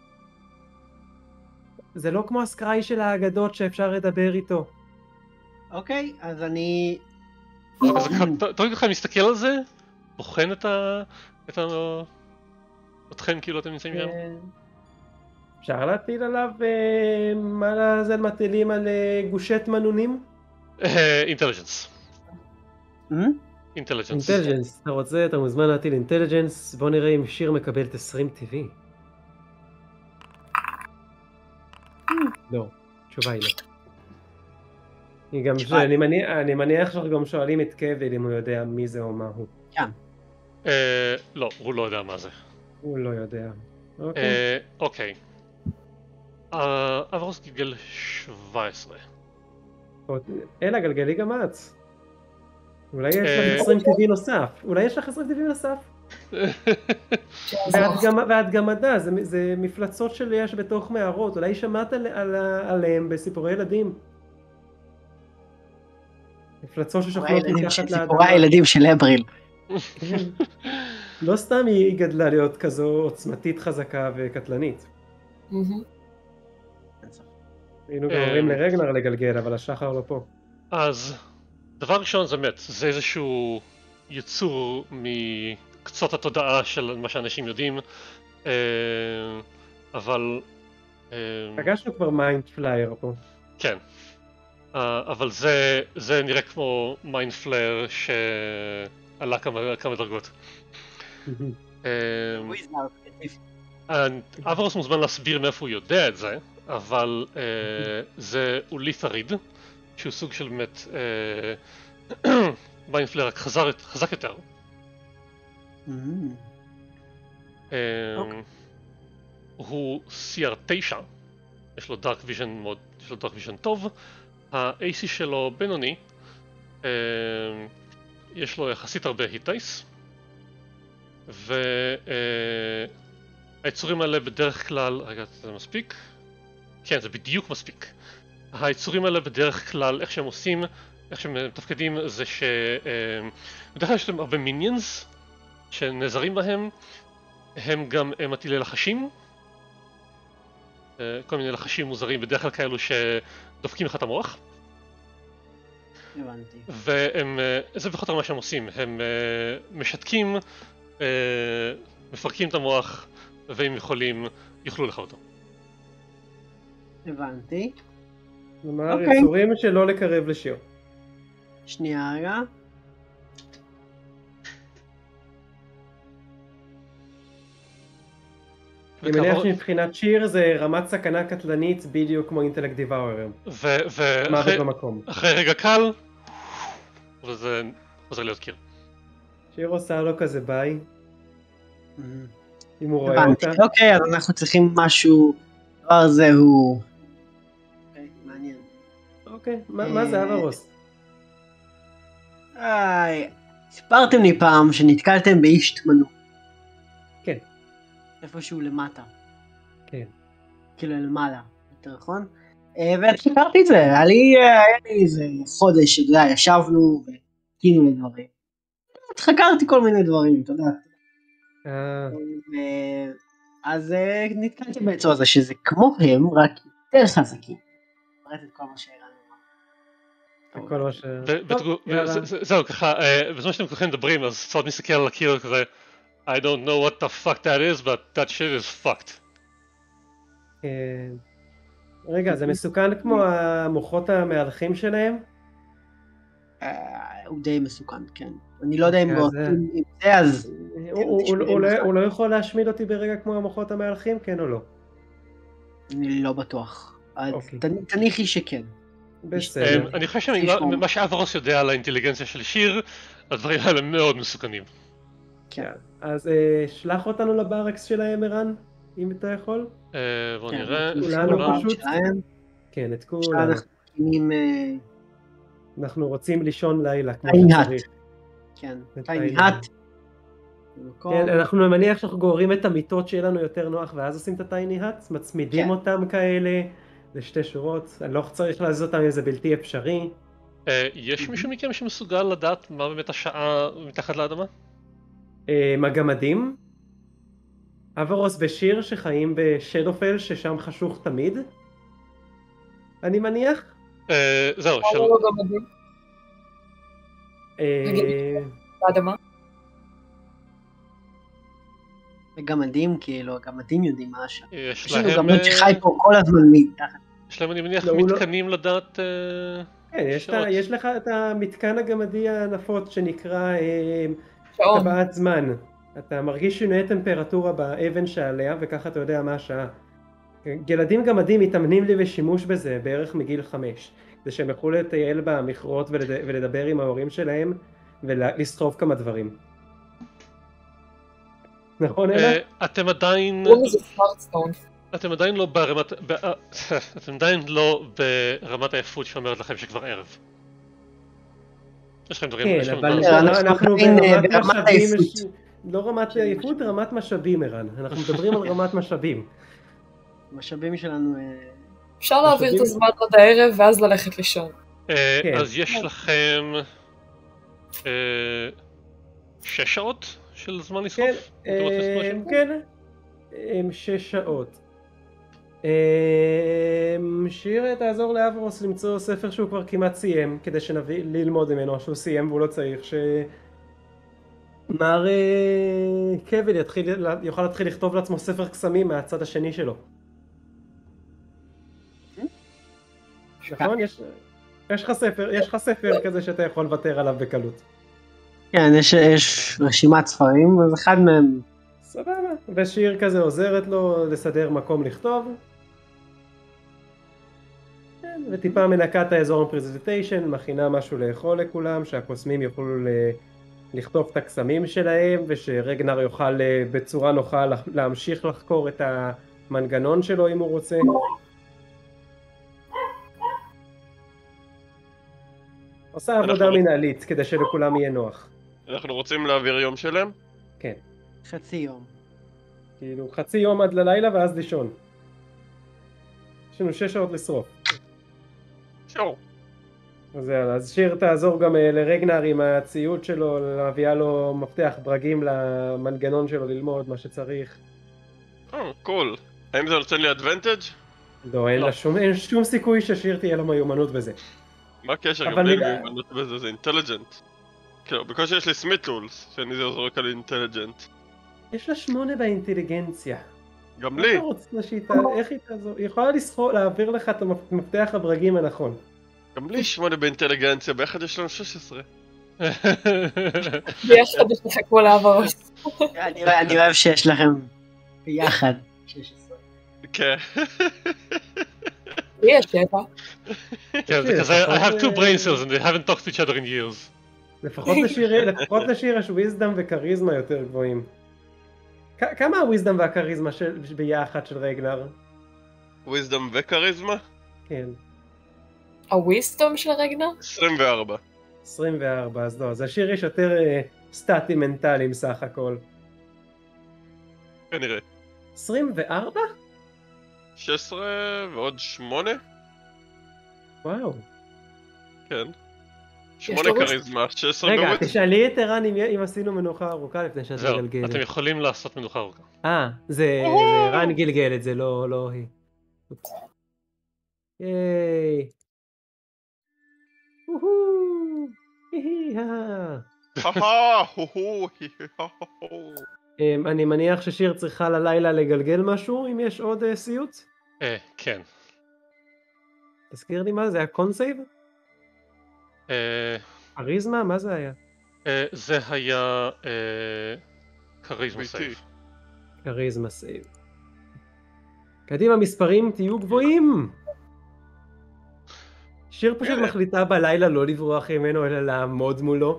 זה לא כמו הסקראי של האגדות שאפשר לדבר איתו. אוקיי, אז אני... אתה רגע מסתכל על זה, בוחן את ה... את ה... אתכם כאילו אתם נמצאים שם? אפשר להטיל עליו מה לזה מטילים על גושת מנונים? אינטליג'נס. אינטליג'נס. אינטליג'נס, אתה רוצה, אתה מוזמן להטיל אינטליג'נס, בוא נראה אם שיר מקבלת עשרים טבעי. לא, תשובה היא לא. היא גם, אני מניח שאנחנו גם שואלים את קוויל אם הוא יודע מי זה או מה הוא. כן. לא, הוא לא יודע מה זה. הוא לא יודע. אוקיי. אברוס גלגל שבע עשרה. אלא גלגלי גם את. אולי יש לך עשרים טבעי נוסף. אולי יש לך עשרים טבעי נוסף. ואת גם מדע, זה מפלצות שיש בתוך מערות. אולי שמעת עליהם בסיפורי ילדים. מפלצות ששוכנות מתחת לאדמה. סיפורי הילדים של אבריל. לא סתם היא גדלה להיות כזו עוצמתית חזקה וקטלנית. היינו גם אומרים לרגנר לגלגל, אבל השחר לא פה. אז דבר ראשון זה באמת, זה איזשהו יצור מקצות התודעה של מה שאנשים יודעים, אבל... פגשנו כבר מיינד פלייר פה. כן, אבל זה נראה כמו מיינד פלייר שעלה כמה דרגות. אברוס מוזמן להסביר מאיפה הוא יודע את זה, אבל זה אולית'ריד, שהוא סוג של באמת מיינד פלייר רק חזק יותר. הוא סי אר תשע, יש לו דארק ויז'ן מאוד, יש לו דארק ויז'ן טוב, ה-איי סי שלו בינוני, יש לו יחסית הרבה היט דייס, והיצורים האלה בדרך כלל, רגע, זה מספיק? כן, זה בדיוק מספיק. היצורים האלה בדרך כלל, איך שהם עושים, איך שהם מתפקדים, זה ש... בדרך כלל יש להם הרבה מיניונס שנעזרים בהם, הם גם מטילי לחשים, כל מיני לחשים מוזרים, בדרך כלל כאלו שדופקים לך את המוח. הבנתי. והם, זה פחות או מה שהם עושים, הם משתקים, מפרקים את המוח, והם יכולים, יוכלו לך אותו. הבנתי. כלומר, יצורים שלא לקרב לשיר. שנייה רגע. אני מניח שמבחינת שיר זה רמת סכנה קטלנית בדיוק כמו אינטלקט דיוואורר. מוות במקום. אחרי רגע קל, וזה חוזר להיות קיר. שיר עושה לו כזה ביי. אם הוא רואה אותה. אוקיי, אז אנחנו צריכים משהו, הדבר הזה הוא... אוקיי, מעניין. אוקיי, מה זה אברוס? איי, סיפרתם לי פעם שנתקלתם באיש תמנו. כן. איפשהו למטה. כן. כאילו למעלה, יותר נכון? והתחקרתי את זה, היה לי איזה חודש, אתה יודע, ישבנו וקינו לדברים. התחקרתי כל מיני דברים, אתה יודע. אז נתקלתי בעצם הזה שזה כמו הם, רק יותר חזקים. פרט את כל מה שהראינו. כל מה ש... זהו, ככה, בזמן שאתם כולכם מדברים, אז צורת מסתכל על הקיר כזה, I don't know what the fuck that is, but that shit is fucked. רגע, זה מסוכן כמו המוחות המהלכים שלהם? הוא די מסוכן, כן. אני לא יודע אם באותים עם זה, אז... הוא לא יכול להשמיד אותי ברגע כמו המוחות המהלכים, כן או לא? אני לא בטוח. תניחי שכן. בסדר. אני חושב שמה שאברוס יודע על האינטליגנציה של שיר, הדברים האלה מאוד מסוכנים. כן. אז שלח אותנו לברקס שלהם, ערן, אם אתה יכול. בוא נראה. כולנו פשוט. כן, את כולנו. אנחנו רוצים לישון לילה כמו שצריך. כן, טייני-האט. כן, אנחנו מניח שאנחנו גוררים את המיטות שיהיה לנו יותר נוח, ואז עושים את הטייני-האט, מצמידים אותם כאלה לשתי שורות, אני לא צריך להזיז אותם אם זה בלתי אפשרי. יש מישהו מכם שמסוגל לדעת מה באמת השעה מתחת לאדמה? הגמדים, אברוס ושיר שחיים בשדופל ששם חשוך תמיד, אני מניח. זהו, של... באדמה? גמדים, כאילו, הגמדים יודעים מה השעה. יש לנו גמד שחי פה כל הזמן מתחת. יש להם, אני מניח, מתקנים לדעת... כן, יש לך את המתקן הגמדי הנפוץ שנקרא טבעת זמן. אתה מרגיש שינוי טמפרטורה באבן שעליה, וככה אתה יודע מה השעה. ילדים גמדים מתאמנים לי בשימוש בזה בערך מגיל חמש. זה שהם יכולו לטייל במכרות ולדבר עם ההורים שלהם, ולסחוב כמה דברים. נכון, אלה? אתם עדיין... אתם עדיין לא ברמת... אתם עדיין לא ברמת העייפות שאומרת לכם שכבר ערב. יש לכם דברים... כן, אבל אנחנו ברמת עייפות. לא רמת עייפות, רמת משאבים, ערן. אנחנו מדברים על רמת משאבים. משאבים שלנו... אפשר להעביר את הזמן עד הערב ואז ללכת לישון. אז יש לכם... שש שעות של זמן לסחוף? כן, שש שעות. שיר, תעזור לאברוס למצוא ספר שהוא כבר כמעט סיים, כדי שנביא ללמוד ממנו שהוא סיים והוא לא צריך, שמר קוויל יוכל להתחיל לכתוב לעצמו ספר קסמים מהצד השני שלו. נכון? יש לך ספר, יש לך ספר כזה שאתה יכול לוותר עליו בקלות. כן, יש רשימת ספרים, אז אחד מהם... סבבה, ושיר כזה עוזרת לו לסדר מקום לכתוב. וטיפה מנקה את האזור הפרזנטיישן, מכינה משהו לאכול לכולם, שהקוסמים יוכלו לכתוב את הקסמים שלהם, ושרגנר יוכל בצורה נוחה להמשיך לחקור את המנגנון שלו אם הוא רוצה. עושה עבודה מנהלית כדי שלכולם יהיה נוח. אנחנו רוצים להעביר יום שלם? כן. חצי יום. כאילו חצי יום עד ללילה ואז לישון. יש לנו שש שעות לשרוף. שור. אז יאללה, אז שיר תעזור גם לרגנר עם הציוד שלו, להביאה לו מפתח ברגים למנגנון שלו ללמוד מה שצריך. אה, קול. האם זה נותן לי אדוונטג'? לא, אין לה שום, אין שום סיכוי ששיר תהיה לו מיומנות בזה. מה הקשר? גם לי מיומנות בזה, זה אינטליג'נט. כאילו, בקושי יש לי סמית טולס, שאני זה זורק על אינטליג'נט. יש לה שמונה באינטליגנציה. גם לי. איך היא תעזור? היא יכולה להעביר לך את המפתח הברגים הנכון. גם לי שמונה באינטליגנציה, ביחד יש לנו שש עשרה. ביחד יש לך כמו לעברוס. אני אוהב שיש לכם ביחד שש עשרה. כן. לי יש שבע. כן, because I have two brain cells and they haven't talked to each other in years. לפחות לשיר יש וויזדם וכריזמה יותר גבוהים. כמה הוויזדם והכריזמה ביחד של רגנר? וויזדם וכריזמה? כן. הוויזדום של רגנר? עשרים וארבע. עשרים וארבע, אז לא, אז השיר יש יותר סטטים מנטליים סך הכל. כנראה. עשרים וארבע? שש עשרה ועוד שמונה? וואו. כן. שמונה כריזמה, שש עשרה רגע, תשאלי את ערן אם עשינו מנוחה ארוכה לפני שאתה גלגל. זהו, אתם יכולים לעשות מנוחה ארוכה. אה, זה ערן גלגל את זה, לא היא. ייי. הוהו. אני מניח ששיר צריכה ללילה לגלגל משהו, אם יש עוד סיוט? אה, כן. תזכיר לי מה זה, היה קונסייב? אה... אריזמה? מה זה היה? זה היה... כריזמה סייב. כריזמה סייב. קדימה מספרים, תהיו גבוהים! שיר פשוט מחליטה בלילה לא לברוח ממנו, אלא לעמוד מולו.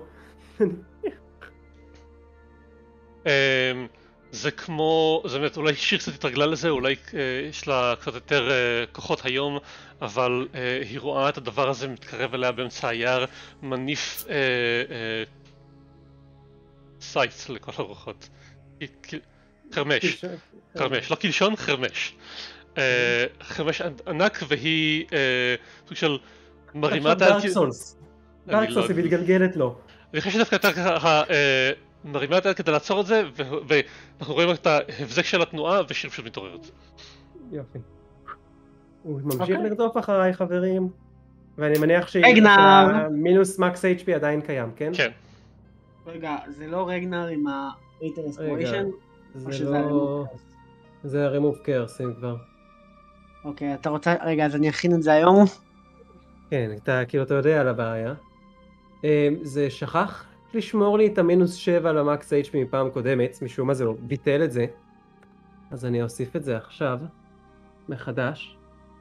זה כמו, זה באמת, אולי שיר קצת התרגלה לזה, אולי יש לה קצת יותר כוחות היום, אבל היא רואה את הדבר הזה מתקרב אליה באמצע היער, מניף סייץ לכל הרוחות. חרמש, חרמש, לא קלשון, חרמש. חרמש ענק, והיא סוג של מרימה את... דארק סולס. דארק סולס היא מתגלגלת לו. אני חושב שדווקא יותר ככה מרימה את היד כדי לעצור את זה, ואנחנו רואים את ההבזק של התנועה ושיר פשוט מתעוררת. יופי. הוא ממשיך לרדוף אחריי חברים, ואני מניח שהמינוס מקס אייץ' פי עדיין קיים, כן? כן. רגע, זה לא רגנר עם ה-Rate Restoration? זה לא... זה ה-Remove Curse כבר. אוקיי, אתה רוצה... רגע, אז אני אכין את זה היום? כן, אתה כאילו אתה יודע על הבעיה. זה שכח לשמור לי את המינוס שבע למקס אייץ' פי מפעם קודמת, משום מה זה לא ביטל את זה. אז אני אוסיף את זה עכשיו, מחדש.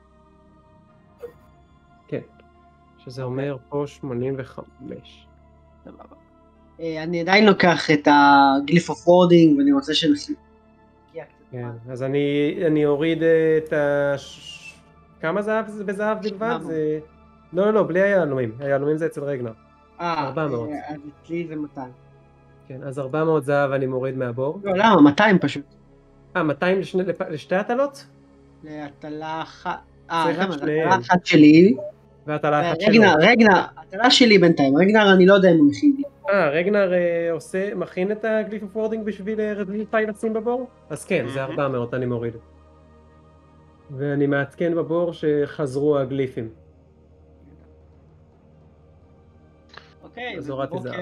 כן, שזה אומר פה שמונים וחמש. אני עדיין לוקח את הגליף אוף וורדינג ואני רוצה שנשים. כן, אז אני אני אוריד את ה... כמה זהב זה בזהב בלבד? זה... לא, לא, לא, בלי היהלומים. היהלומים זה אצל רגנר. אה, ארבע מאות. אז אצלי זה מאתיים. כן, אז ארבע מאות זהב אני מוריד מהבור. לא, למה? מאתיים פשוט. אה, מאתיים לשני, לשתי הטלות? להטלה אחת. אה, צריך את למה? שניהם. הטלה אחת שלי. והטלה אחת שלו. רגנר, רגנר, הטלה שלי בינתיים. רגנר אני לא יודע אם הוא הכין לי. אה, רגנר אה, עושה, מכין את הגליף אוף וורדינג בשביל רביעי לשים בבור? אז כן, זה ארבע מאות אני מוריד. ואני מעדכן בבור שחזרו הגליפים. אוקיי, אז הורדתי זהב.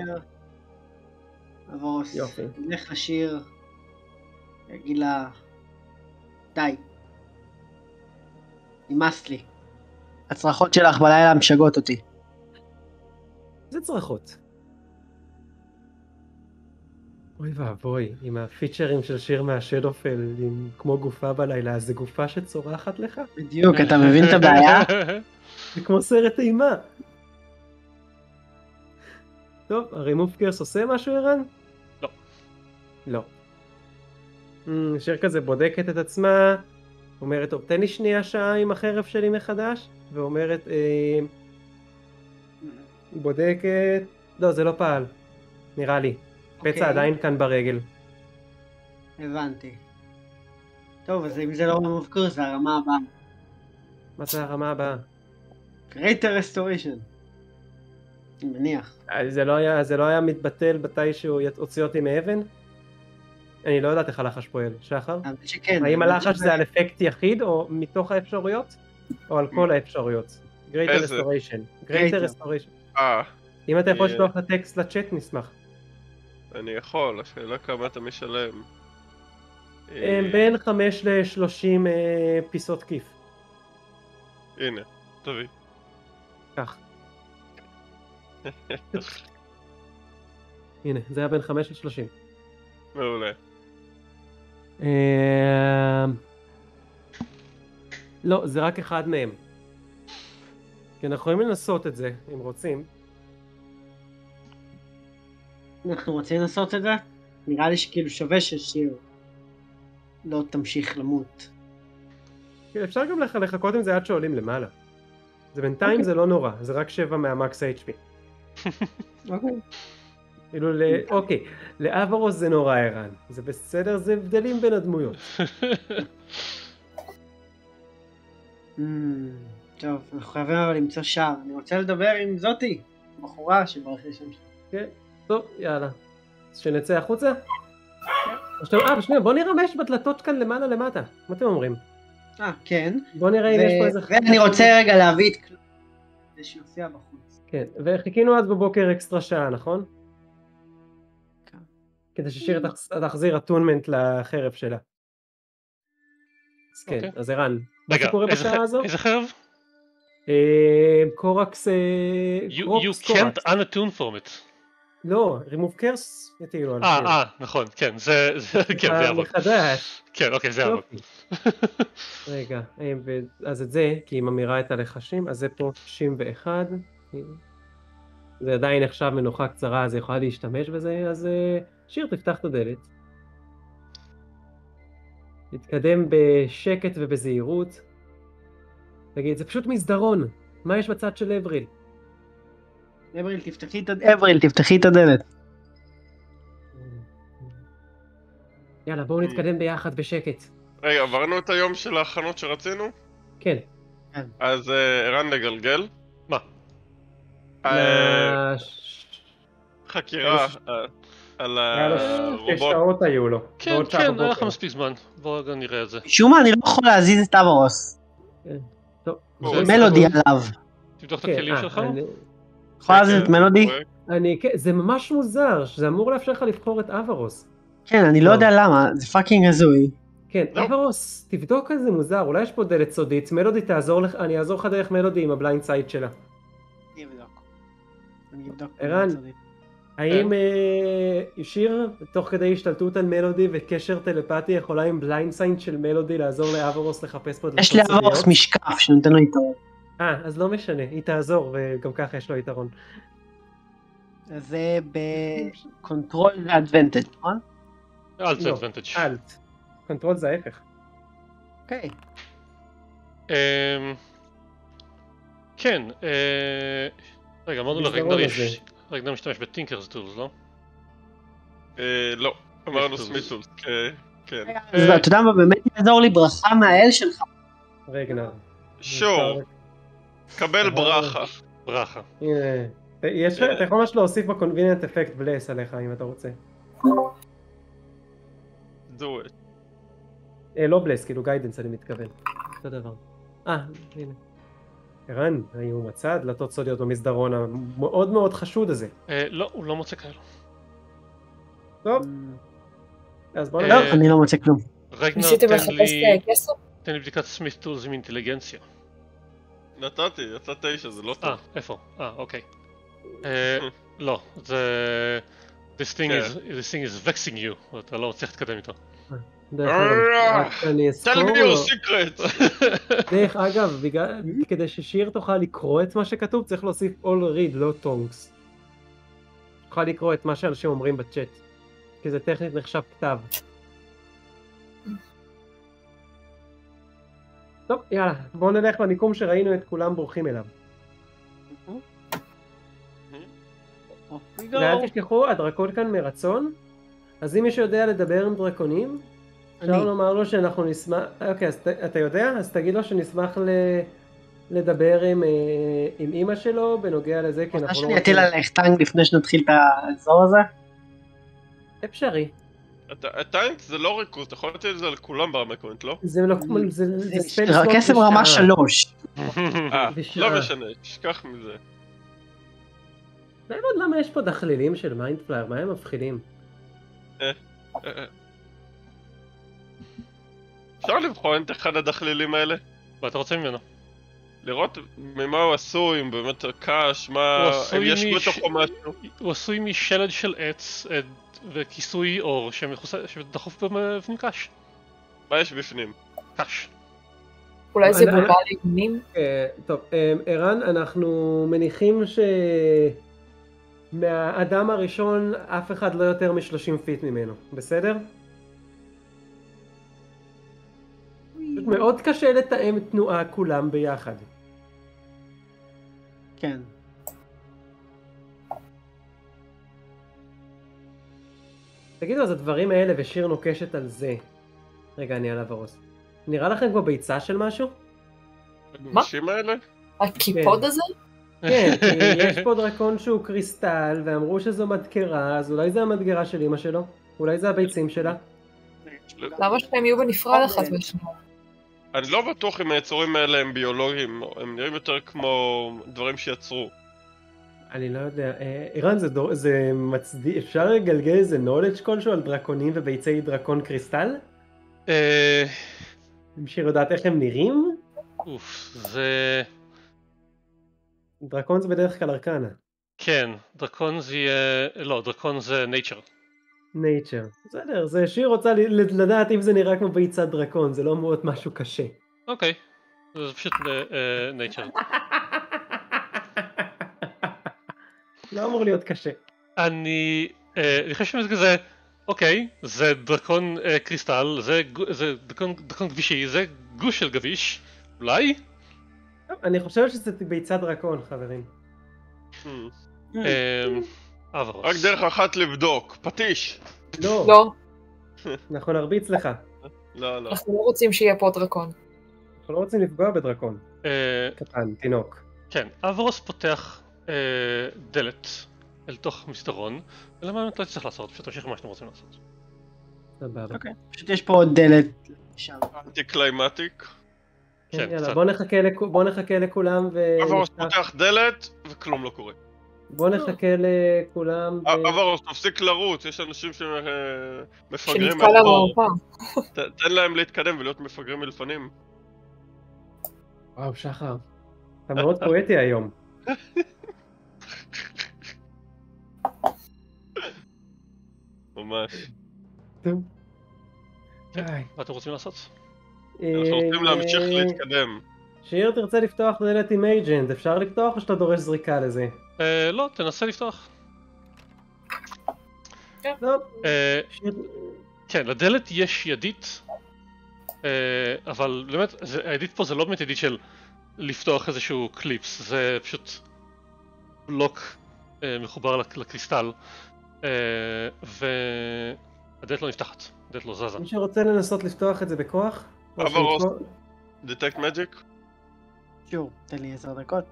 אבוס, יופי. נלך לשיר, יגיד לה, די, נמאס לי, הצרחות שלך בלילה משגעות אותי. זה צרחות. אוי ואבוי, עם הפיצ'רים של שיר מהשדופל, עם כמו גופה בלילה, אז זה גופה שצורחת לך? בדיוק, אתה מבין את הבעיה? זה כמו סרט אימה. טוב, הרימוב קרס עושה משהו ערן? לא. לא. Mm, שיר כזה בודקת את עצמה, אומרת, טוב, תן לי שנייה שעה עם החרב שלי מחדש, ואומרת, אה, בודקת, לא, זה לא פעל, נראה לי. אוקיי. פצע עדיין כאן ברגל. הבנתי. טוב, אז אם זה לא רימוב קרס, זה הרמה הבאה. מה זה הרמה הבאה? Greater Restoration. אני מניח. זה לא היה, זה לא היה מתבטל מתי שהוא הוציא אותי מאבן? אני לא יודעת איך הלחש פועל, שחר? שכן. האם הלחש זה על אפקט יחיד או מתוך האפשרויות? או על כל האפשרויות? Greater Restoration. Greater Restoration. אה. אם אתה יכול לשלוח לטקסט לצ'אט נשמח. אני יכול, השאלה כמה אתה משלם. בין חמש לשלושים פיסות כיף. הנה, תביא. כך. הנה, זה היה בין חמש לשלושים. מעולה. לא, זה רק אחד מהם. כי אנחנו יכולים לנסות את זה, אם רוצים. אנחנו רוצים לנסות את זה? נראה לי שכאילו שווה ששיר לא תמשיך למות. אפשר גם לחכות עם זה עד שעולים למעלה. זה בינתיים זה לא נורא, זה רק שבע מהמקס אייץ' פי. אוקיי. כאילו, אוקיי, לאברוס זה נורא ערן, זה בסדר, זה הבדלים בין הדמויות. טוב, אנחנו חייבים אבל למצוא שער, אני רוצה לדבר עם זאתי, בחורה שברח לי שם. כן, טוב, יאללה. אז שנצא החוצה? אה, בשנייה, בוא נרמש בדלתות כאן למעלה למטה, מה אתם אומרים? אה, כן. בוא נראה אם יש פה איזה... ואני רוצה רגע להביא את כלום, כדי שיופיע בחוץ. כן, וחיכינו אז בבוקר אקסטרה שעה, נכון? כדי ששיר תחזיר אטונמנט לחרב שלה. אז כן, אז ערן, מה שקורה בשעה הזו? איזה חרב? קורקס... You can't unattune from it. לא, remove curse יטילו על אה, שיר. אה, נכון, כן, זה, כן, זה יעבוד. מחדש. כן, אוקיי, זה יעבוד. רגע, אז את זה, כי היא ממירה את הלחשים, אז זה פה שישים ואחת. זה עדיין נחשב מנוחה קצרה, אז היא יכולה להשתמש בזה, אז שיר תפתח את הדלת. תתקדם בשקט ובזהירות. תגיד, זה פשוט מסדרון. מה יש בצד של אבריל? אבריל, תפתחי את הדלת. אבריל, תפתחי את הדלת. יאללה, בואו נתקדם ביחד בשקט. רגע, עברנו את היום של ההכנות שרצינו? כן. אז ערן לגלגל. מה? חקירה על הרובוט. שעות היו לו. כן, כן, היה לך מספיק זמן. בואו רגע נראה את זה. משום מה, אני לא יכול להזיז את אברוס. מלודי עליו. תבדוק את הכלים שלך? יכול להזיז את מלודי? זה ממש מוזר, זה אמור לאפשר לך לבחור את אברוס. כן, אני לא יודע למה, זה פאקינג הזוי. כן, אברוס, תבדוק איזה מוזר, אולי יש פה דלת סודית, מלודי תעזור לך, אני אעזור לך דרך מלודי עם הבליינד סייד שלה. אני אבדוק. אני אבדוק. ערן, האם שיר, תוך כדי השתלטות על מלודי וקשר טלפתי, יכולה עם בליינד סייד של מלודי לעזור לאברוס לחפש פה דלתות סודיות? יש לאברוס משקף שנותן לו יתרון. אה, אז לא משנה, היא תעזור, וגם ככה יש לו יתרון. אז זה בקונטרול ואדוונטג', נכון? אלט זה אדוונטג'. אלט. קונטרול זה ההפך. אוקיי. כן, רגע, אמרנו לרגנר משתמש בטינקרס טולס, לא? לא, אמרנו סמיטולס, כן. אתה יודע מה, באמת יעזור לי ברכה מהאל שלך. רגנר. שור. קבל ברכה. ברכה. אתה יכול ממש להוסיף בקונביניאנט אפקט בלס עליך אם אתה רוצה. do it. לא בלס, כאילו גיידנס אני מתכוון. אותו דבר. אה, הנה. ערן, האם הוא מצא דלתות סודיות במסדרון המאוד מאוד חשוד הזה? לא, הוא לא מוצא כאלו. טוב. אז בוא נראה. לא, אני לא מוצא כלום. רגנר, תן לי בדיקת סמית טולס עם אינטליגנציה. נתתי, יצא תשע, זה לא טוב. אה, איפה? אה, אוקיי. לא, זה... This thing is, this thing is vexing you, אתה לא מצליח להתקדם איתו. tell me your secret! דרך אגב, כדי ששיר תוכל לקרוא את מה שכתוב, צריך להוסיף all read, לא tongues. תוכל לקרוא את מה שאנשים אומרים בצ'אט, כי זה טכנית נחשב כתב. טוב, יאללה, בואו נלך לניקום שראינו את כולם בורחים אליו. ואל תשכחו, הדרקון כאן מרצון, אז אם מישהו יודע לדבר עם דרקונים, אפשר לומר לו שאנחנו נשמח, אוקיי, אז אתה יודע? אז תגיד לו שנשמח לדבר עם אמא שלו בנוגע לזה, כי אנחנו לא רוצים... רוצה שאני אטיל עליך טנק לפני שנתחיל את האזור הזה? אפשרי. הטנק זה לא ריכוז, אתה יכול לתת את זה על כולם ברמה קוונט, לא? זה לא כמו, זה ספייל סלוט בשעה. קסם רמה שלוש. אה, לא משנה, תשכח מזה. לא יודעת למה יש פה דחלילים של מיינדפלייר, מה הם מפחידים? אפשר לבחון את אחד הדחלילים האלה? מה אתה רוצה ממנו? לראות ממה הוא עשוי, אם באמת קש, מה... אם יש בתוכו משהו. הוא עשוי משלד של עץ וכיסוי אור שדחוף בפנים קש. מה יש בפנים? קש. אולי זה בובה ליגונים? טוב, ערן, אנחנו מניחים ש... מהאדם הראשון אף אחד לא יותר מ-שלושים פיט ממנו, בסדר? מאוד קשה לתאם תנועה כולם ביחד. כן. תגידו, אז הדברים האלה ושיר נוקשת על זה. רגע, אני עליו הראש. נראה לכם כמו ביצה של משהו? מה? הנשים האלה? הקיפוד הזה? כן, כי יש פה דרקון שהוא קריסטל, ואמרו שזו מדגרה, אז אולי זה המדגרה של אמא שלו? אולי זה הביצים שלה? למה שהם יהיו בנפרד אחת בשנייה? אני לא בטוח אם היצורים האלה הם ביולוגיים, הם נראים יותר כמו דברים שיצרו. אני לא יודע, ערן, זה מצדיק, אפשר לגלגל איזה נולדג' כלשהו על דרקונים וביצי דרקון קריסטל? אה... בשביל לדעת איך הם נראים? אוף, זה... דרקון זה בדרך כלל ארקנה. כן, דרקון זה יהיה... לא, דרקון זה nature. נייצ'ר. בסדר, זה שהיא רוצה לדעת אם זה נראה כמו ביצת דרקון, זה לא מאוד משהו קשה. אוקיי, זה פשוט nature. לא אמור להיות קשה. אני... אני חושב שזה כזה... אוקיי, זה דרקון קריסטל, זה דרקון גבישי, זה גוש של גביש, אולי? אני חושב שזה ביצת דרקון, חברים. אברוס. רק דרך אחת לבדוק, פטיש. לא. לא, אנחנו נרביץ לך. לא, לא. אנחנו לא רוצים שיהיה פה דרקון. אנחנו לא רוצים לפגוע בדרקון. קטן, תינוק. כן, אברוס פותח דלת אל תוך מסדרון, ולמה באמת לא צריך לעשות, פשוט תמשיך מה שאתם רוצים לעשות. סבבה. אוקיי, פשוט יש פה עוד דלת שם. אנטי קליימטיק. כן, יאללה, קצת. בוא נחכה לכ- בוא נחכה לכולם ו... אברוס פותח דלת וכלום לא קורה. בוא נחכה לכולם ו... אברוס, תפסיק לרוץ, יש אנשים שמפגרים שנתקע לנו מאחור. פעם. ת- תן להם להתקדם ולהיות מפגרים מלפנים. וואו, שחר. אתה מאוד פואטי היום. ממש. טוב. כן. די. מה אתם רוצים לעשות? אנחנו רוצים להמשיך אה, להתקדם. שיר, תרצה לפתוח דלת עם אייג'נט, אפשר לפתוח או שאתה דורש זריקה לזה? אה, לא, תנסה לפתוח. טוב. אה, שיר... כן, לדלת יש ידית, אה, אבל באמת, זה- הידית פה זה לא באמת ידית של לפתוח איזשהו קליפס, זה פשוט בלוק אה, מחובר לק- לקריסטל, אה, והדלת לא נפתחת, הדלת לא זזה. מי שרוצה לנסות לפתוח את זה בכוח? או אברוס. שיתפור- דטקט מג'יק? שור, תן לי עשר דקות.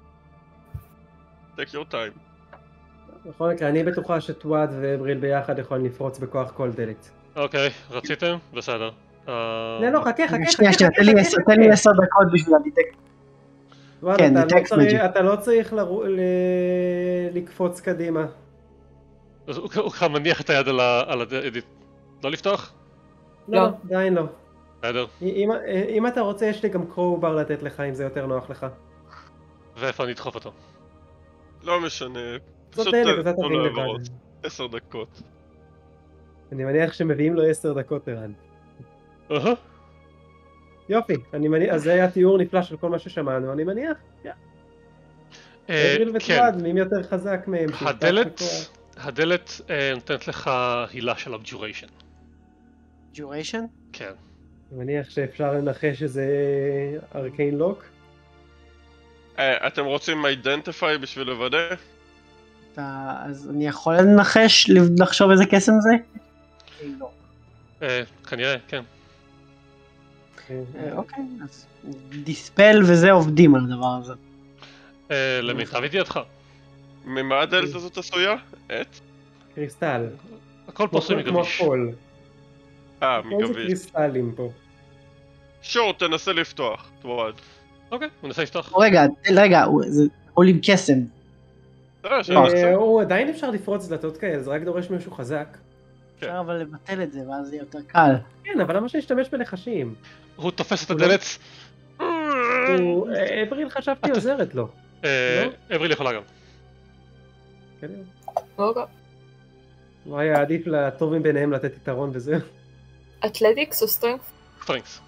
take your time. בכל מקרה, אני בטוחה שטוואד ובריל ביחד יכולים לפרוץ בכוח כל דלת. אוקיי, רציתם? בסדר. אה, לא, לא, חכה, חכה, חכה, שנייה, שנייה, תן לי עשר- תן לי עשר דקות בשביל הדיטקט. טוואד, כן, אתה לא detect צריך- magic. אתה לא צריך לרו- ל- לקפוץ קדימה. אז הוא הוא ככה מניח את היד על ה- על הידית. לא לפתוח? לא, לא. לא, עדיין לא. בסדר. אם, אם אתה רוצה, יש לי גם קרואובר לתת לך, אם זה יותר נוח לך. ואיפה אני אדחוף אותו? לא משנה. זאת פשוט דלת, אתה תנו תבין לו לבד. לברות. עשר דקות. אני מניח שמביאים לו עשר דקות ערן. אהה. יופי, אני מניח, אז זה היה תיאור נפלא של כל מה ששמענו, אני מניח. אה, אבריל כן, וטוואד, מי יותר חזק מהם? שיפתח הדלת, בכוח. הדלת אה, נותנת לך הילה של אבג'וריישן. duration? כן. אני מניח שאפשר לנחש שזה ארקיין לוק. אה, אתם רוצים אידנטיפיי בשביל לוודא? אתה... אז אני יכול לנחש, לחשוב איזה קסם זה? לא. אה, כנראה, כן. אה, אוקיי, אז דיספל וזה עובדים על הדבר הזה. אה, למיטב ידיעתך. ממה הדלת הזאת עשויה? עט? קריסטל. הכל פה כמו עשוי כמו מגביש. הכל. אה, הכל זה מגביש. קריסטלים פה. שור, תנסה לפתוח. טוואד. אוקיי, הוא מנסה לפתוח. רגע, רגע, הוא- זה עולים קסם. תראה, יש אה, לנו אה, קצת. הוא עדיין אפשר לפרוץ דלתות כאלה, זה רק דורש מישהו חזק. אפשר אבל לבטל את זה ואז זה יהיה יותר קל. כן, אבל למה שנשתמש בלחשים? הוא תופס את הוא לא- הדלת. הוא- אה, אבריל חשבתי עוזרת לו. אה, לא? אבריל יכולה גם. כן. אוקיי. לא היה עדיף לטובים ביניהם לתת יתרון וזהו. אתלטיקס או סטרינגס? סטרינגס.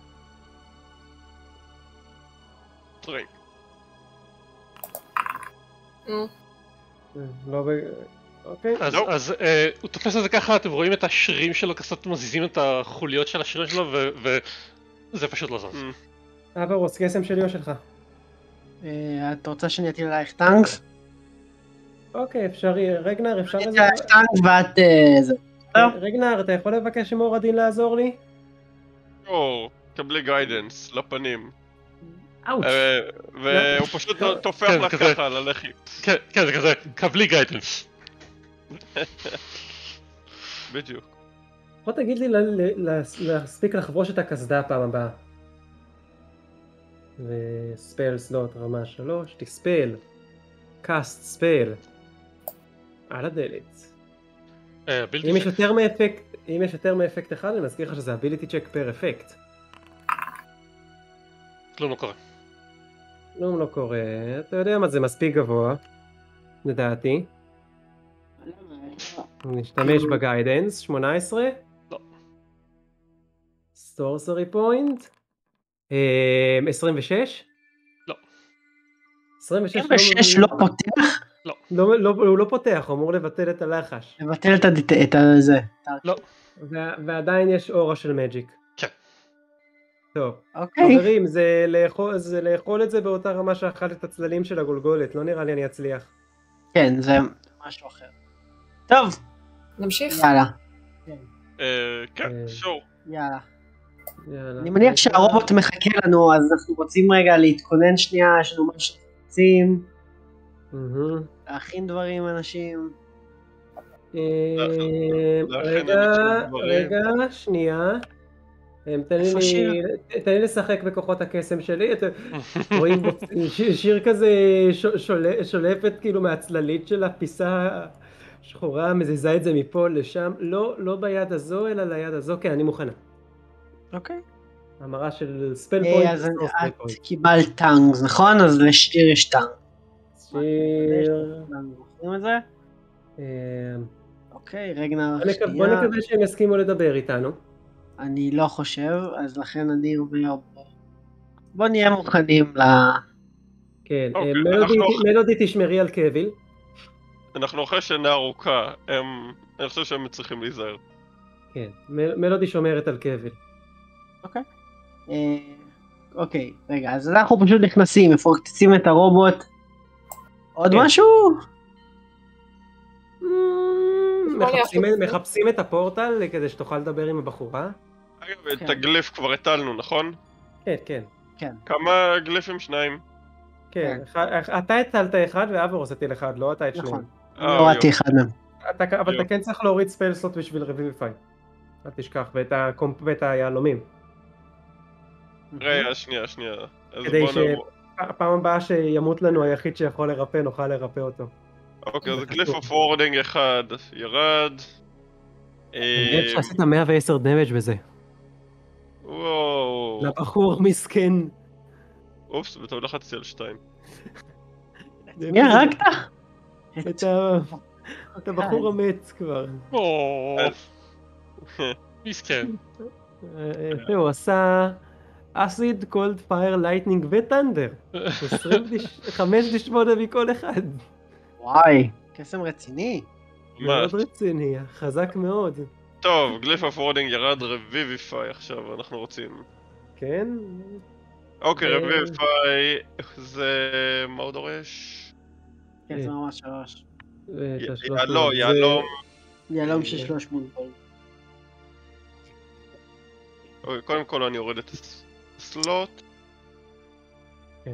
טרינג. לא ב... אוקיי. אז, לא. אז אה, הוא תופס את זה ככה, אתם רואים את השרירים שלו, קצת מזיזים את החוליות של השרירים שלו, ו- וזה פשוט לא זז. Mm. אברוס, קסם שלי או שלך? אה, את רוצה שאני אטיל עלייך טאנקס? אוקיי, אפשרי. רגנר, אפשר אני איזה... אטיל עלייך טאנקס ואת... אה, זה. טוב. רגנר, אתה יכול לבקש עם אור הדין לעזור לי? שור, קבלי גיידנס, לפנים. אאוץ'. אה, והוא פשוט טופח כן, לך כזה. ככה על הלחי. כן, כן, זה כזה, קבלי גיידנס. בדיוק. בוא תגיד לי ל- ל- ל- להספיק לחבוש את הקסדה פעם הבאה. וספל סלוט רמה שלוש, תספל. קאסט ספל. על הדלת. אה, בלתי אם יש צ'ק. יותר מאפקט, אם יש יותר מאפקט אחד, אני מזכיר לך שזה ability check per אפקט. כלום לא קורה. כלום לא קורה, אתה יודע מה זה מספיק גבוה. לדעתי. נשתמש בגיידנס, שמונה עשרה. לא. סורסרי פוינט. עשרים ושש. לא. עשרים ושש עשרים ושש לא פותח? לא. לא, לא, הוא לא פותח, הוא אמור לבטל את הלחש. לבטל את הד- את זה. לא. וה- ועדיין יש אורה של מג'יק. כן. טוב. אוקיי. חברים, זה לאכול, זה לאכול את זה באותה רמה שאכלת את הצללים של הגולגולת, לא נראה לי אני אצליח. כן, זה משהו אחר. טוב, נמשיך? יאללה. אה, כן, אה. שור. יאללה. יאללה. אני מניח שהרובוט מחכה לנו, אז אנחנו רוצים רגע להתכונן שנייה, יש לנו משהו שרוצים, מהמם. להכין דברים אנשים. אה, להכין רגע, אנשים דברים. רגע, שנייה. אה, תן איפה לי- שיר? תן לי לשחק בכוחות הקסם שלי. אתם רואים ש- שיר כזה ש- שול- שולפת כאילו מהצללית של הפיסה שחורה, מזיזה את זה מפה לשם. לא, לא ביד הזו, אלא ליד הזו. כן, אני מוכנה. אוקיי. המרה של ספל אה, פוינט. אז וסורסרי את פוינט. קיבלת טאנגס, נכון? אז לשיר יש טאנג. שיר. זוכרים את זה? אה, אוקיי, רגנר, בוא נקווה- בוא שנייה. נקווה שהם יסכימו לדבר איתנו. אני לא חושב, אז לכן אני אומר, בוא נהיה מוכנים ל... כן, אוקיי, אה, מלודי- אנחנו- מלודי תשמרי על קוויל. אנחנו אחרי שינה ארוכה, הם... אני חושב שהם צריכים להיזהר. כן, מל- מלודי שומרת על קוויל. אה, אוקיי, רגע, אז אנחנו פשוט נכנסים, מפורקצים את הרובוט. עוד כן. משהו? מחפשים- מחפשים את הפורטל כדי שתוכל לדבר עם הבחורה? אגב, את כן. הגליף כבר הטלנו, נכון? כן, כן. כמה גליפים? שניים? כן, אחד- אתה הטלת אחד ואברוס הטיל אחד, לא אתה את שניהם. נכון. אה, לא ראיתי אחד מהם. אתה- אבל יופי. אתה כן צריך להוריד ספל סלוט בשביל רביביפיי. אל תשכח, ואת הקומפ- ואת היהלומים. רגע, שנייה, שנייה. אז כדי בוא נעבור. שהפעם הבאה שימות לנו היחיד שיכול לרפא, נוכל לרפא אותו. אוקיי, אז גליף אוף וורדינג אחד ירד. אני אה, חושב שעשית מאה ועשר דמג' בזה. וואו. לבחור מסכן. אופס, בטוב לחצתי על שתיים. מי הרגת? את ה- את הבחור המת כבר. או, אז- מסכן. אה, הוא עשה אסיד, קולד, פייר, לייטנינג וטנדר. עשרים וחמש דשמונה מכל אחד. וואי, קסם רציני. ממש. מאוד רציני, חזק מאוד. טוב, גליף אוף וורדינג ירד רביביפיי עכשיו, אנחנו רוצים. כן? אוקיי, אה. רביביפיי זה... מה הוא דורש? כן, זה ממש שלוש. ואת י- השלוש לא, מאות. יהלום. יהלום של שלוש מאות גולד. אוקיי, קודם כל אני אוריד את הסלוט. כן.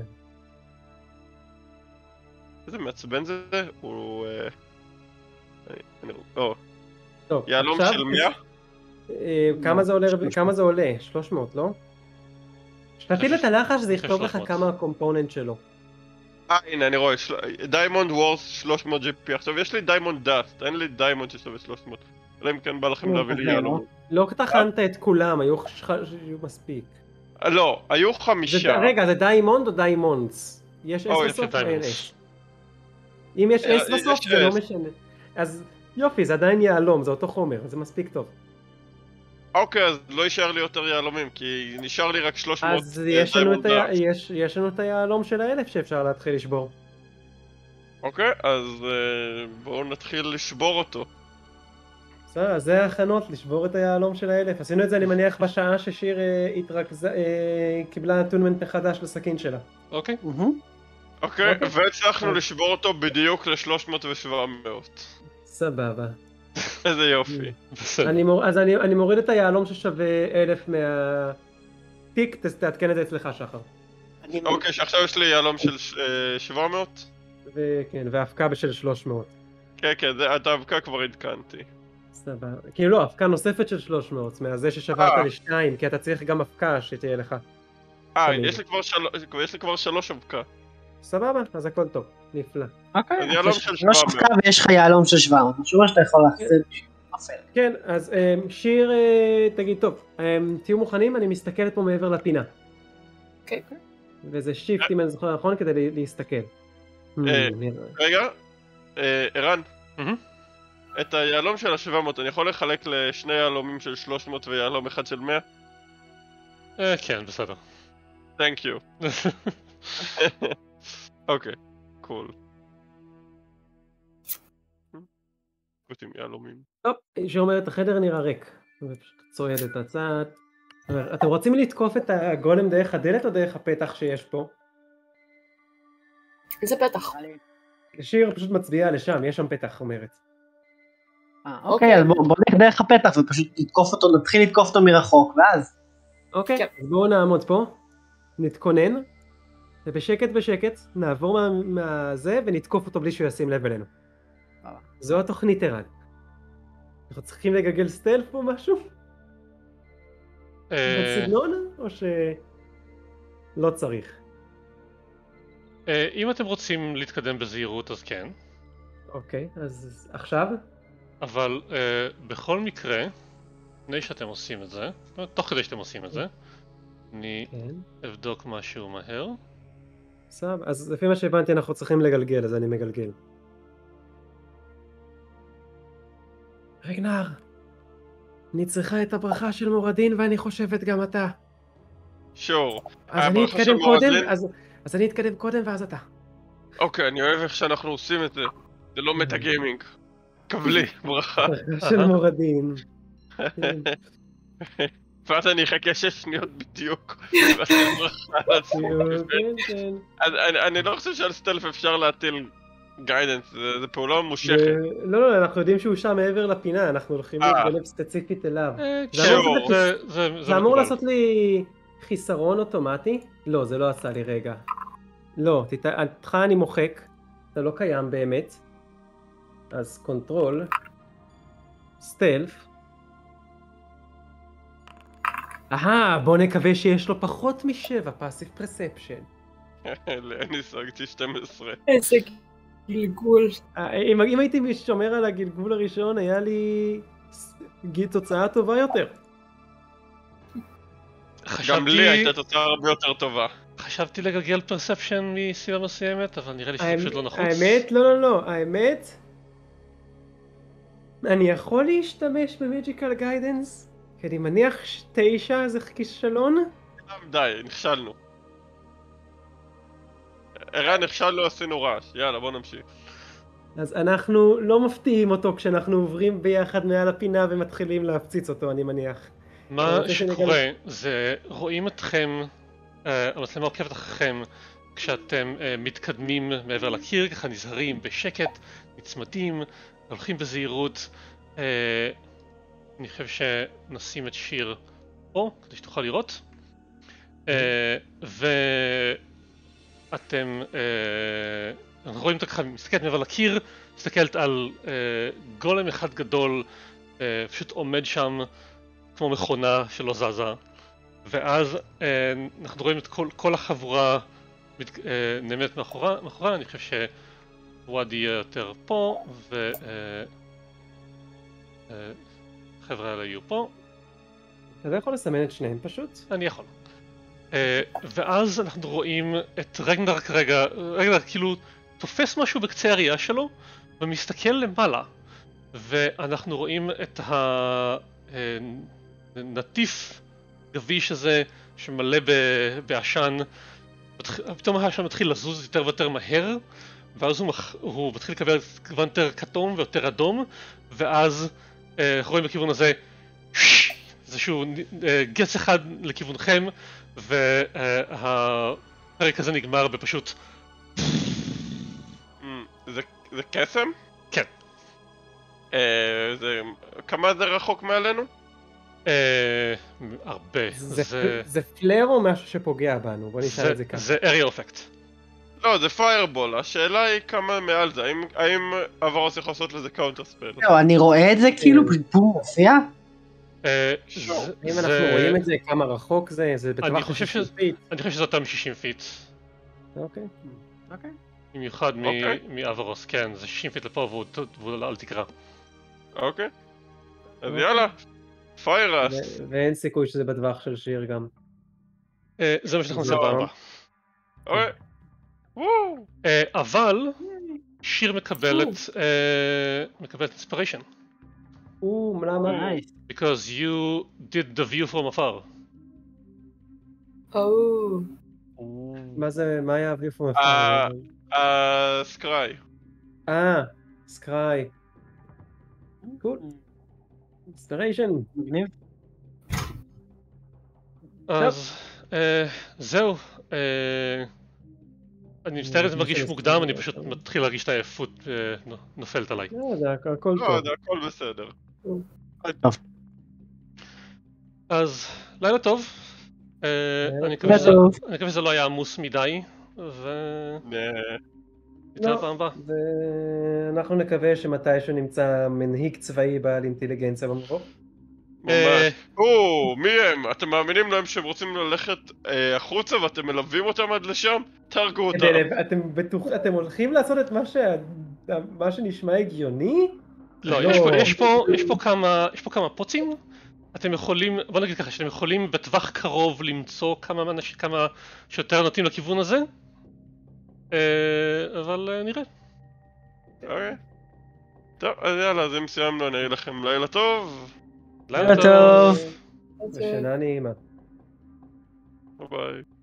איזה מעצבן זה? הוא... אה, אני- אני- או, טוב, יהלום עכשיו- של מאה? אה, כמה זה עולה? כמה זה עולה? שלוש מאות, לא? שתטיל את הלחש זה יכתוב לך שלוש מאות. כמה הקומפוננט שלו. אה, הנה, אני רואה, דיימונד וורס שלוש מאות ג'י פי. עכשיו יש לי דיימונד דאסט, אין לי דיימונד ששווה שלוש מאות. אלא אם כן בא לכם נו, להביא לי אוקיי, יהלום. לא טחנת את כולם, היו ח- היו מספיק. אה, לא, היו זה- חמישה. רגע, זה דיימונד או דיימונדס? יש או, אס יש בסוף או אין דיימונדס. אס? אם יש אה, אס בסוף יש זה לא אס. משנה. אז יופי, זה עדיין יהלום, זה אותו חומר, זה מספיק טוב. אוקיי, אז לא יישאר לי יותר יהלומים, כי נשאר לי רק שלוש מאות אז יש לנו את דיימונד ה- דאסט. יש- יש לנו את היהלום של האלף שאפשר להתחיל לשבור. אוקיי, אז אה, בואו נתחיל לשבור אותו. בסדר, אז זה ההכנות לשבור את היהלום של האלף. עשינו את זה אני מניח בשעה ששיר אה, התרכזה, אה, קיבלה טונמנט מחדש לסכין שלה. אוקיי. מהמם. אוקיי, אוקיי. והצלחנו אוקיי. לשבור אותו בדיוק ל-שלוש מאות ושבע מאות. סבבה. איזה יופי. בסדר. אני מור... אז אני, אני מוריד את היהלום ששווה אלף מהתיק, ת- תעדכן את זה אצלך שחר. אני- אוקיי, שעכשיו יש לי יהלום של ש- אה, שבע מאות? וכן, והאבקה בשל שלוש מאות. כן, כן, זה- את האבקה כבר עדכנתי. סבבה. כאילו לא, אבקה נוספת של שלוש מאות, מהזה ששברת אה. לשתיים, כי אתה צריך גם אבקה שתהיה לך. אה, תמיד. יש לי כבר שלוש, יש לי כבר שלוש אבקה. סבבה, אז הכל טוב, נפלא. אוקיי, אז יהלום יש של לך שבע שלוש מאות. אבקה ויש לך יהלום של שבע מאות. משהו מה שאתה יכול לעשות אפל. כן, אז אה, שיר, אה, תגיד, טוב, אה, תהיו מוכנים, אני מסתכלת פה מעבר לפינה. אוקיי. וזה שיפט, אם אני זוכר נכון, כדי לה- להסתכל. אה, Hmm, נראה. רגע, ערן, מהמם. את היהלום של ה-שבע מאות אני יכול לחלק לשני יהלומים של שלוש מאות ויהלום אחד של מאה? אה, כן, בסדר. Thank you. אוקיי, קול. קוטים יהלומים. טוב, שאומרת, החדר נראה ריק. ופשוט צועד את הצד. אתם רוצים לתקוף את הגולם דרך הדלת או דרך הפתח שיש פה? איזה פתח? שיר פשוט מצביעה לשם, יש שם פתח, אומרת. אה, אוקיי, אז בוא נלך דרך הפתח ופשוט נתקוף אותו, נתחיל לתקוף אותו מרחוק, ואז... אוקיי, כן. אז בואו נעמוד פה, נתכונן, ובשקט בשקט נעבור מה- מהזה ונתקוף אותו בלי שהוא ישים לב אלינו. זו התוכנית ערן. אנחנו צריכים לגגל סטלף או משהו? אה, בסגנון? או שלא צריך? אה, אם אתם רוצים להתקדם בזהירות אז כן, אוקיי, אז עכשיו? אבל אה, בכל מקרה, לפני שאתם עושים את זה, תוך כדי שאתם עושים את זה, אני כן. אבדוק משהו מהר. סבבה, אז לפי מה שהבנתי אנחנו צריכים לגלגל, אז אני מגלגל. רגנר, אני צריכה את הברכה של מורדין ואני חושבת גם אתה. שור. אז אני אתקדם קודם, אז, אז אני אתקדם קודם ואז אתה. אוקיי, אני אוהב איך שאנחנו עושים את זה. זה לא מטה גיימינג. קבלי, ברכה. ברכה של מורדין. ואז אני אחכה שש שניות בדיוק. ועשה ברכה על עצמו. כן, כן. אז אני- אני לא חושב שעל סטלף אפשר להטיל גיידנס, זה- זה פעולה ממושכת. ו- לא, לא, אנחנו יודעים שהוא שם מעבר לפינה, אנחנו הולכים אה. להתגלב ספציפית אליו. אה, זה כן, אמור לעשות- זה- זה- זה זה אמור מקובל. לעשות לי חיסרון אוטומטי? לא, זה לא עשה לי רגע. לא, תת- אותך אני מוחק, אתה לא קיים באמת. אז קונטרול, סטלף. אהה, בוא נקווה שיש לו פחות משבע, פאסיב פרספשן. אני סרגתי שתים עשרה. איזה גלגול. אם, אם הייתי שומר על הגלגול הראשון, היה לי ס- תוצאה טובה יותר. גם לי הייתה תוצאה הרבה יותר טובה. חשבתי לגלגל פרספשן מסיבה מסוימת, אבל נראה לי שזה פשוט לא נחוץ. האמת, לא, לא, לא, האמת, אני יכול להשתמש במג'יקל גיידנס? כי אני מניח שתשע זה כישלון? די, נכשלנו. ערן, נכשלנו, עשינו רעש. יאללה, בוא נמשיך. אז אנחנו לא מפתיעים אותו כשאנחנו עוברים ביחד מעל הפינה ומתחילים להפציץ אותו, אני מניח. אתה מה רוצה שקורה זה רואים אתכם, אה, המצלמה עוקבת אחריכם כשאתם אה, מתקדמים מעבר לקיר, ככה נזהרים בשקט, נצמדים, הולכים בזהירות. אה, אני חושב שנשים את שיר פה כדי שתוכל לראות. אה, ואתם אה, אנחנו רואים אותה ככה מסתכלת מעבר לקיר, מסתכלת על אה, גולם אחד גדול, אה, פשוט עומד שם כמו מכונה שלא זזה, ואז אה, אנחנו רואים את כל, כל החבורה מת, אה, נעמדת מאחורה, מאחורה. אני חושב שוואדי יהיה יותר פה, והחבר'ה האלה יהיו פה. אתה לא יכול לסמן את שניהם פשוט? אני יכול. אה, ואז אנחנו רואים את רגנר כרגע, רגנר כאילו תופס משהו בקצה הראייה שלו ומסתכל למעלה, ואנחנו רואים את ה... אה, נטיף גביש הזה שמלא בעשן, פתאום העשן מתחיל לזוז יותר ויותר מהר, ואז הוא, מח... הוא מתחיל לקבל כיוון יותר כתום ויותר אדום, ואז אה, רואים בכיוון הזה איזשהו אה, גץ אחד לכיוונכם, והפרק הזה נגמר בפשוט זה, זה קסם? כן. אה, זה... כמה זה רחוק מעלינו? אה, הרבה. זה, זה... זה פלר או משהו שפוגע בנו? בוא נשאל את זה ככה. זה אריה אפקט. לא, זה פיירבול. השאלה היא כמה מעל זה. האם, האם אברוס יכול לעשות לזה קאונטר ספל? לא, אני רואה את זה כאילו, פשוט פה מופיע. אם אנחנו רואים את זה, כמה רחוק זה, זה בטווח שישים פיט. אני חושב שזה אותם שישים פיט. אוקיי. אוקיי. במיוחד מאברוס, כן, זה שישים פיט לפה והוא על תקרה. אוקיי. אז יאללה. פיירס. ואין סיכוי שזה בטווח של שיר גם. זה מה שאנחנו נעשה בעבר. אוקיי. וואו. אבל שיר מקבלת אה, מקבלת אינספיריישן. או, למה? נייס. Because you did the view from afar. או. מה זה, מה היה אביב פה? אה, אה, סקריי. אה, סקריי. קול. אינספיריישן. מגניב. אז אה, זהו. אה, אני מצטער אם זה מרגיש מוקדם, אני פשוט מתחיל להרגיש את העייפות אה, נופלת עליי. לא, זה הכל הכל לא, טוב. זה הכל בסדר. אז לילה טוב. אה, לילה אני מקווה שזה- טוב. אני מקווה שזה לא היה עמוס מדי. ו... נה- נתראה לא. פעם הבאה. ואנחנו נקווה שמתישהו נמצא מנהיג צבאי בעל אינטליגנציה במבוך. אה, ממש. או, מי הם? אתם מאמינים להם שהם רוצים ללכת אה, החוצה ואתם מלווים אותם עד לשם? תהרגו אותם. כדי לב- אתם בטוח, אתם הולכים לעשות את מה ש- מה שנשמע הגיוני? לא, לא. יש פה- יש פה- יש פה כמה- יש פה כמה פוצים. אתם יכולים, בוא נגיד ככה, שאתם יכולים בטווח קרוב למצוא כמה אנשים, כמה שיותר נוטים לכיוון הזה. אה, אבל אה, נראה. אוקיי. טוב, אז יאללה, אז אם סיימנו אני אגיד לכם לילה טוב. לילה טוב. אז, שינה נעימה. ביי ביי.